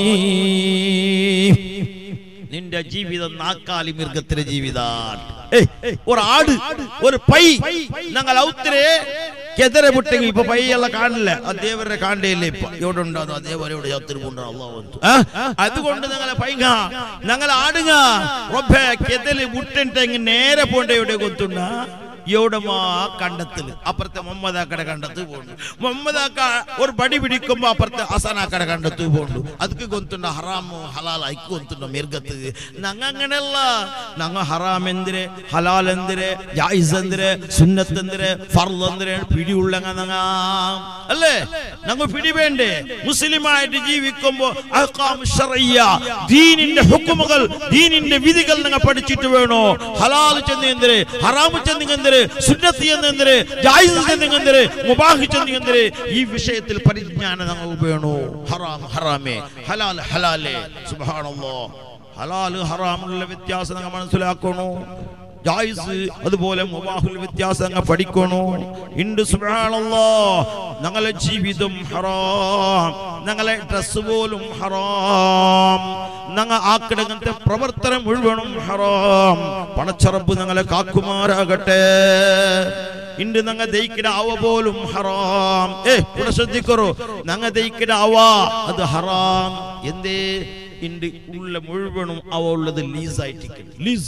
നിന്റെ ജീവിതം നാക്കാലി മൃഗത്തിന്റെ ജീവിതാണ്. ഒരു ആട്, ഒരു പൈ ഞങ്ങൾ ഔത്തിരെ ಕೆದರೆ ಬಿಟ್ಟೆಗೆ ಇಪ್ಪ ಪೈಯೆಲ್ಲ ಕಾಣಲ್ಲ, ಆ ದೇವರ ಕಾಣಲೇ ಇಲ್ಲ. ಇಪ್ಪ ಎവിടെ ಉಂಟು ಆ ದೇವರು ಎവിടെ ಯಾತ್ತಿರ್ಕೊಂಡು ಅಲ್ಲಾಹ್ ಅಂತು അതുകൊണ്ട് ഞങ്ങളെ പൈങ്ങ ഞങ്ങളെ ആടുങ്ങ റബ്ബേ കെതലി മുട്ടെണ്ടെങ്കിൽ നേരെ പോണ്ട എവിടെ കൊത്തുണ്ട എവിടമാ കണ്ടത്തില് അപ്പുറത്തെ മുഹമ്മദാക്കടെ കണ്ടെത്ത് പോകണ്ടു. മുഹമ്മദാക്ക ഒരു പടി പിടിക്കുമ്പോ അപ്പുറത്തെ ഹസനാക്കടെ കണ്ടെത്ത് പോകണ്ടു. ಅದಕ್ಕೆ ಗೊಂತುಂಡ ಹರಾಮು ಹಲಾಲ್ ಐಕ್ ಗೊಂತುಂಡ ಮಿರ್ಗತ್. ನಂಗ അങ്ങനെയല്ല, ഞങ്ങ ഹറാം എന്തിരെ, ഹലാൽ എന്തിരെ, ജായിസ് എന്തിരെ, സുന്നത്ത് എന്തിരെ, ഫർദ് എന്തിരെ പിടിയുള്ളങ്ങ ഞങ്ങ അല്ലേ? ഞങ്ങ പിടി വേണ്ടേ? മുസ്ലിമായിട്ട് ജീവിക്കുമ്പോ അഹ്കാം ശർഇയ്യ, ദീനിന്റെ ഹുക്മുകൾ, ദീനിന്റെ വിധികൾ ഞങ്ങൾ പഠിച്ചിട്ട് വേണോ. ഹലാൽ ചെന്നെന്തിരെ, ഹറാം ചെന്നെന്തിരെ, സുന്നത്ത് എന്നെന്തിരെ, ജായിസ് ചെന്നെന്തിരെ, മുബാഹ് ചെന്നെന്തിരെ, ഈ വിഷയത്തിൽ പരിജ്ഞാനം ഞങ്ങൾ വേണോ. ഹറാം ഹറാമേ, ഹലാൽ ഹലാലേ. സുബ്ഹാനല്ലാഹ്, ഹലാൽ ഹറാമുള്ള വ്യത്യാസം ഞങ്ങൾ മനസ്സിലാക്കണോ. ജായിസ് അതുപോലെ മുബാഹുൽ വ്യത്യാസം ഞങ്ങൾ പഠിക്കണോ. ഇണ്ട് സുബ്ഹാനല്ലാഹ്, ഞങ്ങളെ ജീവിതം ഹറാം, ഞങ്ങളെ ഡ്രസ് പോലും ഹറാം, ഞങ്ങൾ ആക്കിടങ്ങനത്തെ പ്രവർത്തനം മുഴുവനും ഹറാം. പണച്ചറബ് ഞങ്ങളെ കാക്കുമാരാകട്ടെ. ഇണ്ട് ഞങ്ങൾ ദയിക്കിട അവ പോലും ഹറാം. ഇവിടെ ശ്രദ്ധിക്കറോ, ഞങ്ങൾ ദയിക്കിട അവ അത് ഹറാം. എന്തേ? ഇണ്ട് ഉള്ള മുഴുവനും അവ ഉള്ളത് ലീസായിട്ട്,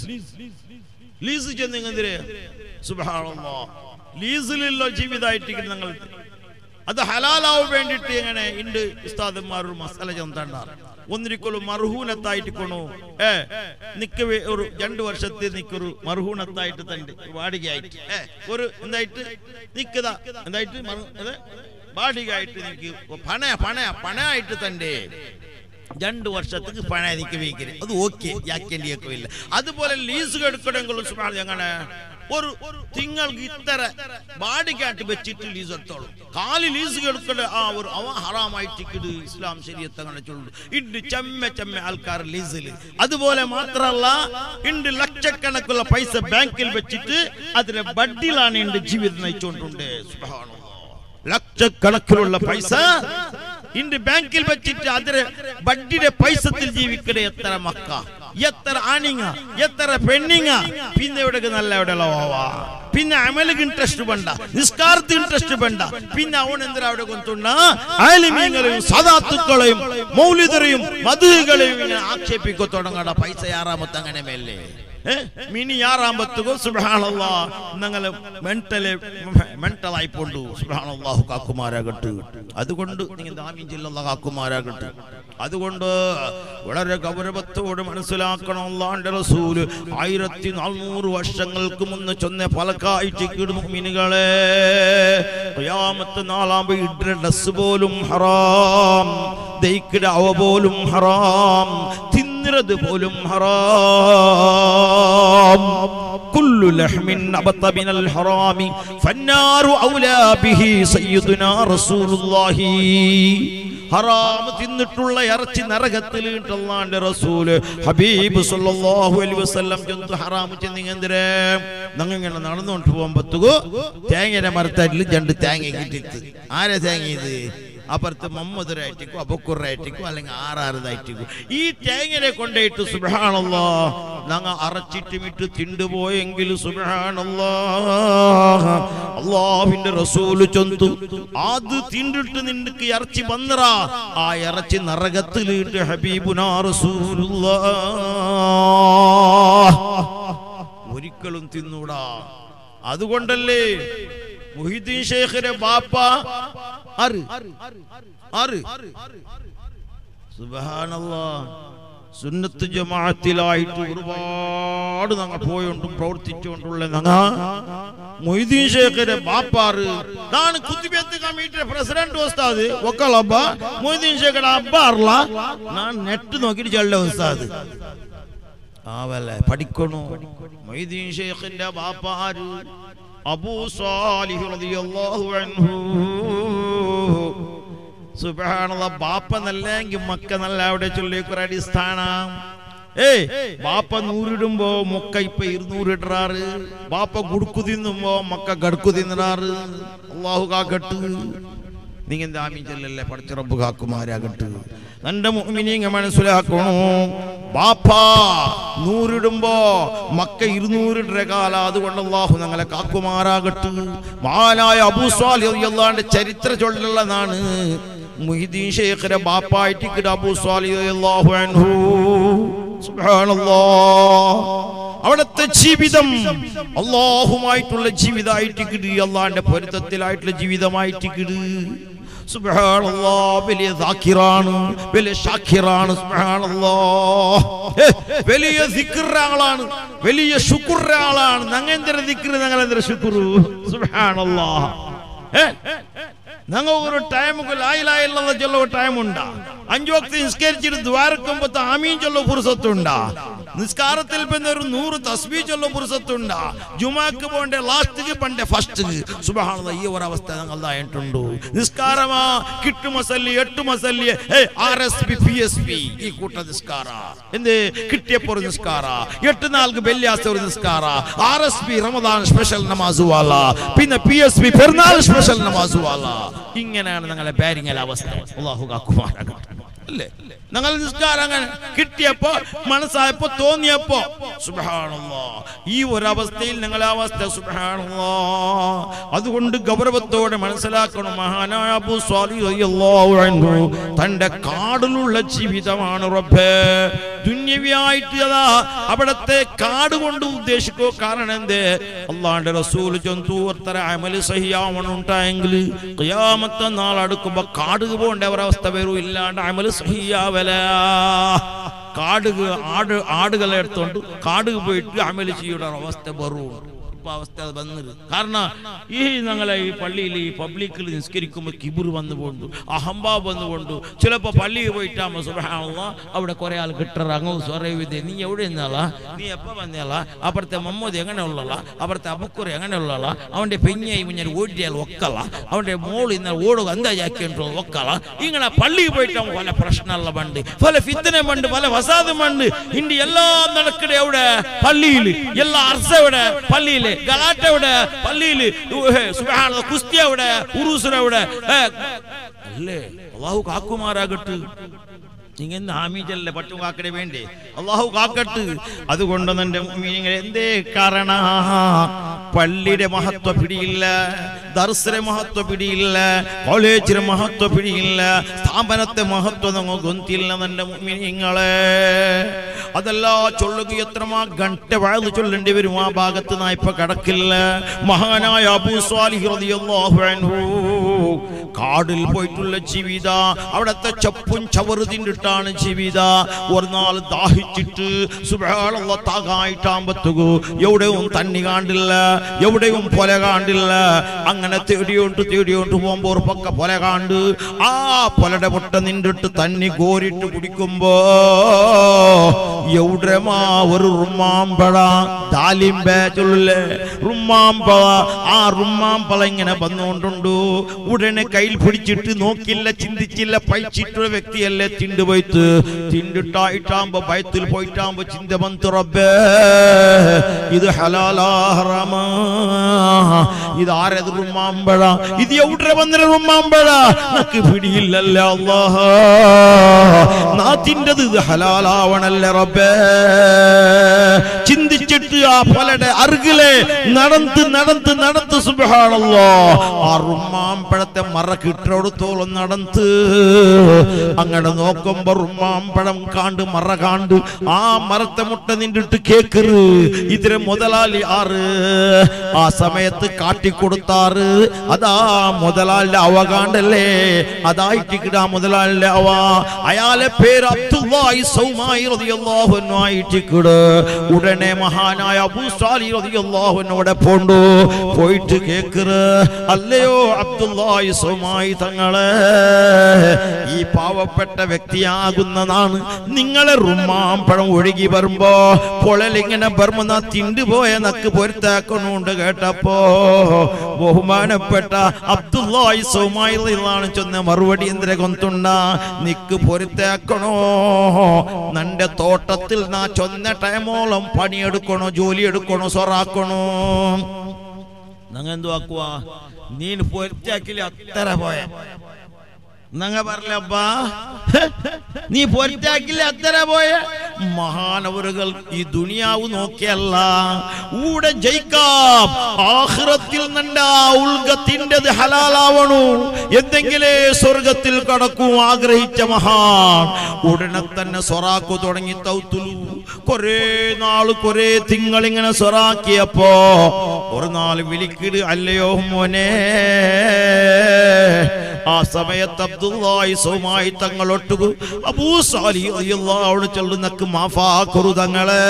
ലീസ് ചെന്നെന്തിരെ. സുബ്ഹാനല്ലാഹ്, ലീസിലുള്ള ജീവിതമായിട്ട് ഞങ്ങൾ അത് ഹലാലാവാൻ വേണ്ടിയിട്ട് എങ്ങനെ ഇണ്ട് ഉസ്താദന്മാരൊരു മസാല ചെന്താണ്ടാറ്. ഒന്നിരിക്കലും മർഹൂനത്തായിട്ടിക്കണു നിക്കവേ ഒരു 2 വർഷത്തെ നിക്കൊരു മർഹൂനത്തായിട്ട് തന്നെ വാടികയായിട്ട് ഒരു എന്തായിട്ട് നിക്കത എന്തായിട്ട് വാടികയായിട്ട് നിക്ക് പണയായിട്ട് തന്നെ 2 വർഷത്തേക്ക് പണ എനിക്ക് വീക്കരുത്. അത് ഓക്കെ, യാക്കേണ്ടിയൊക്കെ ഇല്ല. അതുപോലെ ലീസ് എടുക്കണമെങ്കിലും എങ്ങനെ ഒരു തിങ്ങൾക്ക് ഇത്ര വാടിക്കാട്ട് വെച്ചിട്ട് ലീസ് എടുത്തോളൂ. കാലി ലീസ് എടുക്കണ ആ ഒരു അവ ഹറാമായിട്ട് ഇസ്ലാം ശരീഅത്ത് അങ്ങനെ ചൊല്ലു. ഇണ്ട് ചെമ്മ ആൾക്കാർ ലീസിൽ. അതുപോലെ മാത്രമല്ല ഇണ്ട് ലക്ഷക്കണക്കുള്ള പൈസ ബാങ്കിൽ വെച്ചിട്ട് അതിലെ വട്ടിയിലാണ് ഇണ്ട് ജീവിതം നയിച്ചുകൊണ്ടുണ്ട്. സുബ്ഹാനല്ലാഹ്, ലക്ഷക്കണക്കിലുള്ള പൈസ ഇണ്ട് ബാങ്കിൽ വെച്ചിട്ട് അതിലെ വട്ടിയുടെ പൈസത്തിൽ ജീവിക്കണ എത്ര മക്ക, എത്ര ആണിങ്ങ, എത്ര പെണ്ണിങ്ങ. പിന്നെ ഇവിടെ നല്ല എവിടെയുള്ള പിന്നെ അമലിക്ക് ഇൻട്രസ്റ്റ് വേണ്ട, നിസ്കാരത്തിന് ഇൻട്രസ്റ്റ് വേണ്ട. പിന്നെ അവൻ എന്തിനാ അവിടെ കൊണ്ടുണ്ട ആലിമീങ്ങളെയും സദാത്തുക്കളെയും മൗലിദരെയും മദ്ഹുകളെയും ഇങ്ങനെ ആക്ഷേപിക്കോ തുടങ്ങണ്ട. പൈസ 6 അങ്ങനെ മേലെ മിനി യാറാമ്പത്തുകോ സുബ്ഹാനല്ലാഹ് ഞങ്ങൾ മെന്റലായി പോണ്ടു സുബ്ഹാനല്ലാഹു കാക്കുമാരാകട്ടെ. അതുകൊണ്ട് നിങ്ങൾ ആമീൻ ചൊല്ലല്ലാഹു കാക്കുമാരാകട്ടെ. അതുകൊണ്ട് വളരെ ഗൗരവത്തോടെ മനസ്സിലാക്കണം, അല്ലാഹുവിന്റെ റസൂല് 1400 വർഷങ്ങൾക്ക് മുന്നേ ചൊന്ന ഫലക്കായിട്ട് മുഅ്മിനുകളെ ഖിയാമത്ത് നാളാകുമ്പോൾ ഇഡ്ര ഡ്രസ് പോലും ഹറാം, ദൈക്കിട അവ പോലും ഹറാം, തിന്നിറത് പോലും ഹറാം. കുല്ലു ലഹ്മിൻ നബത മിനൽ ഹറാമി ഫന്നാറു ഔലാ ബിഹി സയ്യിദുനാ റസൂലുള്ളാഹി. ഹറാം തിന്നിട്ടുള്ള ഇറച്ചി നരകത്തിൽ അല്ലാഹുവിന്റെ റസൂല് ഹബീബ് സല്ലല്ലാഹു അലൈഹി വസല്ലം ജന്തു ഹറാം ചെന്നിങ്ങെന്തരേ നങ്ങിങ്ങനെ നടന്നുകൊണ്ട് പോകുമ്പത്തുകോ തേങ്ങയുടെ മരത്തടിൽ 2 തേങ്ങ കിട്ടിത്ത്. ആരെ തേങ്ങ ഇത്? അപ്പുറത്ത് മുഹമ്മദരായിട്ടിക്കും അബൂബക്കറായിട്ടിക്കും അല്ലെങ്കിൽ ആറാറതായിട്ടിക്കും ഈ തേങ്ങനെ കൊണ്ടേയിട്ട് സുബ്ഹാനല്ലാഹ് ഞങ്ങൾ അറച്ചിട്ടുമിട്ട് തിണ്ടുപോയെങ്കിൽ സുബ്ഹാനല്ലാഹ് അല്ലാഹുവിന്റെ റസൂല് ചൊന്തു അത് തിണ്ടിട്ട് നിനക്ക് ഇറച്ചി വന്നറ ആ ഇറച്ചി നരകത്തിലിട്ട് ഹബീബുനാ റസൂലുള്ളാഹ് ഒരിക്കലും തിന്നൂടാ. അതുകൊണ്ടല്ലേ മുഹീദ്ദീൻ ശൈഖിന്റെ ബാപ്പ സുബ്ഹാനല്ലാഹ് സുന്നത്ത് ജമാഅത്തിലായിട്ട് ഒരുപാട് ഞങ്ങൾ പോയോണ്ടും പ്രവർത്തിച്ചുകൊണ്ടുള്ള മുഹീദ്ദീൻ ശൈഖിന്റെ ബാപ്പാറ് ഞാൻ കുത്തുബിയത്ത് കമ്മിറ്റിയുടെ പ്രസിഡന്റ് ഉസ്താദ് ഒക്കളബ്ബ മുഹീദ്ദീൻ ശൈഖിന്റെ അബ്ബാർല ഞാൻ നെറ്റ് നോക്കിയിട്ട് ചെല്ല ഉസ്താദ് ആവല്ലേ പഠിക്കണോ. മുഹീദ്ദീൻ ശൈഖിന്റെ ബാപ്പാറ് അബൂ സാലിഹ് റളിയല്ലാഹു അൻഹു. സുബ്ഹാനല്ലാഹ് ബാപ്പ നല്ലെങ്കിൽ മക്ക നല്ല അവിടെ ചൊല്ലിയൊരു അടിസ്ഥാനം. ബാപ്പ 100 ഇടുമ്പോ മൊക്ക ഇപ്പൊ 200 ഇടാറ്. ബാപ്പ ഗുടുക്കു തിന്നുമ്പോ മക്ക ഗടുക്കു തിന്നാറ്. അല്ലാഹു കാക്കട്ട്. നിങ്ങൾ എന്താ ആമീൻ ചൊല്ലല്ലേ? പഠിച്ച റബ്ബ് കാക്കുമാരാകട്ടെ. എന്റെ മുഅ്മിനീങ്ങ മനസ്സിലാക്കണോ, ബാപ്പ 100 ഇടുമ്പോ മക്ക 200 ഇടര കാല. അതുകൊണ്ട് അല്ലാഹു ഞങ്ങളെ കാക്കുമാരാകട്ടെ. മഹാനായ അബൂ സ്വാലിഹ് റളിയല്ലാഹുവിന്റെ ചരിത്ര ചൊല്ലുള്ളതാണ്. മുഹീദ്ദീൻ ശൈഖിന്റെ ബാപ്പായിട്ട് അബൂ സ്വാലിഹ് റളിയല്ലാഹു അൻഹു. സുബ്ഹാനല്ലാഹ് അവിടുത്തെ ജീവിതം അല്ലാഹുമായിട്ടുള്ള ജീവിതമായിട്ട് കിട്, അല്ലാഹുവിന്റെ പൊരുത്തത്തിലായിട്ടുള്ള ജീവിതമായിട്ട് കിട്. സുബ്ഹാനല്ലാഹ് വലിയ സാക്കിറാണ്, വലിയ ഷാക്കിറാണ്. സുബ്ഹാനല്ലാഹ് വലിയ സിക്റാളാണ്, വലിയ ശുക്റാളാണ്. ഞങ്ങളെന്തര ദിക്ർ, ഞങ്ങളെന്തര ശുക്ർ. സുബ്ഹാനല്ലാഹ് ഞങ്ങൾ ഒരു ടൈം ലാ ഇലാഹ ഇല്ലല്ലാഹ് ചൊല്ല ടൈം ഉണ്ടാ. 5 വക്ത് നിസ്കരിച്ചിട്ട് ദ്വാരക്കുമ്പോ ആമീൻ ചൊല്ല ഫുർസത്തുണ്ടാ. നിസ്കാരത്തിൽ പിന്നെ ഒരു 100 തസ്ബീഹ് ചൊല്ല ഫുർസത്തുണ്ടാ. ജുമാക്ക് പോണ്ടേ ലാസ്റ്റ് പണ്ടേ ഫസ്റ്റ്. സുബ്ഹാനല്ലാഹ് ഈ ഒരു അവസ്ഥ ഞങ്ങൾ ആയിട്ടുണ്ട്. നിസ്കാരമാ കിട്ടു മസല്ലി 8 മസല്ലി ആർഎസ്പി പിഎസ്പി ഈ കൂട്ട നിസ്കാര എന്ത് കിട്ടിയപ്പോൾ നിസ്കാര 8-4 വെള്ളിയാഴ്ച ഒരു നിസ്കാര ആർഎസ്പി റമദാൻ സ്പെഷ്യൽ നമാസ് വാല പിന്നെ പിഎസ്പി പെരുന്നാൾ സ്പെഷ്യൽ നമാസ് വാല. ഇങ്ങനെയാണ് ഞങ്ങളെ ബാരിങ്ങൽ അവസ്ഥ. അല്ലാഹു കാക്കുമാറാകട്ടെ. അല്ലേ ഞങ്ങൾ നിസ്കാരം അങ്ങനെ കിട്ടിയപ്പോ മനസ്സായപ്പോ തോന്നിയപ്പോ സുബ്ഹാനല്ലാഹ് ഈ ഒരവസ്ഥയിൽ ഞങ്ങളെ അവസ്ഥ. സുബ്ഹാനല്ലാഹ് അതുകൊണ്ട് ഗൗരവത്തോടെ മനസ്സിലാക്കണം. മഹാനായ അബൂ സ്വാലിഹ് റളിയല്ലാഹു അൻഹു തന്റെ കാടിലുള്ള ജീവിതമാണ് റബ്ബേ. ദുന്യവിയായിട്ട് അതാ അവിടത്തെ കാട് കൊണ്ട് ഉദ്ദേശിക്കോ. കാരണം എന്തേ? അല്ലാഹുവിന്റെ റസൂൽ ചൊന്തു ഒത്തര അമൽ സഹിയാവണുണ്ടായെങ്കിൽ ഖിയാമത്ത് നാൾ അടുക്കുമ്പോ കാട് പോകേണ്ട ഒരവസ്ഥ വരും. ഇല്ലാണ്ട് അമൽ സഹിയാവല. ആടുകളെ എടുത്തോണ്ട് കാട് പോയിട്ട് അമൽ ചെയ്യുന്ന അവസ്ഥ വരും. അവസ്ഥ വന്നത് കാരണം ഈ ഞങ്ങളെ ഈ പള്ളിയിൽ ഈ പബ്ലിക്കിൽ നിസ്കരിക്കുമ്പോൾ കിബിർ വന്നു പോണ്ടു, അഹംഭാവ് വന്നു കൊണ്ടു. ചിലപ്പോൾ പള്ളിയിൽ പോയിട്ടാകുമ്പോ സുബ്ഹാനല്ലാഹ് അവിടെ കുറെ ആൾ കിട്ടറ അങ്ങ് സ്വറവിതെ. നീ എവിടെ നിന്നാളാ, നീ എപ്പോൾ വന്നേളാ, അപ്പുറത്തെ മമ്മൂദ് എങ്ങനെ ഉള്ളാ, അപ്പുറത്തെ അബുക്കുറ എങ്ങനെ ഉള്ളാ, അവൻ്റെ പെഞ്ഞായി മുഞ്ഞാൽ ഓടിയാൽ ഒക്കല, അവൻ്റെ മോള് ഇന്നലെ ഓടുക എന്താ ജാക്കിണ്ടോ ഒക്കല. ഇങ്ങനെ പള്ളിയിൽ പോയിട്ടാകുമ്പോൾ പല പ്രശ്നമുള്ള പണ്ട്, പല ഫിത്തന പണ്ട്, പല വസാദ് പണ്ട്. ഇണ്ടി എല്ലാം നടക്കടെ എവിടെ? പള്ളിയിൽ. എല്ലാ അർസ എവിടെ? പള്ളിയിൽ. ഗലാട്ട എവിടെ? പള്ളിയിൽ. സുബ്ഹാനല്ലാഹ് കുസ്തി എവിടെ? ഉറൂസ് എവിടെ? അല്ലേ അല്ലാഹു കാക്കുമാറാകട്ടെ. ഇങ്ങനെ ആമീജല്ലേ പട്ടു കാക്കടെ വേണ്ടേ? അല്ലാഹു കാക്കട്ട്. അതുകൊണ്ട് എന്റെ മുഅ്മിനീങ്ങളെ എന്തേ കാരണ പള്ളിയുടെ മഹത്വം പിടിയില്ല, ദർസിലെ മഹത്വം പിടിയില്ല, കോളേജിലെ മഹത്വം പിടിയില്ല, സ്ഥാപനത്തെ മഹത്വം നമുക്ക് ഗൊന്തില്ല. എന്റെ മുഅ്മിനീങ്ങളെ അതല്ല ചൊല്ലുക എത്രമാ ഗണ്ട വഴു ചൊല്ലേണ്ടി വരും ആ ഭാഗത്ത് നാ ഇപ്പൊ കടക്കില്ല. മഹാനായ അബൂ സ്വാലിഹ് റളിയല്ലാഹു അൻഹു കാടിൽ പോയിട്ടുള്ള ജീവിത, അവിടത്തെ ചപ്പും ചവറ് തിന്നിട്ടാണ് ജീവിത. ഒരു നാൾ ദാഹിച്ചിട്ട് സുബ്ഹാനല്ലാഹ് താകായിട്ടാകുമ്പത്തുകു എവിടെയും തണ്ണി കാണ്ടില്ല, എവിടെയും പൊല കാണ്ടില്ല. അങ്ങനെ തേടിയോണ്ട് പോകുമ്പോ ഒരു പക്ക പൊല കാണ്ട് ആ പൊലയുടെ പൊട്ട നിന്നിട്ട് തന്നി കോരിട്ട് കുടിക്കുമ്പോ എവിടെമാ ഒരു റുമ്മാമ്പഴ ദാലിംബേ ചൊല്ലേ റുമ്മാമ്പഴ. ആ റുമ്മാമ്പഴ ഇങ്ങനെ വന്നുകൊണ്ടുണ്ട്. ഉടനെ കയ്യിൽ പിടിച്ചിട്ട് നോക്കില്ല, ചിന്തിച്ചില്ല, പഴിച്ചിട്ടുള്ള വ്യക്തിയല്ലേ തിണ്ടുപോയിട്ട് തിണ്ടിട്ടായിട്ടാകുമ്പോ ഭയത്തിൽ പോയിട്ടാകുമ്പോ ചിന്ത വന്നു, റബ്ബേ ഇത് ഹലാലാ ഹറാമാ, ഇത് ആരത് റുമ്മാമ്പഴ, ഇത് എവിടെ വന്നിട്ട് റുമ്മാമ്പഴ നക്ക് പിടിയില്ലല്ല അല്ലാഹ, നാത്തിൻ്റെത് ഇത് ഹലാലാവണല്ലേ റബ്ബേ. ചിന്തിച്ചിട്ട് ആ പൊലയുടെ അറുകിലെ നടന്ന് സുബ്ഹാനല്ലാഹ് ആ റുമ്മാമ്പഴത്തെ മറ കിട്ടോടത്തോളം നടന്ന് അങ്ങനെ നോക്കുമ്പോ റുമ്മാമ്പഴം കാണ്ട് മറ കാണ്ട് ആ മരത്തെ മുട്ട നിന്നിട്ട് കേക്കറ് ഇതിന് മുതലാളി ആറ് ആ സമയത്ത് കാട്ടിക്കൊടുത്താറ്. അതാ മുതലാളിന്റെ അവകാണ്ടല്ലേ, അതായിട്ട് കിടാ മുതലാളിന്റെ അവ. അയാളെ പേര് അബ്ദുല്ലാഹി സൗമായി റളിയല്ലാഹു അൻഹു ആയിട്ട് കിട്. ഉടനെ മഹാനായ അബൂ സ്വാലിഹ് റളിയല്ലാഹു അൻഹുവിടെ പോണ്ടു. പോയിട്ട് കേക്കറ്, അല്ലയോ അബ്ദുല്ലാഹി സൗമായി തങ്ങളെ, ഈ പാവപ്പെട്ട വ്യക്തിയാകുന്നതാണ് നിങ്ങളെ റുമ്മാമ്പഴം ഒഴുകി വരുമ്പോ പൊളലിങ്ങനെ ബർമ്മ തിണ്ടുപോയ നക്ക് പൊരുത്താക്കണുണ്ട് കേട്ടപ്പോ ബഹുമാനപ്പെട്ട അബ്ദുല്ലാഹി സൗമായി റളിയല്ലാഹു ചൊന്ന മറുപടി എന്തിനെ കൊന്തുണ്ട, നിക്ക് പൊരുത്താക്കണോ, നന്റെ തോട്ടത്തിൽ നാ ചൊന്ന ടൈമോളം പണിയെടുക്കണോ, ജോലി എടുക്കണോ, സൊറാക്കണോ, നങ്ങ എന്തു ആക്കുവാ, നീ പൊരുത്താക്കില്ല അത്ര പോയ നങ്ങ പറഞ്ഞപ്പാ, നീ പൊരുത്താക്കില്ല അത്ര പോയ. മഹാനവറുകൾ ഈ ദുനിയാവ് നോക്കിയല്ല ഊടെ ജയിക്കാം, ആഖിറത്തിൽ നന്റെ ഉൽഗത്തിൻ്റെത് ഹലാലാവണു, എന്തെങ്കിലേ സ്വർഗത്തിൽ കടക്കും ആഗ്രഹിച്ച മഹാൻ ഉടനെ തന്നെ സൊറാക്കു തുടങ്ങി. തൗത്തുലു കൊറേ നാള് കൊറേ തിങ്ങളിങ്ങനെ സൊറാക്കിയപ്പോ ഒരു നാള് വിളിക്കിട്, അല്ലയോ മോനെ. ആ സമയത്ത് അബ്ദുല്ലാഹി സൗമായി തങ്ങളൊട്ടുകു അബൂ സ്വാലിഹ് റളിയല്ലാഹു ചൊല്ലുന്നക്ക് മാഫാക്കറു തങ്ങളെ,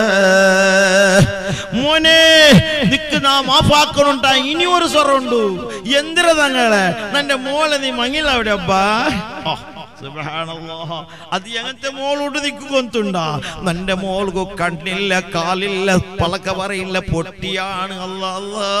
മോനെ നിക്ക് നാ മാഫാക്കണുണ്ടാ, ഇനി ഒരു സ്വറുണ്ടു, എന്തിര തങ്ങളെ നന്റെ മോളെ നീ മങ്ങില അവിടെ അബ്ബാ. സുബ്ഹാനല്ലാഹ്, അത് എങ്ങനത്തെ മോളോട് നിൽക്കൊണ്ടുണ്ടാ, നന്റെ മോൾക്ക് കണ്ണില്ല, കാലില്ല, പളക്ക പറയില്ല, പൊട്ടിയാണ്. അല്ലാ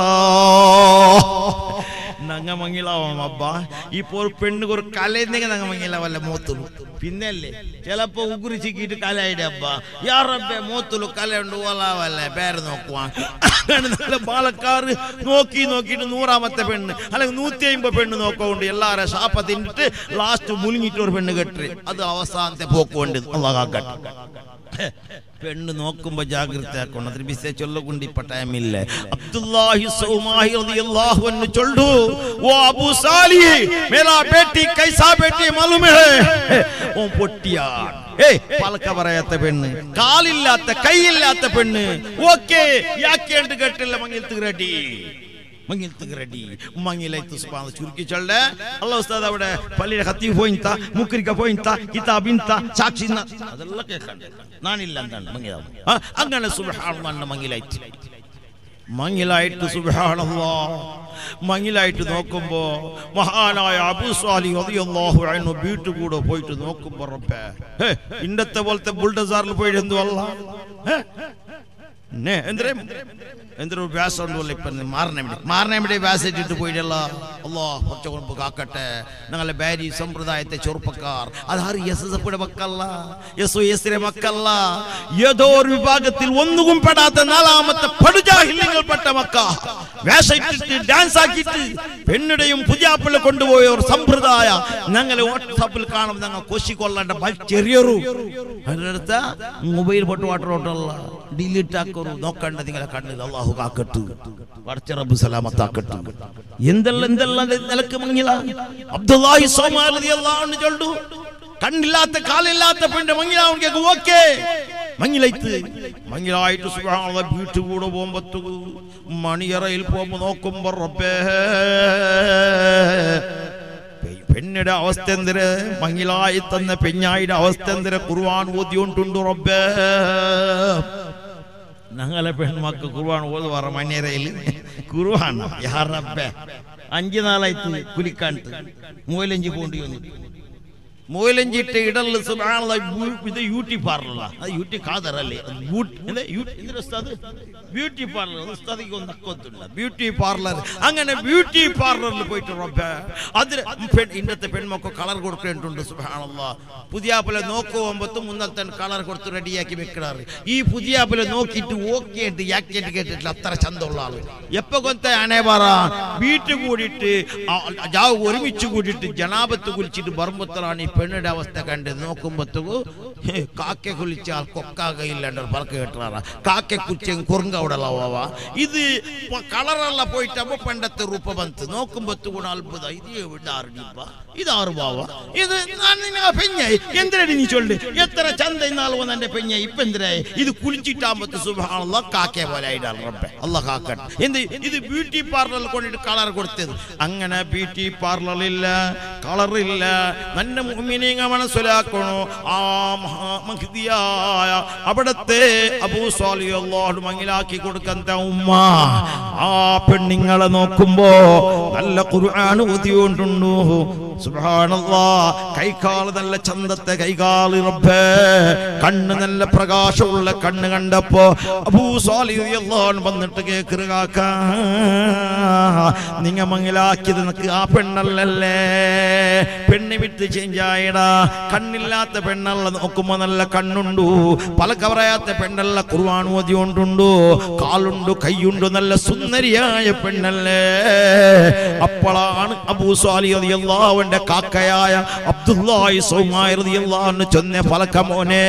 നങ്ങ മങ്ങിലാവാം അബ്ബ. ഇപ്പോൾ പെണ്ണുക്ക് ഒരു കലയെന്നെങ്കിൽ നങ്ങ മങ്ങിലാവല്ല മോത്തുള്ളൂ, പിന്നല്ലേ ചിലപ്പോ ഉಗುರಿ ചിക്കിട്ട് കലയുടെ അബ്ബ യാ റബ്ബേ മോത്തുള്ളൂ കലയുണ്ട് ഓലാവല്ലേ പേര് നോക്കുവാൻ. നല്ല പാലക്കാറ് നോക്കിയിട്ട് 100ാമത്തെ പെണ്ണ് അല്ലെങ്കിൽ 150 പെണ്ണ് നോക്കുകൊണ്ട് എല്ലാരെ ശാപ്പ തിന്നിട്ട് ലാസ്റ്റ് മുഴുങ്ങിട്ട് ഒരു പെണ്ണ് കെട്ടി, അത് അവസാനത്തെ പോക്കുകൊണ്ട് അള്ളാഹ്. പെണ്ണ് നോക്കുമ്പോ ജാഗ്രത ആക്കണം, അതിന് വിശേഷ ചൊല്ലുകൊണ്ട് ഇപ്പൊ ടൈമില്ല. അബ്ദുല്ലാഹി സൗമായി റളിയല്ലാഹു അൻഹു ചൊല്ലു, ഓ അബൂ സാലിഹ് മേരാ ബേട്ടി കൈസാ ബേട്ടി മാലൂം ഹൈ, ഓ പൊട്ടിയാണ്. പലക്ക പറയാത്ത പെണ്ണ്, കാലില്ലാത്ത കൈയില്ലാത്ത പെണ്ണ്, ഓക്കെ യാക്കേണ്ട കേട്ടില്ല മങ്ങിൽത്ത് റെഡി മങ്ങിലായിട്ട് സുബ്ഹാനല്ലാഹ് ചുരുക്കി ചൊല്ലേ. അല്ലാഹു ഉസ്താദ് അവിടെ പള്ളിയുടെ ഖത്തീബ് പോയിന്ത, മുക്രിക്ക പോയിന്ത, കിതാബിന്ത, സാക്ഷി അതെല്ലാം കേൾക്കണ്ട, നാനില്ല എന്താണ് മങ്ങിലാവും. അങ്ങനെ സുബ്ഹാനല്ലാഹ് മങ്ങിലായിട്ട് സുബ്ഹാനല്ലാഹ് മങ്ങിലായിട്ട് നോക്കുമ്പോ മഹാനായ അബൂ സ്വാലിഹ് റളിയല്ലാഹു അൻഹു വീട്ടു കൂടെ പോയിട്ട് നോക്കുമ്പോ റബ്ബേ ഇന്നത്തെ പോലത്തെ ബുൾഡോസറിൽ പോയിട്ട് എന്തു അല്ല എന്തൊരു വ്യാസം ഉണ്ടല്ലോ ഇപ്പൊ മാറണേ വ്യാസം ഇട്ടിട്ട് പോയിട്ടല്ല. അല്ലാഹ് കുറച്ചു കാക്കട്ടെ ഞങ്ങളെ ബാരി സമ്പ്രദായത്തെ ചെറുപ്പക്കാർ, അതാറ് SSFയുടെ മക്കല്ല, SOSയുടെ മക്കല്ല, ഏതോ ഒരു വിഭാഗത്തിൽ ഒന്നും പെടാത്ത 4ാമത്തെ പടുജാഹില്യങ്ങൾ പെട്ട മക്ക വേഷം ഇട്ടിട്ട് ഡാൻസ് ആക്കിയിട്ട് പെണ്ണുടെയും പുതിയാപ്പിളെ കൊണ്ടുപോയ ഒരു സമ്പ്രദായ ഞങ്ങളെ വാട്സാപ്പിൽ കാണും. ഞങ്ങൾ കൊശിക്കൊള്ളേണ്ട ചെറിയൊരു അതിനടുത്ത മൊബൈൽ പൊട്ട് വാട്ടറോട്ടല്ല ഡിലീറ്റ് ആക്കരു നോക്കണ്ട നിങ്ങളെ കണ്ണിൽ. അല്ലാഹു കാക്കട്ടു, പടച്ച റബ്ബ് സലാമത്താക്കട്ടു. എന്തെല്ലാം നിലക്ക് മങ്ങില. അബ്ദുല്ലാഹി സൗമായി റളിയല്ലാഹു അൻഹു ചൊല്ലു, കണ്ണില്ലാത്ത കാലില്ലാത്ത പെണ്ണ് മങ്ങിലാവൻ ഓക്കെ മങ്ങിലായിട്ട് സുബ്ഹാനല്ലാഹ് വീട്ടിൽ കൂടെ പോകുമ്പോ മണിയറയിൽ പോകുമ്പോ നോക്കുമ്പോ റബ്ബേ പെണ്ണിന്റെ അവസ്ഥ എന്തിന് മങ്ങിലായി തന്ന പെഞ്ഞായിയുടെ അവസ്ഥ എന്തിന് ഖുർആൻ ഓതിയോണ്ടുണ്ട് റബ്ബേ ഞങ്ങളെ പെൺമക്കൾ ഖുർആൻ ഓതുവാറ മണിയറയിൽ ഖുർആൻ യാ റബ്ബേ 5 നാളായിട്ട് കുലിക്കാണ്ട് മൂലഞ്ചി പോണ്ടി വന്നു മൂലഞ്ചിട്ട് ഇടല് സുബ്ഹാനല്ലാഹ് ഇത് ബ്യൂട്ടി പാർലറാ അത് ബ്യൂട്ടി കാദറല്ലേ ബ്യൂട്ടി പാർലർ ഉസ്താദിക്ക് ഒന്ന് അക്കത്തുണ്ട് ബ്യൂട്ടി പാർലർ അങ്ങനെ ബ്യൂട്ടി പാർലറിൽ പോയിട്ട് റബ്ബേ അതിന് ഇന്നത്തെ പെൺമക്കൾ കളർ കൊടുക്കേണ്ടിട്ടുണ്ട് സുബ്ഹാനല്ലാഹ് പുതിയാപ്പിളെ നോക്കുമ്പോഴത്തും മുന്നത്തെ കളർ കൊടുത്ത് റെഡിയാക്കി വെക്കാറ് ഈ പുതിയാപ്പിളെ നോക്കിയിട്ട് ഓക്കെ ആയിട്ട് കേട്ടിട്ടില്ല അത്ര ചന്തമുള്ള ആള് എപ്പോ കൊത്ത അണേ പറ വീട്ടിൽ കൂടിയിട്ട് ഒരുമിച്ച് കൂടിയിട്ട് ജനാപത്ത് കുലിച്ചിട്ട് ബർമ്മത്തലാണ് ഈ പെണ്ണിന്റെ അവസ്ഥ കണ്ട് നോക്കുമ്പോഴത്തേക്ക് കാക്കെ കുലിച്ചാൽ കൊക്കാകയില്ലാണ്ട് പറക്ക് കേട്ടാറാ കാക്കെ കുറിച്ച് കുറുങ്ക ഇത് കളറല്ല പോയിട്ടപ്പോ പണ്ടത്തെ രൂപ ബന്ത് നോക്കുമ്പോ കൂടെ അത്ഭുത ഇത് എവിടാറിപ്പ ഇതാറ് ബാവ ഇത് പെഞ്ഞായി എന്തിനടി നീ ചൊല്ലു എത്ര ചന്ത ഇന്നാൾ വന്ന എന്റെ പെഞ്ഞായി ഇപ്പൊ എന്തിനായി ഇത് കുളിച്ചിട്ടാകുമ്പോ സുബ്ഹാനല്ലാഹ് കാക്കെ പോലെ ആയിട്ടാണ് റബ്ബേ അല്ലാഹ് കാക്കട്ടെ എന്ത് ഇത് ബ്യൂട്ടി പാർലറിൽ കൊണ്ടിട്ട് കളർ കൊടുത്തത് അങ്ങനെ ബ്യൂട്ടി പാർലറില്ല കളറില്ല നല്ല മുഅ്മിനീങ്ങ മനസ്സിലാക്കണോ ആ മഹദിയായ അവിടത്തെ അബൂ സ്വാലിഹ് അല്ലാഹു മങ്ങിലാക്കി കൊടുക്കുന്ന ഉമ്മ ആ പെണ്ണിങ്ങളെ നോക്കുമ്പോ നല്ല ഖുർആൻ ഓതിയോണ്ടുണ്ടു സുബ്ഹാനല്ലാഹ് കൈകാൽ നല്ല ചന്തത്തെ കൈകാൽ റബ്ബേ കണ്ണ് നല്ല പ്രകാശമുള്ള കണ്ണ് കണ്ടപ്പോ അബൂ സ്വാലിഹ് റളിയല്ലാഹു അൻഹു വന്നിട്ട് കേൾക്കുക നിങ്ങ മങ്ങിലാക്കിയത് നിനക്ക് ആ പെണ്ണല്ലേ പെണ്ണ് വിട്ട് ചേഞ്ച് ആയിടാ കണ്ണില്ലാത്ത പെണ്ണല്ല നോക്കുമ്പോ നല്ല കണ്ണുണ്ടു പലക പറയാത്ത പെണ്ണല്ല ഖുർആൻ ഓതിയോണ്ടുണ്ടു കാലുണ്ടു കൈയുണ്ടു നല്ല സുന്ദരിയായ പെണ്ണല്ലേ അപ്പോഴാണ് അബൂ സ്വാലിഹ് റളിയല്ലാഹു അൻഹുവിന്റെ കാക്കയായ അബ്ദുല്ലാഹി സൗമായി റളിയല്ലാഹു അൻഹു ചൊന്ന പലക മോനെ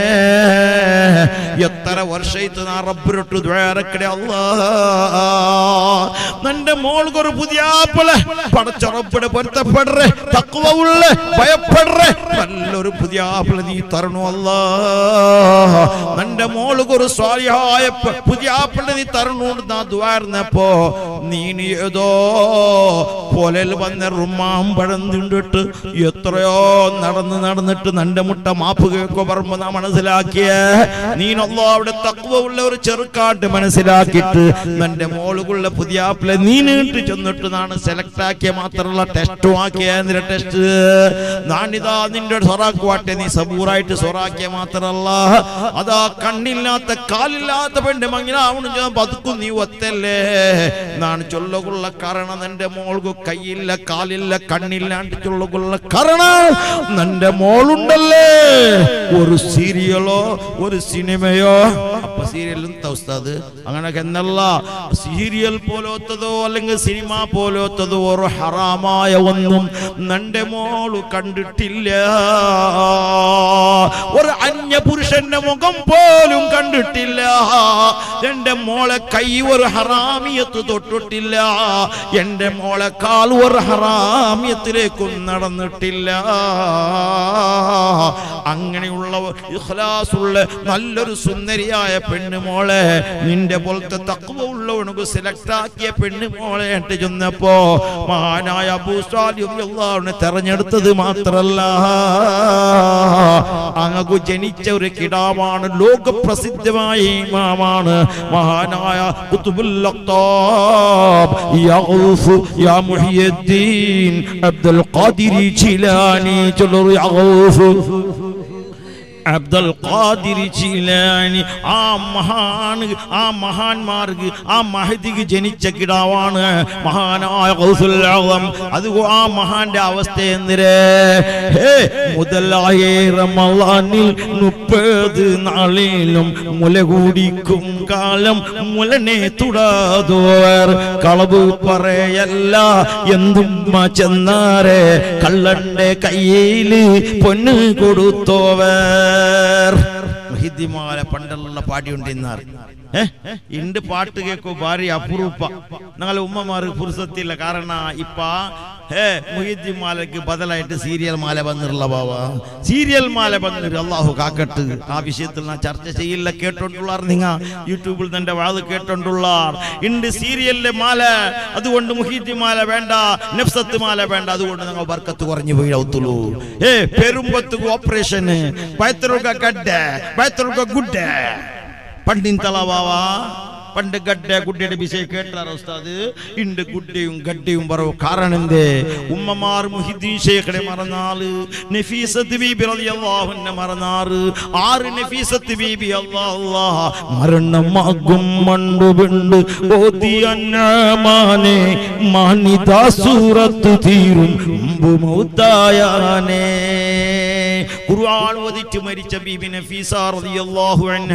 എത്ര വർഷമായിട്ട് നാ റബ്ബിനോട് ദുആ ഇറക്കടേ അല്ലാഹ് നിന്റെ മോൾക്കൊരു പുതിയാപ്പിള പടച്ച റബ്ബിനെ പൊരുത്തപ്പെടേ തഖ്വ ഉള്ള ഭയപ്പെടേ നല്ലൊരു പുതിയാപ്പിള നീ തരണോ അല്ലാഹ് നിന്റെ മോൾക്കൊരു സ്വാലിഹായ പുതിയാപ്പിള നീ തരണോന്ന് നാ ദുആ ഇറന്നപ്പോ നീ ഏതോ പോലൽ വന്ന റുമാം പഴന്നിട്ട് എത്രയോ നടന്നിട്ട് നിന്റെ മുട്ട മാപ്പ് കേൾക്കോ പറയുമ്പോ നാ മനസ്സിലാക്കിയ നീ അല്ലാഹുവിന്റെ തഖ്വ ഉള്ള ഒരു ചെറുക്കാട്ട് മനസ്സിലാക്കിയിട്ട് നിന്റെ മോളുകളുള്ള പുതിയാപ്പിളെ നീ നീട്ടി ചെന്നിട്ട് നാണ് സെലക്ട് ആക്കിയ മാത്രമല്ല ടെസ്റ്റും ആക്കിയ ടെസ്റ്റ് നാണിതാ നിന്റെ സൊറാക്കുവാട്ടെ നീ സബൂറായിട്ട് സൊറാക്കിയ മാത്രല്ല അതാ കണ്ണില്ലാത്ത കാലില്ലാത്ത പെണ്ണ് മങ്ങിനാവണം ഞാൻ പതുക്കും നീ ഒത്തല്ലേ നാണ് ചൊല്ലുകൊള്ള കാരണം നിന്റെ മോൾക്ക് കൈയില്ല കാലില്ല കണ്ണില്ലാണ്ട് ചൊല്ലുകൊള്ള കാരണം നിന്റെ മോളുണ്ടല്ലേ ഒരു സീരിയലോ ഒരു സിനിമയോ അപ്പൊ സീരിയലും ഉസ്താദ് അങ്ങനൊക്കെ എന്നല്ല സീരിയൽ പോലത്തതോ അല്ലെങ്കിൽ സിനിമ പോലത്തതോ ഒരു ഹറാമായ ഒന്നും നിന്റെ മോള് കണ്ടിട്ടില്ല ഒരു അന്യ പുരുഷന്റെ മുഖം പോലും കണ്ടിട്ടില്ല എന്റെ മോളെ കൈ ഒരു ഹറാമിയത്ത് തൊട്ടിട്ടില്ല എന്റെ മോളെ കാൽ ഒരു ഹറാമിയത്തിലേക്കും നടന്നിട്ടില്ല അങ്ങനെയുള്ള ഇഖ്ലാസുള്ള നല്ലൊരു സുന്ദരിയായ പെണ്ണ് മോളെ നിന്റെ പോലത്തെ തഖ്വ ഉള്ളവനക്ക് സെലക്ട് ആക്കിയ പെണ്ണ് മോളെ എന്ന് ചെന്നപ്പോ മഹാനായ അബൂ സ്വാലിഹ് റളിയല്ലാഹു അൻഹു തെരഞ്ഞെടുത്തത് മാത്രല്ല അങ്ങക്ക് ജനിച്ച ഒരു കിടാവാണ് ലോക പ്രസിദ്ധമായ ഇമാമാണ് മഹാനായ ഖുത്ബുൽ അഖ്താബ് യാ ഗൗസ് യാ മുഹിയുദ്ദീൻ അബ്ദുൽ ഖാദിർ ജീലാനി ചൊല്ലു യാ ഗൗസ് അബ്ദുൽ ഖാദിർ ജീലാനി ആ മഹാന്മാർക്ക് ആ മഹദിക്ക് ജനിച്ച കിടാവാണ് മഹാനായ ഗൗസുൽ ആസം അത് ആ മഹാന്റെ അവസ്ഥ എന്തിരേ മുതലായ റമളാനിൽ 30 നാളിലും മുല കുടിക്കും കാലം മുലനെ തുടാതോർ കളവ് പറയല്ല എന്തും ചെന്നാരെ കള്ളന്റെ കയ്യിൽ പൊന്ന് കൊടുത്തോവർ പണ്ടുള്ള പാടിയുണ്ടിന്നാർ ഇണ്ട് പാട്ട് കേൾക്കോ ഭാര്യ അപൂർവ ഞങ്ങളെ ഉമ്മമാർക്ക് പുരുഷത്തില്ല കാരണം ഇപ്പ മുഹീദ്ദീൻ മാലയ്ക്ക് ബദലായിട്ട് സീരിയൽ മാല വന്നിട്ടുള്ള ബാവ സീരിയൽ മാല വന്നിട്ട് അള്ളാഹു കാക്കട്ട് ആ വിഷയത്തിൽ ഞാൻ ചർച്ച ചെയ്യില്ല കേട്ടോണ്ടുള്ളാർ നിങ്ങ യൂട്യൂബിൽ തന്റെ വാത് കേട്ടോണ്ടുള്ളാർ ഇണ്ട് സീരിയലിലെ മാല അതുകൊണ്ട് മുഹീദ്ദീൻ മാല വേണ്ട നഫ്സത്ത് മാല വേണ്ട അതുകൊണ്ട് ഞങ്ങൾ ബർക്കത്ത് കുറഞ്ഞു വീഴത്തുള്ളൂ പെരുമ്പത്ത് ഓപ്പറേഷന് ബൈത്തറുക ഗഡ്ഡ ബൈത്തറുക ഗുഡ്ഡ പണ്ടിൻ തലവാവാ പണ്ട് ഗഡ്ഡ ഗുഡ്ഡയുടെ വിഷയം കേട്ടാറോ ഉസ്താദ് ഇണ്ട് ഗുഡ്ഡയും ഗഡ്ഡയും പറവോ കാരണം എന്തേ ഉമ്മമാർ മുഹിദ്ദീൻ ശൈഖിനെ മറന്നാല് നഫീസത്ത് ബീബി റളിയല്ലാഹു അൻഹ മറന്നാറ് ആറ് നഫീസത്ത് ബീബി അല്ലാഹ് മരണമാകും മണ്ടുബിണ്ട് ഓതി അന്നമാനെ മാനിദാ സൂറത്ത് തീരും മുമ്പ് മൗതായാനേ ഖുർആൻ ഓതിട്ട് മരിച്ച ബീബി നഫീസ റളിയല്ലാഹു അൻഹ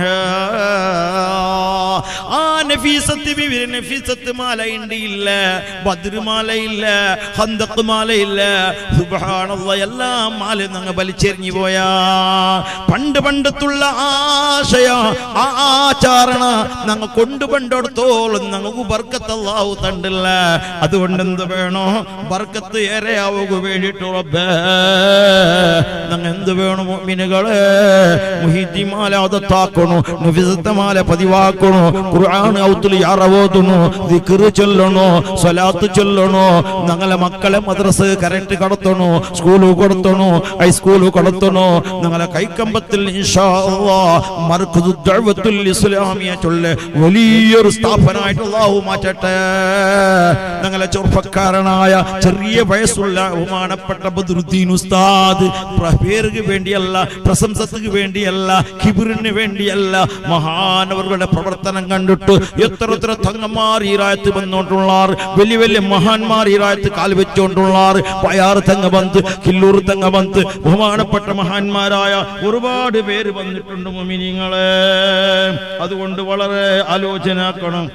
നഫീസത്ത് ബീബി നഫീസത്ത് മാല ഇല്ല ബദ്ർ മാല ഇല്ല ഖന്ദഖ് മാല ഇല്ല സുബ്ഹാനല്ലാഹ് എല്ലാം മാല ഞങ്ങൾ വലിച്ചെറിഞ്ഞു പോയാ പണ്ടുള്ള ആശയ ആചാരണ ഞങ്ങൾ കൊണ്ടുപണ്ടോടത്തോളം ഞങ്ങൾക്ക് ബർക്കത്ത് അല്ലാഹു തണ്ടില്ല അതുകൊണ്ട് എന്ത് വേണോ ബർക്കത്ത് ഏറെയാവുക വേണ്ടിയിട്ട് റബ്ബേ ഞങ്ങൾ എന്ത് വേണം മുഅ്മിനുകളെ മുഹീദ്ദീൻ മാല അദത്താക്കണോ നഫീസത്ത് മാല പതിവാക്കണോ ഖുർആൻ ഔത്തുൽ യാറവോതുന്നു ദിക്ർ ചൊല്ലണോ സ്വലാത്ത് ചൊല്ലണോ ഞങ്ങളെ മക്കളെ മദ്രസ കറക്റ്റ് കടത്തണോ സ്കൂൾ കൊടുത്തണോ ഹൈസ്കൂൾ കൊടുത്തണോ ഞങ്ങളെ കൈക്കമ്പത്തിൽ ഇൻഷാ അല്ലാഹ് മർകദു ദഅവത്തുൽ ഇസ്ലാമിയ ചൊല്ല വലിയൊരു സ്ഥാപനമായിട്ട് അല്ലാഹു മാറ്റട്ടെ ഞങ്ങളെ ചെറുപ്പക്കാരനായ ചെറിയ വയസ്സുള്ള ബഹുമാനപ്പെട്ട ബദ്രുദ്ദീൻ ഉസ്താദ് പേർക്ക് വേണ്ടിയല്ല പ്രശംസക്ക് വേണ്ടിയല്ല കിബ്റിന് വേണ്ടിയല്ല മഹാനവരുടെ പ്രവർത്തനം കണ്ടിട്ട് എത്ര തങ്ങന്മാർ ഈ രായത്ത് വന്നോണ്ടുള്ളാർ വലിയ വലിയ മഹാന്മാർ ഈ രായത്ത് കാൽ വെച്ചോണ്ടുള്ളാർ പയാർ തങ്ങ വന്ന് കില്ലൂർ തങ്ങ വന്ന് ബഹുമാനപ്പെട്ട മഹാന്മാരായ ഒരുപാട് പേര് വന്നിട്ടുണ്ട് മുഅ്മിനീങ്ങളെ അതുകൊണ്ട് വളരെ ആലോചനാക്കണം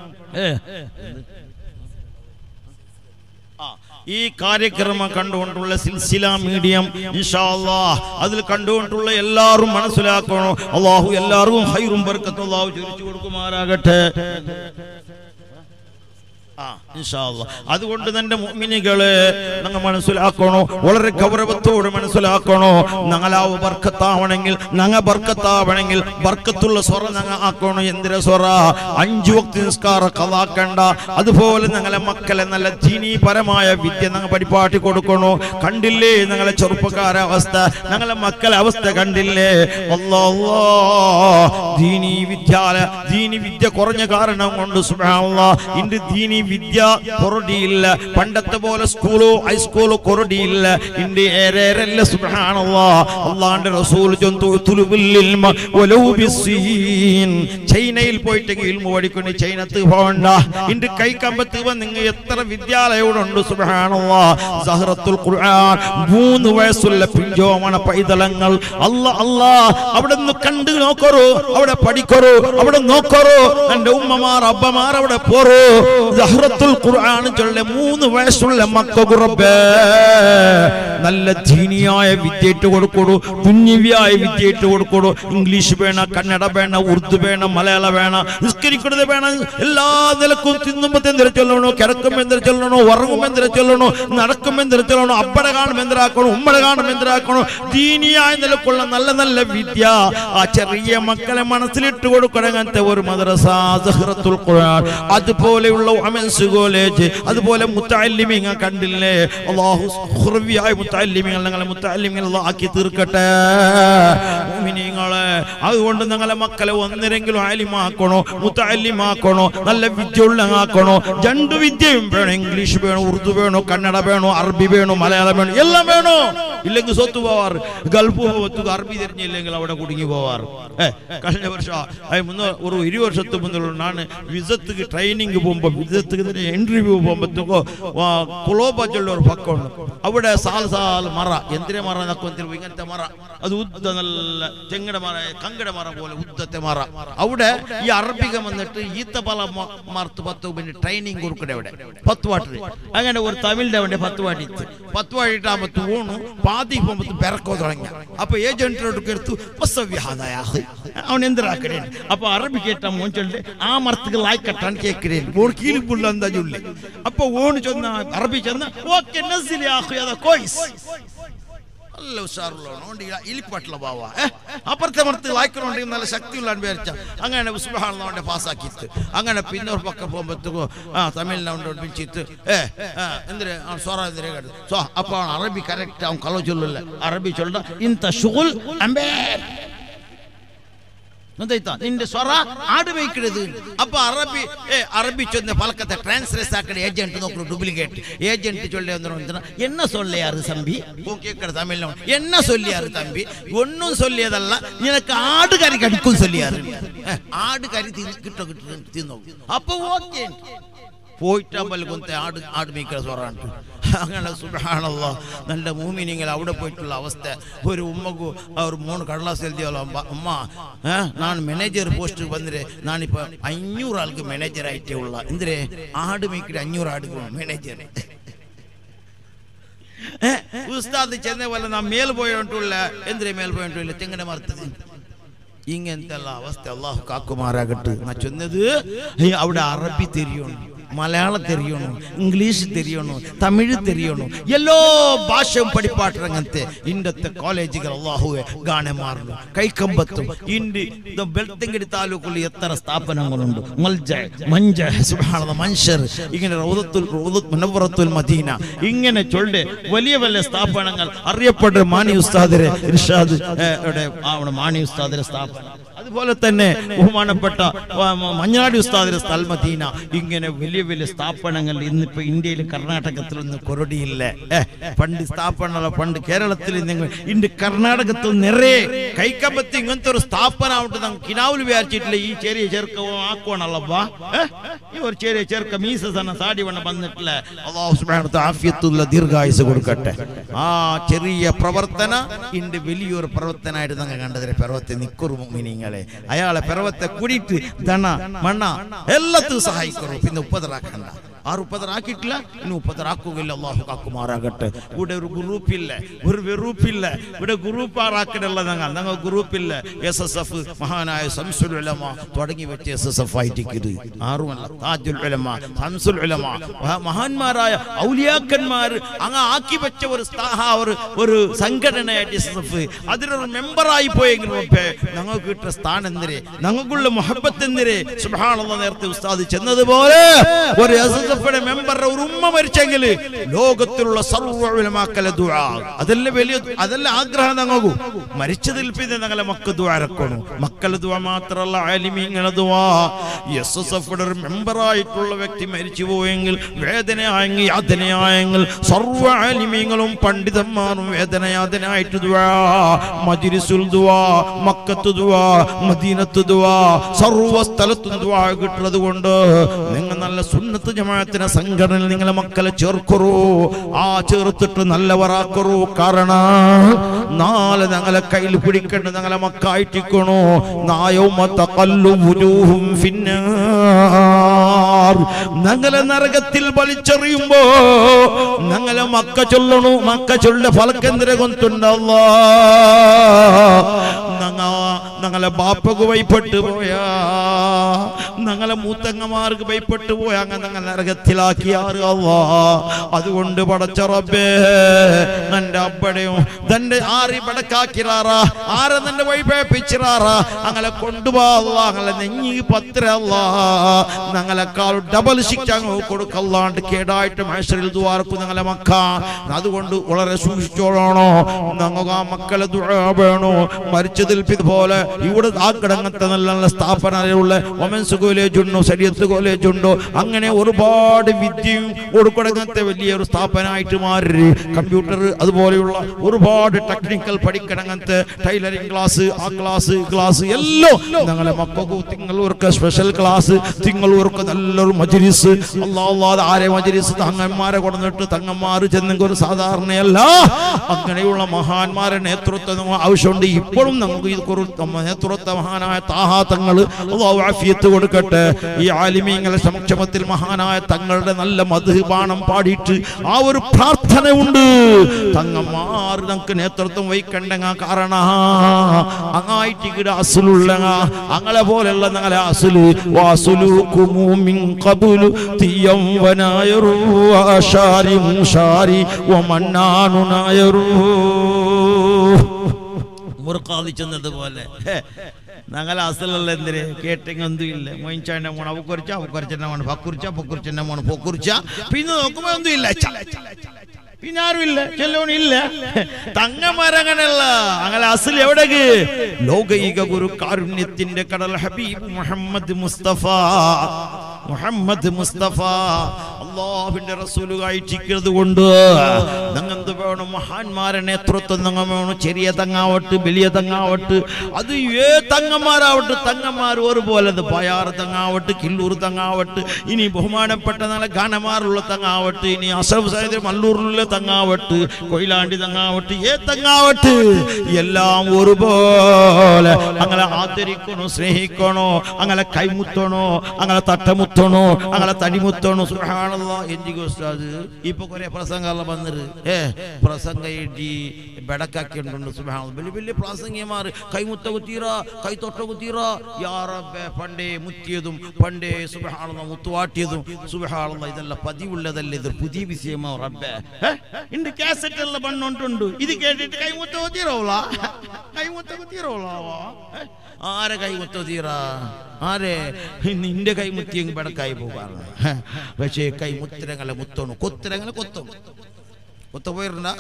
ഈ കാര്യക്രമം കണ്ടുകൊണ്ടുള്ള സിൽസില മീഡിയം ഇൻഷാ അല്ലാഹ് അതിൽ കണ്ടുകൊണ്ടുള്ള എല്ലാവരും മനസ്സിലാക്കണം അല്ലാഹു എല്ലാവർക്കും ഹൈറും ബർക്കത്തും അല്ലാഹു ചൊരിച്ചു കൊടുക്കുമാറാകട്ടെ ഇൻഷാ അല്ലാഹ് അതുകൊണ്ട് തന്നെ മുഅ്മിനീകളെ നിങ്ങൾ മനസ്സിലാക്കണോ വളരെ ഗൗരവത്തോടെ മനസ്സിലാക്കണോ ഞങ്ങളാവ് ബർക്കത്താവണമെങ്കിൽ ഞങ്ങൾ ബർക്കത്താവണമെങ്കിൽ ബർക്കത്തുള്ള സ്വറ ഞങ്ങൾ ആക്കണോ എന്തിര സ്വറ 5 വക്ത് നിസ്കാരം ഖളാക്കണ്ട അതുപോലെ ഞങ്ങളെ മക്കളെ നല്ല ദീനീപരമായ വിദ്യ ഞങ്ങൾ പഠിപ്പാട്ടി കൊടുക്കണോ കണ്ടില്ലേ ഞങ്ങളെ ചെറുപ്പക്കാരെ അവസ്ഥ ഞങ്ങളെ മക്കളെ അവസ്ഥ കണ്ടില്ലേ അല്ലാഹ് ദീനീ വിദ്യ കുറഞ്ഞ കാരണം കൊണ്ട് സുബ്ഹാനല്ലാഹ് ഇന്ന് ദീനീ വിദ്യ കൊറടിയില്ല പണ്ടത്തെ പോലെ സ്കൂളോ ഹൈസ്കൂളോ കൊറടിയില്ല ഇന്റെ ഏറെല്ല സുബ്ഹാനല്ലാഹ് അല്ലാഹുവിന്റെ റസൂൽ ചൈനയിൽ പോയിട്ട് ഇൽമു പഠിക്കുന്നു ചൈനത്ത് പോകണ്ട ഇന്റെ കൈക്കമ്പത്ത് നിങ്ങൾ എത്ര വിദ്യാലയങ്ങളുണ്ട് സുബ്ഹാനല്ലാഹ് സഹറത്തുൽ ഖുർആൻ 3 വയസ്സുള്ള പിഞ്ചോമണ പൈതലങ്ങൾ അല്ലാഹ് അവിടെ നിന്ന് കണ്ടു നോക്കറോ അവിടെ പഠിക്കറോ അവിടെ നോക്കറോ എന്റെ ഉമ്മമാർ അബ്ബമാർ അവിടെ പോറോ സഹറത്തുൽ ഖുർആൻ ചൊല്ലെ 3 വയസ്സുള്ള മക്കൾക്ക് റബ്ബേ നല്ല ദീനിയായ വിദ്യ ഇട്ട് കൊടുക്കൂ ദുനിയായ വിദ്യ ഇട്ട് കൊടുക്കൂ ഇംഗ്ലീഷ് വേണം കന്നഡ വേണം ഉറുദു വേണം മലയാളം വേണം നിസ്കരിക്കുന്നത് വേണം എല്ലാ നിലക്കും തിന്നുമ്പോൾ എന്തിനു ചൊല്ലണോ കിടക്കുമ്പോൾ എന്തിനു ചൊല്ലണോ ഉറങ്ങുമ്പോൾ എന്തിനു ചൊല്ലണോ നടക്കുമ്പോൾ എന്തിനു ചൊല്ലണോ അപ്പടെ കാണുമ്പോൾ എന്തിനാക്കണോ ഉമ്മടെ കാണുമ്പോൾ എന്തിനാക്കണോ ദീനിയായ നിലക്കുള്ള നല്ല നല്ല വിദ്യ ആ ചെറിയ മക്കളെ മനസ്സിലിട്ട് കൊടുക്കണം അങ്ങനത്തെ ഒരു മദ്രസ സഹറത്തുൽ ഖുർആൻ അതുപോലെയുള്ള അമൻസ് കോളേജ് അതുപോലെ മുത്തഅല്ലിമീങ്ങൾ കണ്ടില്ലേ അല്ലാഹു ഖുർവിയായ മുത്തഅല്ലിമീങ്ങൾ ഞങ്ങളെ മുത്തഅല്ലിമീങ്ങൾ അല്ലാഹു ആക്കി തീർക്കട്ടെ മുഅ്മിനീങ്ങളെ അതുകൊണ്ട് ഞങ്ങളെ മക്കളെ ഒന്നിരെങ്കിലും ആലിമാക്കണോ മുത്തഅല്ലിമാക്കണോ നല്ല വിദ്യയുള്ള ആക്കണോ രണ്ട് വിദ്യയും വേണം ഇംഗ്ലീഷ് വേണോ ഉറുദു വേണോ കന്നഡ വേണോ അറബി വേണോ മലയാളം വേണോ എല്ലാം വേണോ ഇല്ലെങ്കിൽ സ്വത്ത് പോവാർ ഗൾഫ് പോവത്തു അറബി തിരിഞ്ഞില്ലെങ്കിൽ അവിടെ കുടുങ്ങി പോവാർ കഴിഞ്ഞ വർഷം ഒരു 20 വർഷത്തെ മുന്നിലുള്ള ഞാൻ വിസത്തുക്ക് ട്രെയിനിങ് പോകുമ്പോൾ വിസത്തുക്ക് ഇന്റർവ്യൂ പോകുമ്പോഴത്തേക്കോ കുളോബച്ചുള്ള ഒരു പക്കമുണ്ട് അവിടെ സാൽ മറ എന്തിനെ മറ നക്കൊന്തിരും ഇങ്ങനത്തെ മറ അത് ഉദ്ദ നല്ല ചെങ്ങട മറ കങ്കട മറ പോലെ ഉദ്ദത്തെ മറ അവിടെ ഈ അറബികം വന്നിട്ട് ഈത്തപ്പല മറത്ത് 10 മിനിറ്റ് ട്രെയിനിങ് കൊടുക്കട്ടെ അവിടെ 10 വാട്ടിൽ അങ്ങനെ ഒരു തമിഴിന്റെ അവിടെ 10 വാട്ടിട്ടാകുമ്പോ ഊണു പാതി പോകുമ്പോ പെരക്കോ തുടങ്ങിയ അപ്പൊ ഏജന്റിനോട് എടുത്തു അവൻ എന്തിനാക്കണേ അപ്പൊ അറബി കേട്ടാ മോൻ ചൊല്ലേ ആ മർത്തുകൾ ആയിക്കട്ടാൻ കേൾക്കണേ ഓൺ കീഴിപ്പുള്ള എന്താ ചൊല്ലേ അപ്പൊ ഓണ് ചൊന്ന അറബി ചെന്ന ഓക്കെ നസിലി ആഖിയത കോയിസ് നല്ല ഉഷാറുള്ളതുകൊണ്ട് ഇലിപ്പാട്ടുള്ള ബാവ അപ്പുറത്തെ മർത്ത് വായിക്കണുണ്ടെങ്കിൽ നല്ല ശക്തിയുള്ളതാണ് വിചാരിച്ച അങ്ങനെ സുബ്ഹാനല്ലാഹ് പാസ്സാക്കിയിട്ട് അങ്ങനെ പിന്നെ ഒരു പക്കം പോകുമ്പോഴത്തേക്കോ തമിഴിലുണ്ട് പിടിച്ചിട്ട് എന്തിനാ സ്വറ എന്തിനാ കേട്ടത് സോ അപ്പൊ അവൻ അറബി കറക്റ്റ് അവൻ കളവ് ചൊല്ലില്ല അറബി ചൊല്ല ഇന്ത ഷുഗുൽ അംബേർ നിന്റെ സ്വറ ആട് വയ്ക്കരുത് അപ്പൊ അറബി ചൊന്ന പലക്കത്തെ ട്രാൻസ്ലേറ്റ് ആക്കണ ഏജന്റ് നോക്കൂ ഡ്യൂപ്ലിക്കേറ്റ് ഏജന്റ് ചൊല്ല என்ன சொல்லியாரு தம்பி கேட்கிற தமிழ்ல என்ன சொல்லியாரு தம்பி ஒன்னும் சொல்லியதல்ல നിനക്ക് ആട് കറി കടിക്കും சொல்லியாரு ആട് കറി തിന്നോ അപ്പൊ ഓക്കേ പോയിട്ടാകുമ്പോൾ കൊന്ത ആട് മേയ്ക്കുന്ന സ്വറാണ് അങ്ങനെ സുബ്ഹാനല്ലാഹ് നല്ല മൂമിനിങ്ങൾ അവിടെ പോയിട്ടുള്ള അവസ്ഥ ഒരു ഉമ്മക്ക് അവർ 3 കടലാസ് എഴുതിയാലോ ഉമ്മ ഞാൻ മാനേജർ പോസ്റ്റ് വന്നിട്ട് ഞാനിപ്പോൾ 500 ആൾക്ക് മാനേജർ ആയിട്ടേ ഉള്ള എന്തിരെ ആട് മേയ്ക്കിട്ട് 500 ആടുകൾ മാനേജർ ഉസ്താദ് ചെന്ന പോലെ നാം മേൽ പോയിട്ടുള്ള എന്തിരെ മേൽ പോയിട്ടുള്ള തെങ്ങിനെ മറുത്തത് ഇങ്ങനത്തെ അവസ്ഥ അള്ളാഹു കാക്കുമാറാകട്ടെ ഞാൻ ചൊന്നത് അവിടെ അറബി തെരിയണം മലയാളം തെരിയണം ഇംഗ്ലീഷ് തെരിയണം തമിഴ് തെരിയണം എല്ലാ ഭാഷയും പഠിപ്പാട്ടിറങ്ങത്തെ ഇന്നത്തെ കോളേജുകൾ അള്ളാഹുവെ ഗാനെ മാറുന്നു കൈക്കമ്പത്തും ഇന്ത്യ ബെൽത്തങ്കടി താലൂക്കിൽ എത്ര സ്ഥാപനങ്ങളുണ്ട് മൻഷർ ഇങ്ങനെ മുനവ്വറത്തുൽ മദീന ഇങ്ങനെ ചൊല്ല് വലിയ വലിയ സ്ഥാപനങ്ങൾ അറിയപ്പെട്ട മാണി ഉസ്താദിരെ ഇർഷാദ് മാണി ഉസ്താദിരെ സ്ഥാപനം അതുപോലെ തന്നെ ബഹുമാനപ്പെട്ട മഞ്ഞാടി ഉസ്താദിന്റെ സ്ഥൽ മദീന ഇങ്ങനെ വലിയ വലിയ സ്ഥാപനങ്ങൾ ഇന്നിപ്പോ ഇന്ത്യയിൽ കർണാടകത്തിലൊന്നും കൊറടിയില്ല പണ്ട് സ്ഥാപനങ്ങളോ പണ്ട് കേരളത്തിൽ ഇന്ന് കർണാടകത്തിൽ നിറയെ കൈക്കമ്പത്തി ഇങ്ങനത്തെ ഒരു സ്ഥാപനം ആവട്ടെ നമുക്ക് കിനാവിൽ വിചാരിച്ചിട്ടില്ല ഈ ചെറിയ ചെറുക്കവും ആക്കുവാണല്ലവാ ഈ ഒരു ചെറിയ ചെറുക്ക മീസന സാടി വണ്ണ വന്നിട്ടില്ല അല്ലാഹു സുബ്ഹാനഹു വ തആല ആഫിയത്തുള്ള ദീർഘായുസ് കൊടുക്കട്ടെ ആ ചെറിയ പ്രവർത്തന ഇന്ന് വലിയൊരു പ്രവർത്തനമായിട്ട് നിങ്ങൾ കണ്ടതിനെ പർവ്വത്തെ നിക്കുറു മുഅ്മിനീങ്ങൾ അയാളെ പർവ്വത്തെ കൂടിയിട്ട് ദണ മണ്ണ എല്ലാത്തും സഹായിക്കണം പിന്നെ ഉപദ്രാക്കണ്ട ആറ് ഉപദ്രാക്കിയിട്ടില്ല ഇനി ഉപദ്രാക്കുകയില്ല അള്ളാഹു കാക്കുമാറാകട്ടെ ഇവിടെ ഒരു ഗ്രൂപ്പില്ല ഒരു വെറുപ്പില്ല ഇവിടെ ഗ്രൂപ്പ് ആറാക്കനുള്ള ഞങ്ങൾ ഗ്രൂപ്പില്ല SSF മഹാനായ ശംസുൽ ഉലമ തുടങ്ങി വെച്ച SSF ആയിട്ടിരിക്കരുത് ആറുമല്ല താജുൽ ഉലമ ശംസുൽ ഉലമ മഹാന്മാരായ ഔലിയാക്കന്മാർ അങ്ങ് ആക്കി വെച്ച ഒരു സംഘടനയായിട്ട് SSF അതിലൊരു മെമ്പറായി പോയെങ്കിൽ ഞങ്ങൾക്ക് കിട്ടിയ സ്ഥാനം എന്തിരെ ഞങ്ങൾക്കുള്ള മുഹബത്ത് എന്തിരെ സുബ്ഹാനല്ലാഹ് നേരത്തെ ഉസ്താദ് ചെന്നതുപോലെ ഒരു SSFയുടെ മെമ്പറുടെ ഒരു ഉമ്മ മരിച്ചെങ്കിൽ ലോകത്തിലുള്ള സർവ്വ ഉലമാക്കളുടെ ദുആ അതല്ല ആഗ്രഹം ഞങ്ങൾക്ക് മരിച്ചതിൽ പിന്നെ ഞങ്ങളെ മക്കൾ ദുആ ഇറക്കണം മക്കളുടെ ദുആ മാത്രമല്ല ആലിമീങ്ങളുടെ ദുആ SSFയുടെ ഒരു മെമ്പറായിട്ടുള്ള വ്യക്തി മരിച്ചു പോയെങ്കിൽ വേദനയായെങ്കിൽ യാതനയായെങ്കിൽ സർവ്വ ആലിമീങ്ങളും പണ്ഡിതന്മാരും വേദനയാതനായിട്ട് ദുആ മജ്ലിസുൽ ദുആ മക്കത്ത് ദുആ മദീനത്ത് ദുആ സർവ്വ സ്ഥലത്തും ദുആ കിട്ടുന്നത് കൊണ്ട് നിങ്ങൾ നല്ല സുന്നത്ത് ജമാഅത്തിനെ സംഘടനയിൽ നിങ്ങളെ മക്കളെ ചേർക്കറൂ ആ ചേർത്തിട്ട് നല്ലവരാക്കറൂ കാരണം നാളെ ഞങ്ങളെ കയ്യിൽ പിടിക്കേണ്ട ഞങ്ങളെ മക്കായിട്ടിക്കണോ ഞങ്ങളെ നരകത്തിൽ വലിച്ചെറിയുമ്പോ ഞങ്ങളെ മക്ക ചൊല്ലണു മക്ക ചൊല്ല ഫലക്കെന്തിരെ കൊണ്ടുണ്ടല്ലോ ഞങ്ങളെ ബാപ്പക്ക് ഭയപ്പെട്ടു പോയാ ഞങ്ങളെ മൂത്തങ്ങമാർക്ക് ഭയപ്പെട്ടു പോയാ അങ്ങനെ ഞങ്ങൾ നരകത്തിലാക്കിയാറ് അതുകൊണ്ട് പടച്ച റബ്ബേ നിന്റെ അപ്പടയും തന്റെ ആറി പടക്കാക്കിറാറാ ആരെ നിന്റെ വഴിപേപ്പിച്ചിറാറാ അങ്ങനെ കൊണ്ടുപോകാ ഞങ്ങളെ നെഞ്ഞി പത്രല്ല ഞങ്ങളെക്കാൾ ഡബിൾ ശിക്ഷ കൊടുക്കല്ലാണ്ട് കേടായിട്ട് മഹ്ശറിൽ ദുആർക്കും ഞങ്ങളെ മക്ക അതുകൊണ്ട് വളരെ സൂക്ഷിച്ചോളാണോ ഞങ്ങൾക്ക് ആ മക്കളെ ദുആ വേണോ മരിച്ചതിൽ ഇതുപോലെ ഇവിടെ ആ കിടങ്ങത്തെ നല്ല നല്ല സ്ഥാപനങ്ങളുള്ള വൊമൻസ് കോളേജ് ഉണ്ടോ ശരീഅത്ത് കോളേജ് ഉണ്ടോ അങ്ങനെ ഒരുപാട് വിദ്യയും കൊടുക്കടങ്ങത്തെ വലിയൊരു സ്ഥാപനമായിട്ട് മാറി കമ്പ്യൂട്ടർ അതുപോലെയുള്ള ഒരുപാട് ടെക്നിക്കൽ പഠിക്കണങ്ങത്തെ ടൈലറിംഗ് ക്ലാസ് ആ ക്ലാസ് എല്ലാം ഞങ്ങളെ മക്കൾക്ക് തിങ്കളൂർക്ക് സ്പെഷ്യൽ ക്ലാസ് തിങ്കളൂർക്ക് നല്ലൊരു മജ്ലിസ് അല്ലാഹ് ആരെ മജ്ലിസ് തങ്ങന്മാരെ കൊടുത്തിട്ട് തങ്ങന്മാർ ചെന്നെങ്കിൽ ഒരു സാധാരണയല്ല അങ്ങനെയുള്ള മഹാന്മാരെ നേതൃത്വം ആവശ്യമുണ്ട് ഇപ്പോഴും നമുക്ക് ഇത് നേതൃത്വ മഹാനായ താഹാ തങ്ങൾ അല്ലാഹു ആഫിയത്ത് കൊടുക്കട്ടെ കൊടുക്കട്ടെ. ഈ ആലിമീങ്ങളുടെ സമക്ഷമത്തിൽ മഹാനായ തങ്ങളുടെ നല്ല മദ്ഹ് ബാണം പാടിയിട്ട് ആ ഒരു പ്രാർത്ഥനയുണ്ട്. തങ്ങന്മാർ നമുക്ക് നേതൃത്വം വഹിക്കണ്ടെങ്ക കാരണ അങ്ങായിട്ട് അസുലുള്ള അങ്ങളെ പോലെയുള്ള ഞങ്ങളെ അസുല് വാസുലുകുമു മിൻ ഖബുലു തിയം വനായറു ആശാരി മുശാരി വമന്നാനു നായറു മുർഖാദി ചെന്നതുപോലെ ഞങ്ങളെ അസലുള്ള എന്തിന് കേട്ടെങ്കൊന്നും ഇല്ല. മൊയിൻചാൻ്റെ മോണ് അവക്കുറിച്ച അവക്കുറിച്ചെന്നെ മോണ് പക്കുറിച്ച പൊക്കുറിച്ചെന്നെ മോണ് പൊക്കുറിച്ച പിന്നെ നോക്കുമ്പോ ഒന്നും ഇല്ല. പിന്നെ ആരും ഇല്ല, ചെല്ലോണില്ല. തങ്ങമരങ്ങനല്ല അങ്ങനെ അസൽ എവിടേക്ക് ലോകൈക ഗുരു കാരുണ്യത്തിന്റെ കടൽ ഹബീബ് മുഹമ്മദ് മുസ്തഫ അല്ലാഹുവിന്റെ റസൂലുകായിട്ടിരിക്കുന്നത് കൊണ്ട് ഞങ്ങെന്ത് വേണം? മഹാന്മാരെ നേതൃത്വം ഞങ്ങൾ വേണം. ചെറിയ തങ്ങാവട്ട് വലിയ തങ്ങാവട്ട് അത് തങ്ങന്മാരാവട്ടെ, തങ്ങന്മാർ ഒരുപോലെ പയാറ് തങ്ങാവട്ട് കില്ലൂർ തങ്ങാവട്ട് ഇനി ബഹുമാനപ്പെട്ട നല്ല ഗാനമാറുള്ള തങ്ങാവട്ട് ഇനി അസഫ് സൈദ് മല്ലൂരിലുള്ള തങ്ങാവട്ട് കൊയിലാണ്ടി തങ്ങാവട്ട് തങ്ങാവട്ട് എല്ലാം ഒരുപോലെ അങ്ങനെ ആദരിക്കണോ, സ്നേഹിക്കണോ, അങ്ങനെ കൈമുത്തണോ, അങ്ങനെ തട്ടമുത്തണോ, അങ്ങനെ തടിമുത്തണോ. സുബ്ഹാനല്ലാഹ്. എന്തിക്ക് ഉസ്താദ് ഇപ്പൊ കുറെ പ്രസംഗം വന്നിട്ട് പ്രസംഗ എഴുതി ബെടക്കാക്കിയിട്ടുണ്ട്. സുബ്ഹാനല്ലാഹ്. വലിയ വലിയ പ്രാസംഗികമാർ കൈമുത്ത കുത്തീറ കൈ തൊട്ട കുത്തീറ യാ റബ്ബേ പണ്ടേ മുത്തിയതും പണ്ടേ സുബ്ഹാനല്ലാഹ് മുത്തുവാട്ടിയതും സുബ്ഹാനല്ലാഹ് ഇതെല്ലാം പതിവുള്ളതല്ലേ? ഇത് പുതിയ വിഷയമോ റബ്ബേ? ഇണ്ട് കാസറ്റ് എല്ലാം പണ്ടോണ്ടുണ്ട്. ഇത് കേട്ടിട്ട് കൈമുത്ത കുത്തീറോള കൈമുത്ത കുത്തീറോളാ ആരെ കൈമുത്ത തീറ ആരെ നിന്റെ കൈമുത്തിയെങ്കിൽ ബെടക്കായി പോകാറുണ്ട്. പക്ഷേ കൈമുത്തരങ്ങളെ മുത്തോണു കൊത്തരങ്ങളെ കൊത്തും കൊത്ത പോയിരുന്ന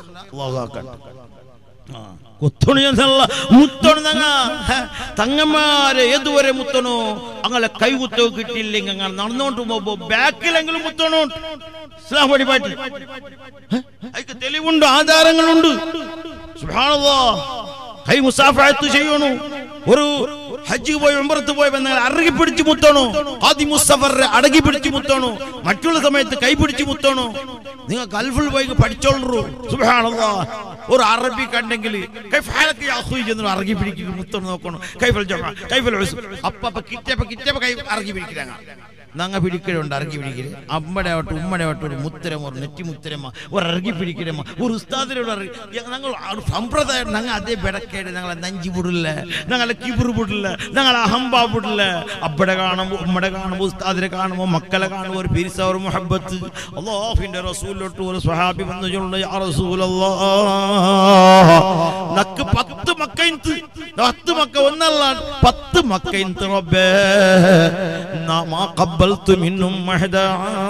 കൊത്തോണു മുത്തോണു തങ്ങന്മാരെ ഏതുവരെ മുത്തണോ അങ്ങനെ കൈകുത്തോ കിട്ടിയില്ലെങ്കിൽ അങ്ങനെ നടന്നുകൊണ്ട് പോകുമ്പോ ബാക്കിലെങ്കിലും മുത്തണോ. ഇസ്ലാം വഴിപാട്ടി അതിക്ക് തെളിവുണ്ട്, ആധാരങ്ങളുണ്ട്. സുബ്ഹാനല്ലാഹ്. കൈ മുസാഫഹത്ത് ചെയ്യണു. ഒരു ഹജ്ജ് പോയി ഉംറത്ത് പോയി അറകി പിടിച്ച് മുത്തണോ, ആദി മുസ്തഫറെ അടകി പിടിച്ച് മുത്തണോ, മറ്റുള്ള സമയത്ത് കൈ പിടിച്ച് മുത്തണോ. നിങ്ങൾ ഗൾഫിൽ പോയി പഠിച്ചോളൂ. സുബ്ഹാനല്ലാഹ്. ഒരു അറബി കണ്ടെങ്കിൽ അറകി പിടിക്കുക മുത്തണം നോക്കണം. അപ്പ കിറ്റപ്പ കൈ അറകി പിടിക്കുക. ഞങ്ങ പിടിക്കലുണ്ട് അറകി പിടിക്കല്. അമ്മടെ ആവട്ടെ ഉമ്മടെ ആവട്ടെ ഒരു മുത്തരമ ഒരു നെറ്റി മുത്തരമ ഒരു അറകി പിടിക്കലമ്മ ഒരു ഉസ്താദിനോട് ഞങ്ങൾ സമ്പ്രദായം ഞങ്ങൾ അതേ ബെടക്കേട്. ഞങ്ങളെ നഞ്ചി വിടില്ല, ഞങ്ങളെ കിബിറ് വിടില്ല, ഞങ്ങളെ അഹംബാ വിടില്ല. അബ്ബടെ കാണുമ്പോ ഉമ്മടെ കാണുമ്പോ ഉസ്താദിനെ കാണുമ്പോ മക്കളെ കാണുമ്പോ ഒരു പിരിസ ഒരു മുഹബ്ബത്ത്. അല്ലാഹുവിന്റെ റസൂലിലോട്ട് ഒരു സ്വഹാബി വന്നു ചൊല്ലുന്നു, യാ റസൂലല്ലാഹ് നക്ക് 10 മക്കയിന്ത് 10 മക്ക ഒന്നല്ല 10 മക്കയിന്ത് റബ്ബേ നാമാ ഖബ്ബൽതു മിന്നും മഹദാ.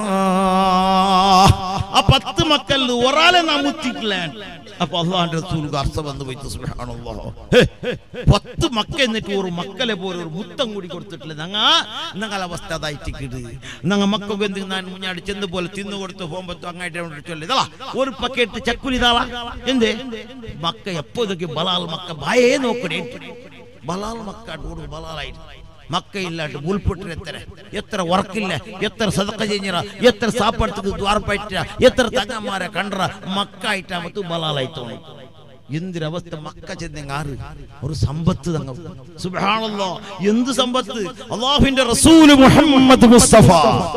ആ 10 മക്കൾ ഒരാളെ നാം മുത്തിക്കില്ല. അപ്പൊ അല്ലാഹുവിന്റെ റസൂൽ അർസ വന്നു പോയി. സുബ്ഹാനല്ലാഹ്. 10 മക്ക എന്നിട്ട് ഒരു മക്കളെ പോലെ ഒരു മുത്തം കൂടി കൊടുത്തിട്ടില്ല. ഞങ്ങളെ അവസ്ഥ അതായിട്ടിക്കിട്. ഞങ്ങൾ മക്കൾക്ക് എന്ത് ഞാൻ മുന്നാടി ചെന്ന് പോലെ തിന്നു കൊടുത്ത് പോകുമ്പോ അങ്ങായിട്ട് ചൊല്ലിതാ ഒരു പക്കേട്ട് ചക്കുരി താളാ എന്തേ മക്ക എപ്പോ ഇതൊക്കെ ബലാൽ മക്ക ഭയേ നോക്കണേ. ബലാൽ മക്ക ബലാലായിട്ട് മക്കയില്ലാട്ട് ഉൾപ്പെട്ടിട്ട് എത്ര വർക്കില്ല, എത്ര സദഖ ചെയ്ഞ്ഞ, എത്ര സാപ്പാടത്തേക്ക് ദ്വാരപ്പറ്റ, എത്ര തങ്ങന്മാരെ കണ്ട മക്കായിട്ടാമത്ത് ബലാലായി തോന്നി. എന്തൊരവസ്ഥ മക്ക ചെന്നെങ്ങാറ് ഒരു സമ്പത്ത് തങ്ങ. സുബ്ഹാനല്ലാഹ്. എന്ത് സമ്പത്ത്? അല്ലാഹുവിന്റെ റസൂൽ മുഹമ്മദ് മുസ്തഫ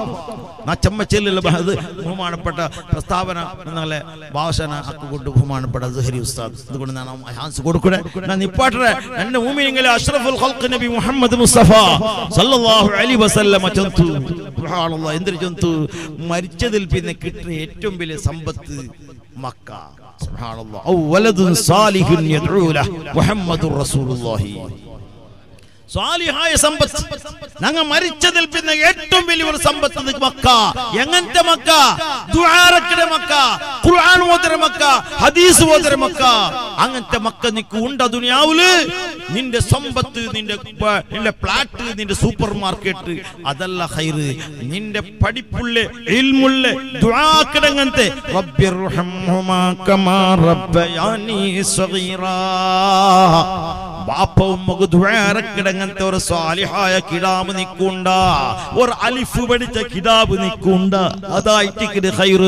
ബഹുമാനപ്പെട്ട പ്രസ്താവന നിങ്ങളെ ഭാഷണ കൊണ്ട് ബഹുമാനപ്പെട്ട സുഹരി ഉസ്താദ്. അതുകൊണ്ട് ഞാൻ ഹാൻസ് കൊടുക്കണേ. ഞാൻ നിപ്പാട്ടെ എന്റെ മുഅ്മിനീങ്ങളെ അഷ്റഫുൽ ഖൽഖ് നബി മുഹമ്മദ് മുസ്തഫ സല്ലല്ലാഹു അലൈഹി വസല്ലം ചന്തു. സുബ്ഹാനല്ലാഹ്. എന്തൊരു ചന്തു. മരിച്ചതിൽ പിന്നെ കിട്ടുന്ന ഏറ്റവും വലിയ സമ്പത്ത് മക്ക. സുബ്ഹാനല്ലാഹ്. ഔ വലദുൻ സാലിഹുൻ യദ്ഉ ലഹു മുഹമ്മദുർ റസൂലുള്ളാഹി. സ്വാലിഹായ സമ്പത്ത് ഞങ്ങൾ മരിച്ചതിൽ പിന്നെ ഏറ്റവും വലിയൊരു സമ്പത്ത് മക്ക. എങ്ങനത്തെ മക്ക? ദുആറക്കിടെ മക്ക, ഖുർആൻ ഓതുന്ന മക്ക, ഹദീസ് ഓതുന്ന മക്ക. അങ്ങനത്തെ മക്ക നിനക്ക് ഉണ്ട് ദുനിയാവില്. നിന്റെ സമ്പത്ത്, നിന്റെ ഫ്ലാറ്റ്, നിന്റെ സൂപ്പർ മാർക്കറ്റ് അതല്ല ഖൈറ്. നിന്റെ പഠിപ്പുള്ള ഇൽമുള്ള ദുആക്കിടങ്ങനത്തെ റബ്ബിർഹംഹുമാ കമാ റബ്ബയാനി സഗീറാ. ബാപ്പ ഉമ്മക്ക് ദുആറക്കിടങ്ങനത്തെ ഒരു സ്വാലിഹായ കിതാബ് നിക്കുണ്ട, ഒരു അലിഫ് പഠിച്ച കിതാബ് നിക്കുണ്ട. അതായിട്ട് ഖൈറ്.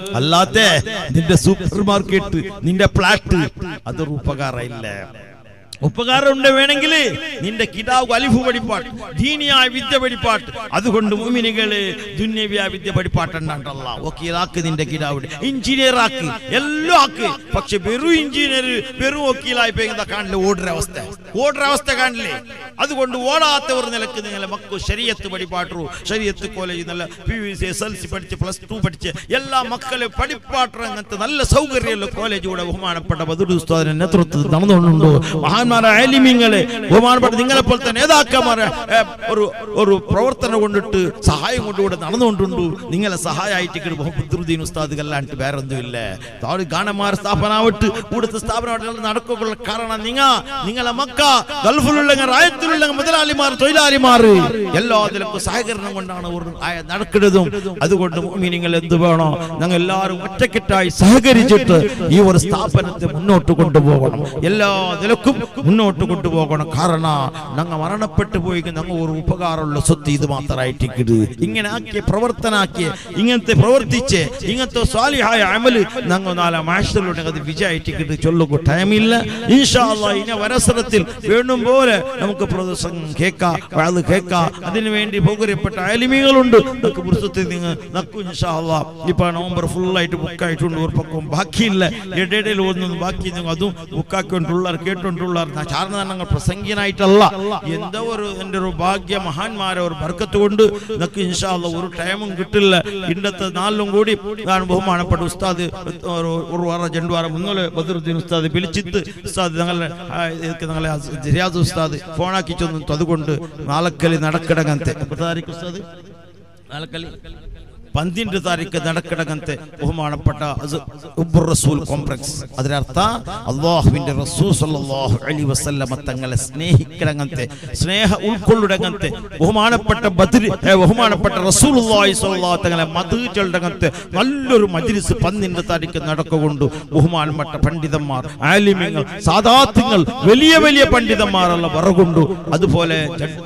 അല്ലാതെ നിന്റെ സൂപ്പർ മാർക്കറ്റ്, നിന്റെ ഫ്ലാറ്റ് അതൊരു ഉപകാരമില്ല. ഉപകാരം ഉണ്ട് വേണമെങ്കിൽ നിന്റെ കിതാബ് അലിഫ് പഠിപ്പാട്ട്, ദീനിയായ വിദ്യ പഠിപ്പാട്ട്. അതുകൊണ്ട് മുഅ്മിനുകളെ ദുന്യവിയായ വിദ്യ പഠിപ്പാട്ടുണ്ടല്ല. വക്കീലാക്ക് നിന്റെ കിതാബ്, എഞ്ചിനീയർ ആക്ക്, എല്ലാം ആക്ക്. പക്ഷെ വെറും എഞ്ചിനീയർ വെറും വക്കീലായി പോയി കാണില്ലേ ഓർഡർ അവസ്ഥ കാണില്ലേ? അതുകൊണ്ട് ഓടാത്ത ഒരു നിലക്ക് നിങ്ങളെ മക്കൾ ശരീഅത്ത് പഠിപ്പാട്ടു. ശരീഅത്ത് കോളേജ് നല്ല PVC SLC പഠിച്ച് +2 പഠിച്ച് എല്ലാ മക്കളെ പഠിപ്പാട്ടു. അങ്ങനത്തെ നല്ല സൗകര്യമുള്ള കോളേജ് കൂടെ ബഹുമാനപ്പെട്ട ബദറുൽ ഉസ്താദിന്റെ നേതൃത്വത്തിൽ നടന്നുകൊണ്ടുണ്ടോ. മഹാന്മാരായ ആലിമീങ്ങളെ ബഹുമാനപ്പെട്ട നിങ്ങളെ പോലത്തെ നേതാക്കന്മാരെ ഒരു പ്രവർത്തനം കൊണ്ടിട്ട് സഹായം കൊണ്ടുകൂടെ നടന്നുകൊണ്ടുണ്ടു. നിങ്ങളെ സഹായമായിട്ട് ബഹുദ്ദീൻ ഉസ്താദ് അല്ലാണ്ട് വേറെ ഒന്നുമില്ല. ഗാനമാർ സ്ഥാപനമായിട്ട് ഇവിടുത്തെ സ്ഥാപനമായിട്ട് നടക്കുക. കാരണം നിങ്ങളെ മക്ക ഗൾഫിലുള്ള രാജ്യത്തിലുള്ള മുതലാളിമാർ തൊഴിലാളിമാർ എല്ലാത്തിലും സഹകരണം കൊണ്ടാണ് നടക്കുന്നതും. അതുകൊണ്ട് മുഅ്മിനീങ്ങൾ എന്ത് വേണോ, ഞങ്ങൾ എല്ലാവരും ഒറ്റക്കെട്ടായി സഹകരിച്ചിട്ട് ഈ ഒരു സ്ഥാപനത്തെ മുന്നോട്ട് കൊണ്ടുപോകണം. എല്ലാ നിലക്കും മുന്നോട്ട് കൊണ്ടുപോകണം. കാരണം ഞങ്ങൾ മരണപ്പെട്ടു പോയി ഞങ്ങൾ ഒരു ഉപകാരമുള്ള സ്വത്ത് ഇത് മാത്രമായിട്ട് ഇങ്ങനെ ആക്കിയ പ്രവർത്തനാക്കിയ ഇങ്ങനത്തെ പ്രവർത്തിച്ച് ഇങ്ങനത്തെ സ്വാലിഹായ അമല് ഞങ്ങൾ നാളെ മാഷറിലൂടെ അത് വിജയിച്ചിട്ട് ചൊല്ലുക ടൈമില്ല. ഇൻഷാ അല്ലാഹ് ഇനി അവസരത്തിൽ വേണ്ടും പോലെ നമുക്ക് പ്രസംഗം കേൾക്കാം, അത് കേൾക്കാം. അതിനുവേണ്ടി പൗകര്യപ്പെട്ട ആലിമീങ്ങളുണ്ട്. നമുക്ക് പുറത്ത് നിങ്ങൾ നക്കു ഇൻഷാ അല്ലാഹ്. ഇപ്പൊ നവംബർ ഫുള്ളായിട്ട് ബുക്കായിട്ടുണ്ട്. ഒരു പക്കം ബാക്കിയില്ല, ഇടയിൽ ഒന്നും ബാക്കി അതും ബുക്കാക്കിക്കൊണ്ടുള്ളവർ കേട്ടുകൊണ്ടുള്ളവർ. ചാർന്നങ്ങൾ പ്രസംഗിയനായിട്ടല്ല, എന്തോ എൻ്റെ ഒരു ഭാഗ്യ മഹാന്മാരെ ഒരു ബർക്കത്ത് കൊണ്ട് നമുക്ക് ഇൻഷാ അല്ലാഹ് ഒരു ടൈമും കിട്ടില്ല. ഇന്നത്തെ നാളിലും കൂടി ഞാൻ ബഹുമാനപ്പെട്ട ഉസ്താദ് ഒരു വാരം 2 വാരം മുന്നേ ബദറുദ്ദീൻ ഉസ്താദ് വിളിച്ചിട്ട് ഉസ്താദ് ഞങ്ങളെ റിയാദ് ഉസ്താദ് ഫോണാക്കി ചെന്നു. അതുകൊണ്ട് നാളക്കലി നടക്കിടങ്ങനത്തെ ഉസ്താദ് നാളക്കലി 12 താരീഖ് നടക്കിടങ്ങനത്തെ ബഹുമാനപ്പെട്ട റസൂൽ കോംപ്ലക്സ്. അതിനർത്ഥ അല്ലാഹുവിന്റെ റസൂൽ സല്ലല്ലാഹു അലൈഹി വസല്ലമ തങ്ങളെ സ്നേഹിക്കടങ്ങനത്തെ സ്നേഹ ഉൾക്കൊള്ളുടങ്ങനത്തെ ബഹുമാനപ്പെട്ട റസൂലുള്ളാഹി സ്വല്ലല്ലാഹു അലൈഹി തങ്ങളെ മദ്ഹുചൊല്ലടങ്ങനത്തെ നല്ലൊരു മജ്ലിസ് 12 താരീഖ് നടക്കുകൊണ്ട് ബഹുമാനപ്പെട്ട പണ്ഡിതന്മാർ ആലിമീങ്ങൾ സാദാത്തുകൾ വലിയ വലിയ പണ്ഡിതന്മാരുള്ള വറകൊണ്ടു. അതുപോലെ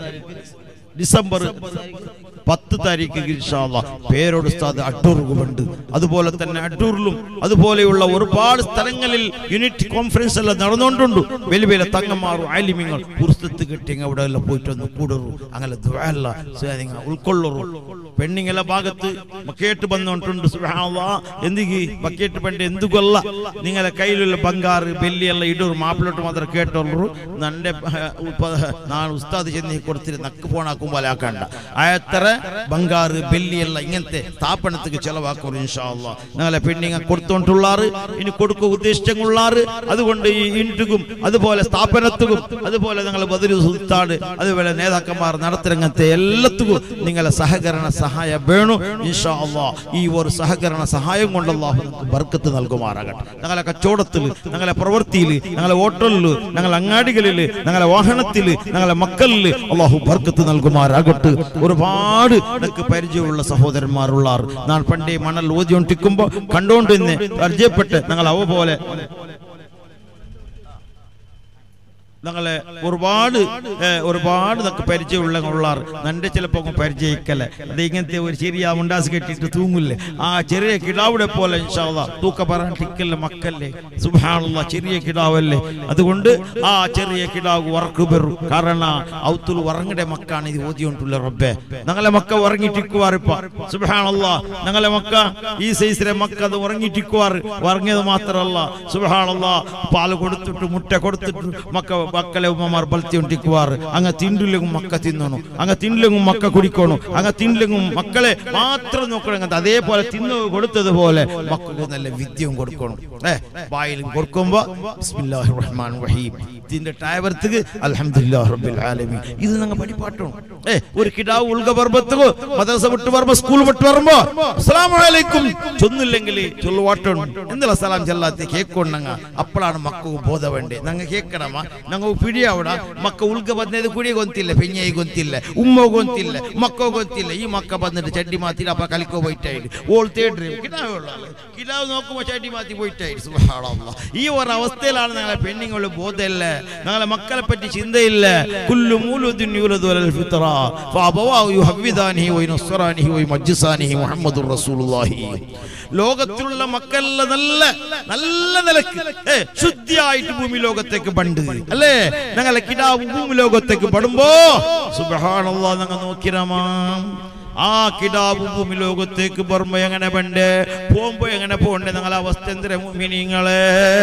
ഡിസംബർ 10 താരീഖ് ഇൻഷാ അല്ലാഹ് പേരോട് ഉസ്താദ് അഡ്ഡൂറുണ്ട്. അതുപോലെ തന്നെ അഡ്ഡൂറിലും അതുപോലെയുള്ള ഒരുപാട് സ്ഥലങ്ങളിൽ യൂണിറ്റ് കോൺഫറൻസ് എല്ലാം നടന്നുകൊണ്ടുണ്ട്. വലിയ വലിയ തങ്ങന്മാരും ആലിമീങ്ങൾ പുറത്ത് കിട്ടി അവിടെ എല്ലാം പോയിട്ടൊന്ന് കൂടുറു. അങ്ങനെ ദുആല്ല നിങ്ങൾ ഉൾക്കൊള്ളു. പെണ്ണിങ്ങളെ ഭാഗത്ത് ബക്കറ്റ് ബന്ധമുണ്ട്. സുബ്ഹാനല്ലാഹ് എന്തിക്ക് ബക്കറ്റ് പെണ്ണ് എന്തുകൊല്ല നിങ്ങളെ കയ്യിലുള്ള ബംഗാറ് ബെല്ലിയെല്ലാം ഇടൂർ മാപ്പിലോട്ട് മാത്രം കേട്ടോളൂ. നന്റെ നാളെ ഉസ്താദ് ചെന്നി കൊടുത്തിട്ട് നക്ക് പോണാക്കുമ്പോൾ ആക്കണ്ട. അത്ര ബംഗാറ് ബെല്ലിയെല്ലാം ഇങ്ങനത്തെ സ്ഥാപനത്തിക്ക് ചെലവാക്കും ഇൻഷാ അല്ലാഹ്. ഞങ്ങളെ പെണ്ണിങ്ങ കൊടുത്തോണ്ടുള്ളാറ് ഇനി കൊടുക്കുക ഉദ്ദേശിച്ചുള്ളാറ്. അതുകൊണ്ട് ഈ ഇൻറ്റുക്കും അതുപോലെ സ്ഥാപനത്തിനും അതുപോലെ ഞങ്ങൾ ബദറുൽ സുൽത്താൻ അതുപോലെ നേതാക്കന്മാർ നടത്തിരങ്ങത്തെ എല്ലാത്തും നിങ്ങളെ സഹകരണ സഹായം വേണം ഇൻഷാ അല്ലാഹ്. ഈ ഒരു സഹകരണ സഹായം കൊണ്ട് അല്ലാഹു നമുക്ക് ബർക്കത്ത് നൽകുമാറാകട്ടെ. ഞങ്ങളെ കച്ചവടത്തിൽ, ഞങ്ങളെ പ്രവൃത്തിയിൽ, ഞങ്ങളെ ഹോട്ടലിൽ, ഞങ്ങളെ അങ്ങാടികളിൽ, ഞങ്ങളെ വാഹനത്തിൽ, ഞങ്ങളെ മക്കളിൽ അല്ലാഹു ബർക്കത്ത് നൽകുമാറാകട്ടെ. ഒരുപാട് എനിക്ക് പരിചയമുള്ള സഹോദരന്മാരുള്ള ഞാൻ പണ്ടേ മണൽ ഓതിക്കൊണ്ടിരിക്കുമ്പോ കണ്ടോണ്ട് ഇന്ന് പരിചയപ്പെട്ട് ഞങ്ങൾ അവ പോലെ ഞങ്ങളെ ഒരുപാട് പരിചയമുള്ള നന്റെ ചിലപ്പോ പരിചയിക്കല്ലേ. അത് ഇങ്ങനത്തെ ഒരു ചെറിയ മുണ്ടാസ് കെട്ടിട്ട് തൂങ്ങില്ലേ, ആ ചെറിയ കിടാവിടെ പോലെ ഇൻഷാ അല്ലാഹ് തൂക്ക പറയാൻ ടിക്കല്ലേ മക്കല്ലേ. സുബ്ഹാനല്ലാഹ് ചെറിയ കിടാവല്ലേ. അതുകൊണ്ട് ആ ചെറിയ കിടാവ് ഉറക്കു വരും. കാരണം ഔത്തുൽ ഉറങ്ങടെ മക്കാണ് ഇത് ഓതിയോണ്ടുള്ള റബ്ബേ. ഞങ്ങളെ മക്ക ഉറങ്ങിട്ടിക്കുവാറിപ്പ. സുബ്ഹാനല്ലാഹ് ഞങ്ങളെ മക്ക ഈ സൈസിലെ മക്ക അത് ഉറങ്ങിട്ടിക്കുവാറ്. ഉറങ്ങിയത് മാത്രമല്ല സുബ്ഹാനല്ലാഹ് പാല് കൊടുത്തിട്ട് മുട്ട കൊടുത്തിട്ട് മക്കളെ ഉമ്മമാർ ബൽത്തിക്കൊണ്ടിരിക്കുവാറ്. അങ്ങ് തിണ്ടിലെങ്കും മക്ക തിന്നണു, അങ്ങ് തിണ്ടിലെങ്കും മക്ക കുടിക്കണു, അങ്ങ് തിണ്ടിലെങ്കും മക്കളെ മാത്രം നോക്കണം. അതേപോലെ തിന്നു കൊടുത്തതുപോലെ മക്കൾക്ക് നല്ല വിദ്യയും കൊടുക്കണം. വായിലും കൊടുക്കുമ്പോ ബിസ്മില്ലാഹിർ റഹ്മാനിർ റഹീം ഇതിന്റെ ടയവർത്തുക്ക് അൽഹംദുലില്ലാഹി റബ്ബിൽ ആലമീൻ ഇത് ഞങ്ങൾ പഠിപ്പാട്ടണം. ഒരു കിടാവ് ഉൾഗ പർബത്തുകോ മദ്രസ വിട്ട് വരുമ്പോ സ്കൂൾ വിട്ട് വരുമ്പോ അസ്സലാമു അലൈക്കും ചൊന്നില്ലെങ്കിൽ ചൊല്ലുവാട്ടണം. എന്നുള്ള സലാം ചെല്ലാത്തി കേൾക്കൊണ്ടങ്ങ അപ്പോഴാണ് മക്കൾക്ക് ബോധ വേണ്ടേ. ഞങ്ങൾ കേൾക്കണമ ഞങ്ങൾ പിടിയാവിട മക്ക ഉൾഗ ಬಂದದು ಕುಡಿಯ ಗೊಂತಿಲ್ಲ, ಪೆഞ്ഞೈ ಗೊಂತಿಲ್ಲ, ಉಮ್ಮ ಗೊಂತಿಲ್ಲ, ಮಕ್ಕ ಗೊಂತಿಲ್ಲ. ಈ ಮಕ್ಕ ಬಂದಿട്ട് ಚಡ್ಡಿ ಮಾತಿ ಅಪ್ಪ ಕಲಿಕೋ പോയിട്ടായി ഓൾ തേಡ್ರಿ കിടാവ് നോക്കുമ്പോൾ ചട്ടി മാറ്റി പോയിട്ടായി. സുബ്ഹാനല്ലാഹ് ഈ ഒരു അവസ്ഥയിലാണ് ഞങ്ങളെ പെണ്ണുങ്ങളുടെ ബോധമില്ല, ഞങ്ങളെ മക്കളെ പറ്റി ചിന്തയില്ല. കുല്ലു മൂലുദിൻ യൂലദു അലൽ ഫിത്ര ഫഅബവാഹു യുഹവ്വിദാനിഹി വയുനസ്സറാനിഹി വയുമജ്ജിസാനിഹി മുഹമ്മദുർ റസൂലുള്ളാഹി ലോകത്തിലുള്ള മക്കളെല്ലാം നല്ല നല്ല നിലക്ക് ശുദ്ധിയായിട്ട് ഭൂമി ലോകത്തേക്ക് പണ്ട് അല്ലേ ഞങ്ങളെ കിടാവ് ഭൂമി ലോകത്തേക്ക് പടുമ്പോ സുബ്ഹാനല്ലാഹ് ഞങ്ങൾ നോക്കിരമാം ആ കിടാവ് ഭൂമി ലോകത്തേക്ക് പറയുമ്പോ എങ്ങനെ പണ്ട് പോകുമ്പോ എങ്ങനെ പോണ്ടേ ഞങ്ങളെ അവസ്ഥ എന്തിനാ മുഅ്മിനീങ്ങളെ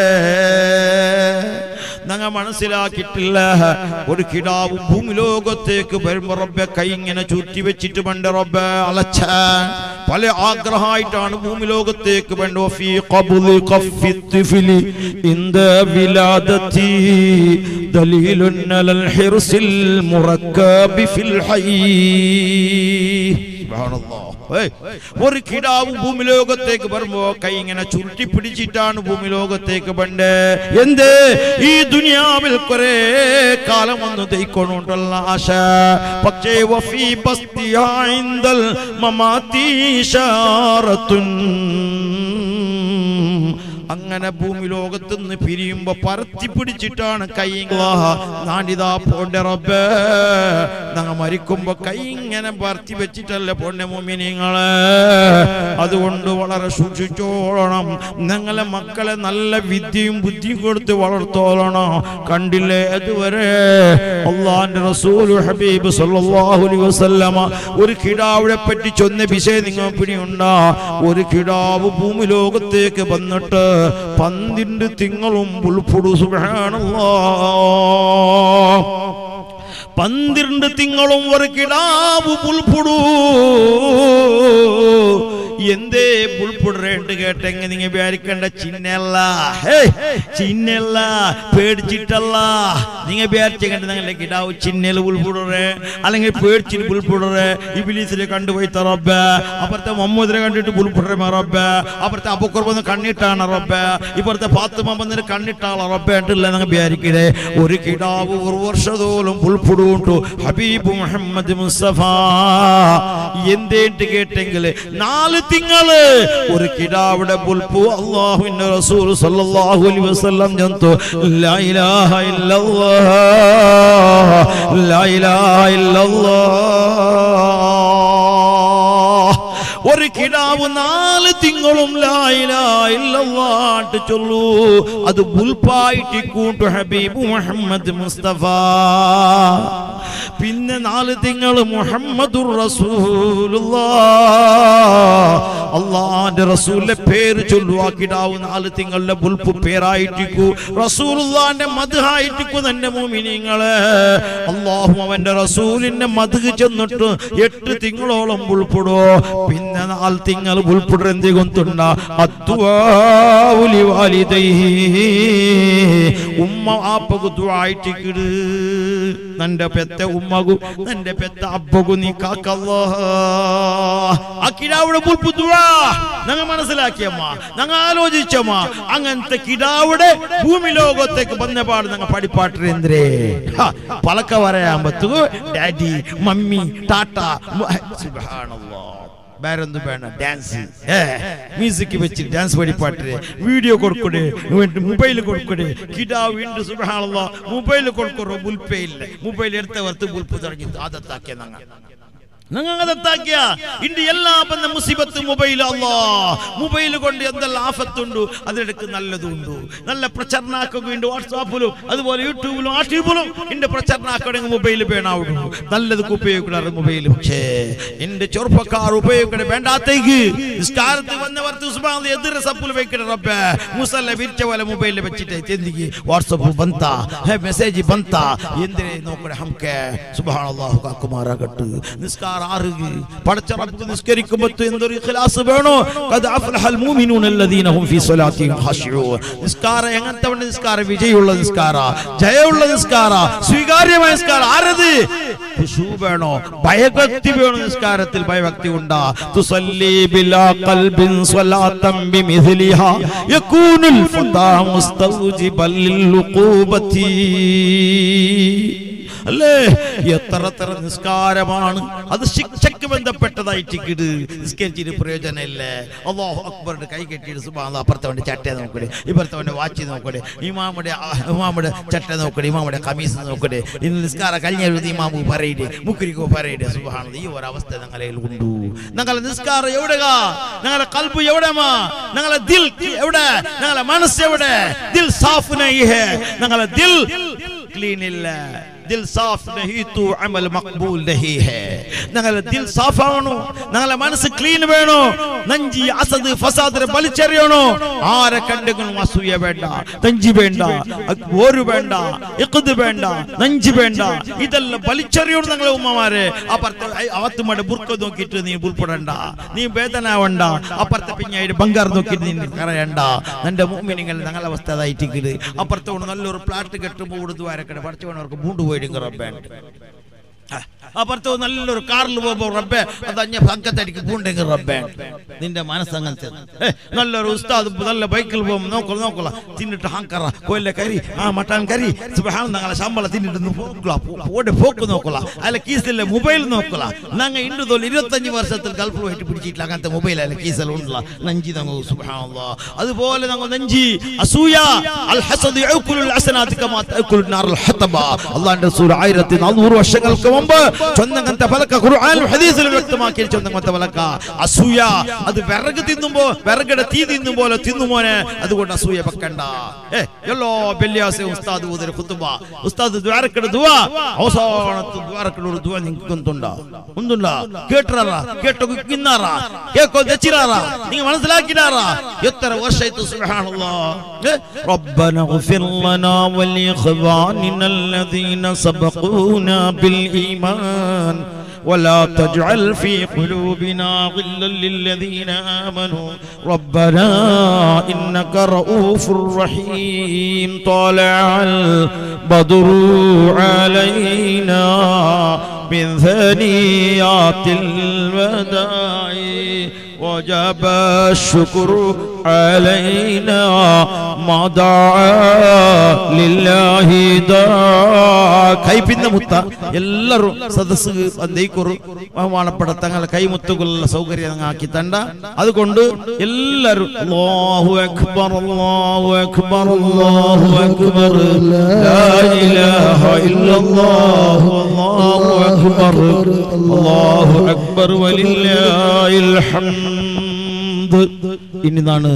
ഞങ്ങൾ മനസ്സിലാക്കിയിട്ടില്ല ഒരു കിടാവ് ഭൂമി ലോകത്തേക്ക് വരുമ്പോ റബ്ബെ കൈ ഇങ്ങനെ ചുറ്റി വെച്ചിട്ട് പണ്ട് റബ്ബെ അലച്ച പല ആഗ്രഹമായിട്ടാണ് ഭൂമി ലോകത്തേക്ക് വേണ്ടോ ഫീ ഖബ്ലി ഖഫി തിഫ്ലി ഇൻദ വിലാദതി ദലീലുൻ അലൽ ഹിർസിൽ മുറക്കബി ഫിൽ ഹയ്യ് സുബ്ഹാനല്ലാഹ് ഒരു കിടാവ് ഭൂമി ലോകത്തേക്ക് വരുമ്പോ കൈ ഇങ്ങനെ ചുരുട്ടി പിടിച്ചിട്ടാണ് ഭൂമി ലോകത്തേക്ക് പണ്ട് എന്ത് ഈ ദുനിയാവിൽ കുറെ കാലം വന്നു തയ്ക്കൊണ്ടുള്ള ആശ പക്ഷേ വഫീ ബസ്തിഹാ ഇൻദൽ മമാതി ഇശാറത്തുൻ അങ്ങനെ ഭൂമി ലോകത്ത് നിന്ന് പിരിയുമ്പോ പരത്തി പിടിച്ചിട്ടാണ് കൈ നാടിതാ പോണ്ടെ റബ്ബേ ഞങ്ങൾ മരിക്കുമ്പോ കൈ ഇങ്ങനെ പരത്തി വെച്ചിട്ടല്ലേ പോണ്ടെ മുഅ്മിനീങ്ങളെ അതുകൊണ്ട് വളരെ സൂക്ഷിച്ചോളണം ഞങ്ങളെ മക്കളെ നല്ല വിദ്യയും ബുദ്ധിയും കൊടുത്ത് വളർത്തോളണം കണ്ടില്ലേ അതുവരെ അല്ലാഹുവിന്റെ റസൂൽ ഹബീബ് സല്ലല്ലാഹു അലൈഹി വസല്ലമ ഒരു കിടാവിനെ പറ്റി ചൊന്ന വിഷയം നിങ്ങൾ പിടിയുണ്ടാ ഒരു കിടാവ് ഭൂമി ലോകത്തേക്ക് വന്നിട്ട് 12 തിങ്കളും ഉൾപ്പെടും സുബ്ഹാനല്ലാഹ് 12 തിങ്കളും ഒരു കിടാവ് ഉൾപ്പെടു എന്തേ ഉൾപ്പെടുറേണ്ട് കേട്ടെങ്കിൽ നിങ്ങൾ വിചാരിക്കേണ്ട ചിഹ്നല്ല ചിഹ്നല്ല പേടിച്ചിട്ടല്ല നിങ്ങൾ വിചാരിച്ചേണ്ട നിങ്ങളുടെ കിടാവ് ചിഹ്നൽ ഉൾപ്പെടുറേ അല്ലെങ്കിൽ പേടിച്ചിട്ട് ഉൾപ്പെടുറേ ഇബ്ലീസിനെ കണ്ടുപോയി റബ്ബേ അപ്പുറത്തെ മുഹമ്മദിനെ കണ്ടിട്ട് ഉൾപ്പെടുറേ റബ്ബേ അപ്പുറത്തെ അബൂബക്കർ വന്ന് കണ്ണിട്ടാണ് റബ്ബേ ഇപ്പുറത്തെ ഫാത്തിമ വന്നിട്ട് കണ്ണിട്ടാളെ റബ്ബേ എന്നില്ല നിങ്ങൾ വിചാരിക്കണേ ഒരു കിടാവ് ഒരു വർഷത്തോളം ഉൾപ്പെടുണ്ടു ഹബീബ് മുഹമ്മദ് മുസ്തഫ എന്തേട്ട് കേട്ടെങ്കിൽ 4 തിങ്കള് ഒരു കിടാവിടെ പുൽപ്പു അല്ലാഹുവിന്റെ റസൂൽ സല്ലല്ലാഹു അലൈഹി വസല്ലം ജന്തു ലാ ഇലാഹ ഇല്ലല്ലാഹ് ലാ ഇലാഹ ഇല്ലല്ലാഹ് ഒരു കിടാവ് 4 തിങ്കളും ലാ ഇലാഹ ഇല്ലല്ലാഹ് ചൊല്ലു അത് പുൽപ്പായിട്ട് കൂട്ടു ഹബീബ് മുഹമ്മദ് മുസ്തഫ പിന്നെ 4 തിങ്കൾ മുഹമ്മദുർ റസൂലുള്ളാഹ് അല്ലാഹുവിന്റെ റസൂലിന്റെ പേര് ചൊല്ലുക കിടാവ് 4 തിങ്കളുടെ ബുൽപു പേരായിട്ടിക്കു റസൂലുള്ളാഹിന്റെ മദ്ഹായിട്ടിക്കു തന്നെ മുഅ്മിനീങ്ങളെ അല്ലാഹു അവന്റെ റസൂലിന്റെ മദ്ഹ് ചെന്നിട്ട് 8 തിങ്കളോളം ബുൽപുടോ പിന്നെ 4 തിങ്കൾ ബുൽപുട എന്തി ഗൊന്തുണ്ട അദ്ദുആഉ ലിവാലിദൈഹി ഉമ്മ ആപ്പകു ദുആയിട്ടിക്കിട് നന്റെ പെത്ത ഉമ്മകു നന്റെ പെത്ത അബ്ബകു നീ കാക്കല്ലാഹ് ആ കിടാവുടെ ബുൽപു ദുആ ഞങ്ങൾ മനസ്സിലാക്കിയമ്മ ഞങ്ങൾ ആലോചിച്ചമ്മ അങ്ങനത്തെ കിടാവുടെ ഭൂമി ലോകത്തേക്ക് വന്നപാട് ഞങ്ങൾ പഠിപ്പാട്ടിരെന്തേ പലക്ക പറയാൻ പറ്റൂ ഡാഡി മമ്മി ടാറ്റ സുബ്ഹാനല്ലാഹ് വേറൊന്നും വേണം ഡാൻസ് മ്യൂസിക് വെച്ച് ഡാൻസ് പഠിപ്പാട്ടേ വീഡിയോ കൊടുക്കണേ മൊബൈൽ കൊടുക്കണേ കിടാവ് ഉണ്ട് സുബ്ഹാനല്ലാഹ് മൊബൈൽ കൊടുക്കറോ ബുൽപ്പേ ഇല്ല മൊബൈൽ എടുത്ത വർത്ത് ബുൽപ്പ് തുടങ്ങി ആദത്താക്കിയ ഞങ്ങൾ അതത്താക്കിയ ഇന്ന് എല്ലാ ബന്ധ മുസീബത്ത് മൊബൈൽ അല്ലാഹ് മൊബൈൽ കൊണ്ട് എന്തെല്ലാം ആഫത്തുണ്ട് അതിനിടക്ക് നല്ലതുണ്ട് നല്ല പ്രചരണാക്കുന്നുണ്ട് വാട്സാപ്പിലും അതുപോലെ യൂട്യൂബിലും ആർട്ടിബിലും ഇന്റെ പ്രചരണാക്കണമെങ്കിൽ മൊബൈൽ വേണാവുന്നു നല്ലത് ഉപയോഗിക്കണം മൊബൈൽ പക്ഷേ എന്റെ ചെറുപ്പക്കാർ ഉപയോഗിക്കണേ വേണ്ടാത്തേക്ക് നിസ്കാരത്തിൽ വന്നവർക്ക് സുബ്ഹാനല്ലാഹ് എതിരെ സപ്പുൽ വെക്കണ റബ്ബേ മുസല്ല വിരിച്ച പോലെ മൊബൈലിൽ വെച്ചിട്ട് എന്തിക്ക് വാട്സാപ്പ് ബന്ത മെസ്സേജ് ബന്ത എന്തിനെ നോക്കണേ ഹംകെ സുബ്ഹാനല്ലാഹ് കാക്കുമാറാകട്ടെ നിസ്കാര പടച്ച റബ്ബ് നിസ്കരിക്കുമ്പോൾ എന്തൊരു ഇഖ്ലാസ് വേണോ ഖദ് അഫ്ലഹൽ മുഅ്മിനൂന അല്ലദീന ഹും ഫീ സ്വലാത്തിഹിം ഖാശിഊൻ നിസ്കാരം എങ്ങനത്തെ നിസ്കാരം വിജയമുള്ള നിസ്കാരം ജയമുള്ള നിസ്കാരം സ്വീകാര്യമായ നിസ്കാരം ആരത് ഖുശൂ വേണോ ഭയഭക്തി വേണോ നിസ്കാരത്തിൽ ഭയഭക്തി ഉണ്ടാ തുസല്ലി ബിലാ ഖൽബിൻ സ്വലാത്തൻ ബിമിസ്ലിഹാ യകൂനുൽ ഫതാ മുസ്തൗജിബൽ ലിൽഖൂബതി അല്ലേ? എത്ര നിസ്കാരമാണ് അത് ശിക്ഷയ്ക്ക് ബന്ധപ്പെട്ടതായിട്ട് നിസ്കരിച്ചിട്ട് പ്രയോജനമില്ല. അല്ലാഹു അക്ബറിന്റെ കൈ കെട്ടിയിട്ട് സുബ്ഹാനല്ലാഹ് അപ്പുറത്തവന്റെ ചട്ട നോക്കണേ, ഇപ്പുറത്തവന്റെ വാച്ച് നോക്കണേ, ഇമാമുടെ ചട്ട നോക്കണേ, ഇമാമുടെ കമീസ് നോക്കണേ. ഇന്ന് നിസ്കാരം കഴിഞ്ഞ ഇമാമു പറയട്ടെ, മുക്രിക്കോ പറയട്ടെ. സുബ്ഹാനല്ലാഹ്, ഈ ഒരവസ്ഥ ഞങ്ങളെ ഉണ്ടു. ഞങ്ങളെ നിസ്കാരം എവിടെയാ? ഞങ്ങളെ ഖൽബ് എവിടെയാ? ഞങ്ങളെ ദിൽ എവിടെ? ഞങ്ങളെ മനസ്സ് എവിടെ? ദിൽ സാഫ് നഹീ ഹൈ, ഞങ്ങളെ ദിൽ ക്ലീൻ ഇല്ല. ദിൽ സാഫ് നഹീ തോ അമൽ മഖ്ബൂൽ നഹീ ഹൈ. ഞങ്ങളെ ദിൽ സാഫ് ആവണോ, ഞങ്ങളെ മനസ്സ് ക്ലീൻ വേണോ. നഞ്ചി അസദ് ഫസാദിനെ വലിച്ചെറിയണോ. ആരെ കണ്ടെങ്കിലും അസൂയ വേണ്ട, തഞ്ചി വേണ്ട, ഓരു വേണ്ട, ഇഖ്ദ് വേണ്ട, നഞ്ചി വേണ്ട. ഇതെല്ലാം വലിച്ചെറിയണം ഞങ്ങളെ ഉമ്മമാരെ. അപ്പുറത്തെ ബുർക്ക നോക്കിയിട്ട് നീ ഉൾപ്പെടണ്ട, നീ വേദനാവണ്ട. അപ്പുറത്തെ പിന്നീട് ബംഗാർ നോക്കിയിട്ട് നീ കരയണ്ട. നിന്റെ മുഅ്മിനീങ്ങൾ ഞങ്ങളെ അവസ്ഥ അതായിട്ടിരിക്കുന്നത്. അപ്പുറത്തോട് നല്ലൊരു പ്ലാറ്റ് കെട്ടുമ്പോൾ കൊടുത്തു വരക്കട്ടെ, പഠിച്ചവനവർക്ക് മൂണ്ട് പോയി റബ്ബാണ്ട്. അപ്പുറത്ത് നല്ലൊരു കാറിൽ പോകുമ്പോ റബ്ബേ അത് സംഘത്തടിക്ക് പൂണ്ടെങ്കിൽ റബ്ബേ നിന്റെ മനസ്സങ്ങനത്തെ. നല്ലൊരു ഉസ്താദ് നല്ല ബൈക്കിൽ പോകുമ്പോൾ നോക്കല തിന്നിട്ട് ഹാങ്കറ കൊല്ല കരി മട്ടൻ കരി ഞങ്ങളെ ശമ്പളം തിന്നിട്ട് പോക്ക് നോക്കല. അല്ല കീസിലെ മൊബൈൽ നോക്കല. ഞങ്ങൾ ഇണ്ട് തോൽ 25 വർഷത്തിൽ ഗൾഫ് പോയിട്ട് പിടിച്ചിട്ടില്ല അങ്ങനത്തെ മൊബൈൽ. അല്ല കീസൽ ഉണ്ടല്ല നഞ്ചി ഞങ്ങൾ സുബ്ഹാനല്ലാഹ്. അതുപോലെ ഞങ്ങൾ നഞ്ചി അസൂയ അൽ ഹസദ് യഅകുലുൽ ഹസനാത് കമാ തഅകുലുൻ നാറുൽ ഹതബ. അല്ലാഹുവിന്റെ റസൂൽ 1400 വർഷങ്ങൾക്ക് മുമ്പ് ചൊന്നങ്ങനത്തെ ഫലക ഖുർആനിലും ഹദീസിലും വ്യക്തമാക്കി. ചൊന്നങ്ങനത്തെ ഫലക അസൂയ അത് വിറക് തിന്നുമ്പോ വിറകയുടെ തീ തിന്നുമ്പോലെ തിന്നുമോനെ. അതുകൊണ്ട് അസൂയ വെക്കണ്ട. എല്ലാ വെള്ളിയാഴ്ച ഉസ്താദ് ഊതൽ ഖുതുബ, ഉസ്താദ് ദുആറക്കടെ ദുആ, അവസാനത്തെ ദുആറക്കടെ ഒരു ദുആ നിങ്ങൾക്കുണ്ടോ? ഉണ്ടല്ലോ? കേട്ടറാ, കേട്ടോ കിന്നാറാ, കേക്കോ ദച്ചിറാറാ, നിങ്ങൾ മനസ്സിലാക്കിനാറാ? എത്ര വർഷമായിട്ട് സുബ്ഹാനല്ലാഹ്. റബ്ബന ഗഫിർ ലനാ വലിഖവാനിന الذين سبقونا بالإيمان ولا تجعل في قلوبنا غلا للذين آمنوا ربنا إنك رؤوف رحيم طلع البدر علينا من ثنيات الوداع وجب الشكر علينا ما دعا لله داع. കൈപിന്ന മുത്ത എല്ലാവരും സദസ്സ് അന്തേക്കുറു ബഹുമാനപ്പെട്ട തങ്ങളെ കൈമുത്തുകളുള്ള സൗകര്യം ആക്കി തണ്ട. അതുകൊണ്ട് എല്ലാവരും അല്ലാഹു അക്ബർ അല്ലാഹു അക്ബർ അല്ലാഹു അക്ബർ ലാ ഇലാഹ ഇല്ലല്ലാഹു അല്ലാഹു അക്ബർ അല്ലാഹു അക്ബർ വലില്ലാഹിൽ ഹംദ്. ഇനിതാണ്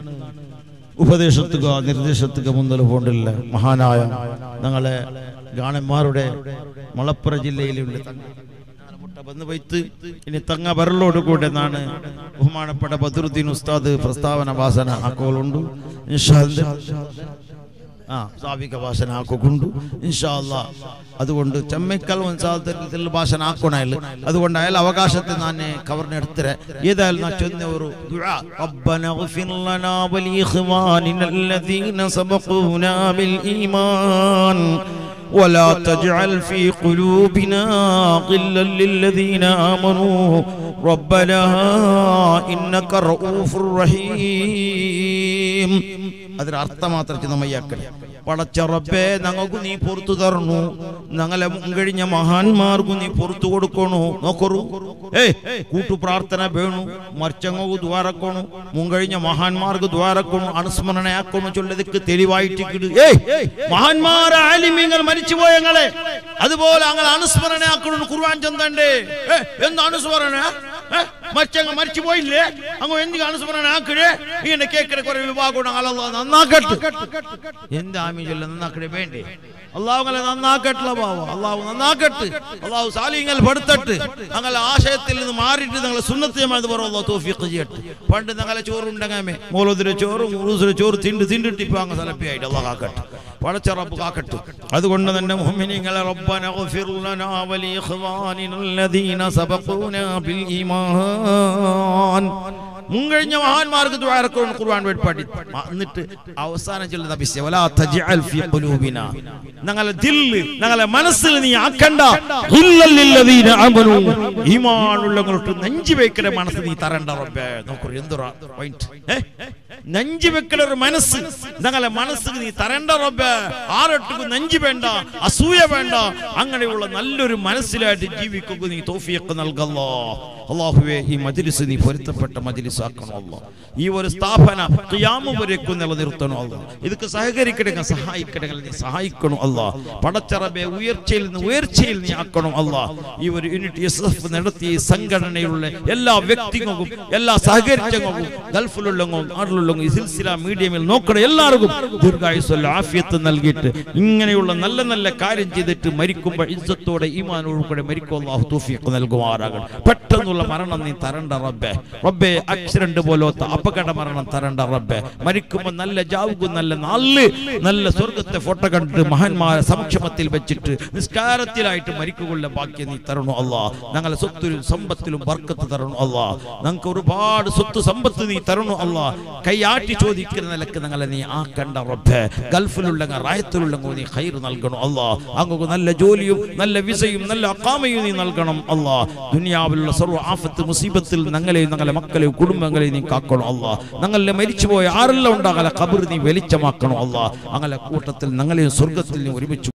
ഉപദേശത്തുക നിർദ്ദേശത്തുക മുന്നൽ പോണ്ടില്ല മഹാനായ ഞങ്ങളെ ഗാനന്മാരുടെ മലപ്പുറ ജില്ലയിലുള്ള വന്ന് വൈത്ത് ഇനി തങ്ങ വരലോട് കൂടെ എന്നാണ് ബഹുമാനപ്പെട്ട ബദറുദ്ദീൻ ഉസ്താദ് പ്രസ്താവന ഭാഷണ ആക്കോളുണ്ട്. സാവിക ഭാഷണ ആക്കൊണ്ടു ഇൻഷാ അല്ലാഹ്. അതുകൊണ്ട് ചെമ്മക്കൽ വൻസാദത്തിൽ ഭാഷണ ആക്കണല്ലോ. അതുകൊണ്ട് അയാൾ അവകാശത്തെ ഞാൻ കവർന്നെടുത്തരെ. ഏതായാലും ഞാൻ ചൊന്ന ഒരു ദുആ, റബ്ബന ഗഫിർ ലനാ വലിഖവാനിന الذين سبقونا بالإيمان ولا تجعل في قلوبنا غلا للذين آمنوا ربنا إنك رؤوف رحيم. അതിന് അർത്ഥം മാത്രം നമ്മയ്യാക്കണേ. പടച്ച റബ്ബേ ഞങ്ങൾക്ക് നീ പുറത്തു തരണു, ഞങ്ങളെ മുൻകഴിഞ്ഞ മഹാന്മാർക്കും നീ പുറത്തു കൊടുക്കണു. നോക്കറു കൂട്ടു പ്രാർത്ഥന വേണു, മർച്ചങ്ങു ദ്വാരക്കണു, മുൻകഴിഞ്ഞ മഹാന്മാർക്ക് ദ്വാരക്കണു, അനുസ്മരണയാക്കണു. ചൊല്ലതിക്ക് തെളിവായിട്ട് കിട് മഹാന്മാർ ആലിമീങ്ങൾ മരിച്ചുപോയ ഞങ്ങളെ അതുപോലെ ഞങ്ങൾ അനുസ്മരണയാക്കണു. ഖുർആൻ ചന്തണ്ടേ എന്ത് അനുസ്മരണ? മരിച്ചങ്ങ് മരിച്ചു പോയില്ലേ അങ്ങ് എന്തിനാ അനുസ്മരണ ആക്കണേ? ഇങ്ങനെ കേൾക്കണ കുറെ വിഭാഗം നന്നാക്കട്ടെ. എന്ത് ആമീൻ ചൊല്ല നന്നാക്കണേ വേണ്ടേ? അള്ളാഹു അങ്ങനെ നന്നാക്കട്ടില്ല ബാവ. അള്ളാഹു നന്നാക്കട്ട്, അള്ളാഹു സാലിങ്ങൾ പെടുത്തട്ട്. ഞങ്ങളെ ആശയത്തിൽ നിന്ന് മാറിയിട്ട് ഞങ്ങളെ സുന്നത്തിയമായത് പറയുള്ളൂ തൗഫീഖ് ചെയ്യട്ടെ. പണ്ട് ഞങ്ങളെ ചോറുണ്ടെങ്കിൽ മോലോദിലെ ചോറും ഉറൂസിലെ ചോറ് തിണ്ടിട്ട് ഇപ്പൊ അങ്ങ് സലപ്പിയായിട്ട് അള്ളാഹ് കാക്കട്ടെ, പടച്ച റബ്ബ് കാക്കട്ടെ. അതുകൊണ്ട് തന്നെ മുഅ്മിനീങ്ങളെ റബ്ബന ഗഫിർ ലനാ വലിഖവാനിന الذين سبقونا بالإيمان മുൻകഴിഞ്ഞ മഹാന്മാർക്ക് ദുആ ഇറക്കണം ഖുർആൻ പഠി എന്നിട്ട് അവസാനം ചൊല്ലുന്ന ബിസ്മില്ലാ വലാ തജ്അൽ ഫീ ഖുലൂബിനാ ഞങ്ങളെ ദിൽ ഞങ്ങളെ മനസ്സിൽ നീ ആക്കണ്ട ഇല്ലൽ ലില്ലദീന ആമനൂ ഈമാനുള്ളവർക്ക് നെഞ്ചി വെക്കണ മനസ്സ് നീ തരണ്ട റബ്ബേ നോക്കൂ എന്തൊരു പോയിന്റ് നെഞ്ചി വെക്കണ ഒരു മനസ്സ് ഞങ്ങളെ മനസ്സ് നീ തരണ്ട റബ്ബേ ആരൊട്ടും നെഞ്ചി വേണ്ട അസൂയ വേണ്ട അങ്ങനെയുള്ള നല്ലൊരു മനസ്സിലായിട്ട് ജീവിക്കുക നീ തൗഫീഖ് നൽകല്ലോ അല്ലാഹുവേ ഈ മജ്ലിസ് നീ പൊരുത്തപ്പെട്ട മജ്ലിസ് ആക്കണം അല്ലാഹ് ഈ ഒരു സ്ഥാപന ഖിയാമത്ത് വരേക്കും നിലനിർത്തണം അല്ലാഹ് ഇതൊക്കെ സഹകരിക്കണമെങ്കിൽ സഹായിക്കണമെങ്കിൽ നീ സഹായിക്കണം അല്ലാഹ് പടച്ച റബ്ബേ ഉയർച്ചയിൽ നിന്ന് ഉയർച്ചയിൽ നീ ആക്കണം അല്ലാഹ് ഈ ഒരു യൂണിറ്റ് എസ്എഫ് നടത്തിയ സംഘടനയിലുള്ള എല്ലാ വ്യക്തികൾക്കും എല്ലാ സഹകരിച്ചങ്ങൾക്കും ഗൾഫിലുള്ളവരും നാട്ടിലുള്ളവരും ഈ സിൽസില മീഡിയമിൽ നോക്കണം എല്ലാവർക്കും ദീർഘായുസ്സുള്ള ആഫിയത്ത് നൽകിയിട്ട് ഇങ്ങനെയുള്ള നല്ല നല്ല കാര്യം ചെയ്തിട്ട് മരിക്കുമ്പോൾ ഇസ്സത്തോടെ ഈമാനോടുകൂടെ മരിക്കും അല്ലാഹു തൗഫീഖ് നൽകുമാറാകട്ടെ പെട്ടെന്നുള്ള മരണം നീ തരണ്ട റബ്ബേ റബ്ബേ ആക്സിഡന്റ് പോലത്തെ അപകട മരണം തരണ്ട റബ്ബേ മരിക്കുമ്പോൾ നല്ല ജാവുകും നല്ല സ്വർഗത്തെ ഫോട്ടോ കണ്ടിട്ട് മഹാന്മാരെ സമക്ഷമത്തിൽ വെച്ചിട്ട് നിസ്കാരത്തിലായിട്ട് മരിക്കുള്ള ഭാഗ്യം നീ തരണോ അല്ലാഹ് ഞങ്ങളെ സ്വത്തിലും സമ്പത്തിലും ബർക്കത്ത് തരണോ അല്ലാഹ് ഞങ്ങൾക്ക് ഒരുപാട് സ്വത്ത് സമ്പത്ത് നീ തരണോ അല്ലാഹ് കൈയാട്ടി ചോദിക്കുന്ന നിലക്ക് ഞങ്ങളെ നീ ആക്കണ്ട റബ്ബേ ഗൾഫിലുള്ള റായത്തിലുള്ള നീ ഖൈർ നൽകണം അല്ലാഹ് അങ്ങക്ക് നല്ല ജോലിയും നല്ല വിസയും നല്ല അഖാമയും നീ നൽകണം അല്ലാഹ് ദുനിയാവിലുള്ള സർവ്വ ആഫത്ത് മുസീബത്തിൽ ഞങ്ങളെയും ഞങ്ങളെ മക്കളെയും കുടുംബങ്ങളെയും നീ കാക്കണം അല്ലാഹ് ഞങ്ങളെ മരിച്ചുപോയ ആരെല്ലാം ഉണ്ടാകല ഖബർ നീ വെളിച്ചമാക്കണം അല്ലാഹ് അങ്ങനെ കൂട്ടത്തിൽ ഞങ്ങളെയും സ്വർഗ്ഗത്തിൽ നീ ഒരുമിച്ച്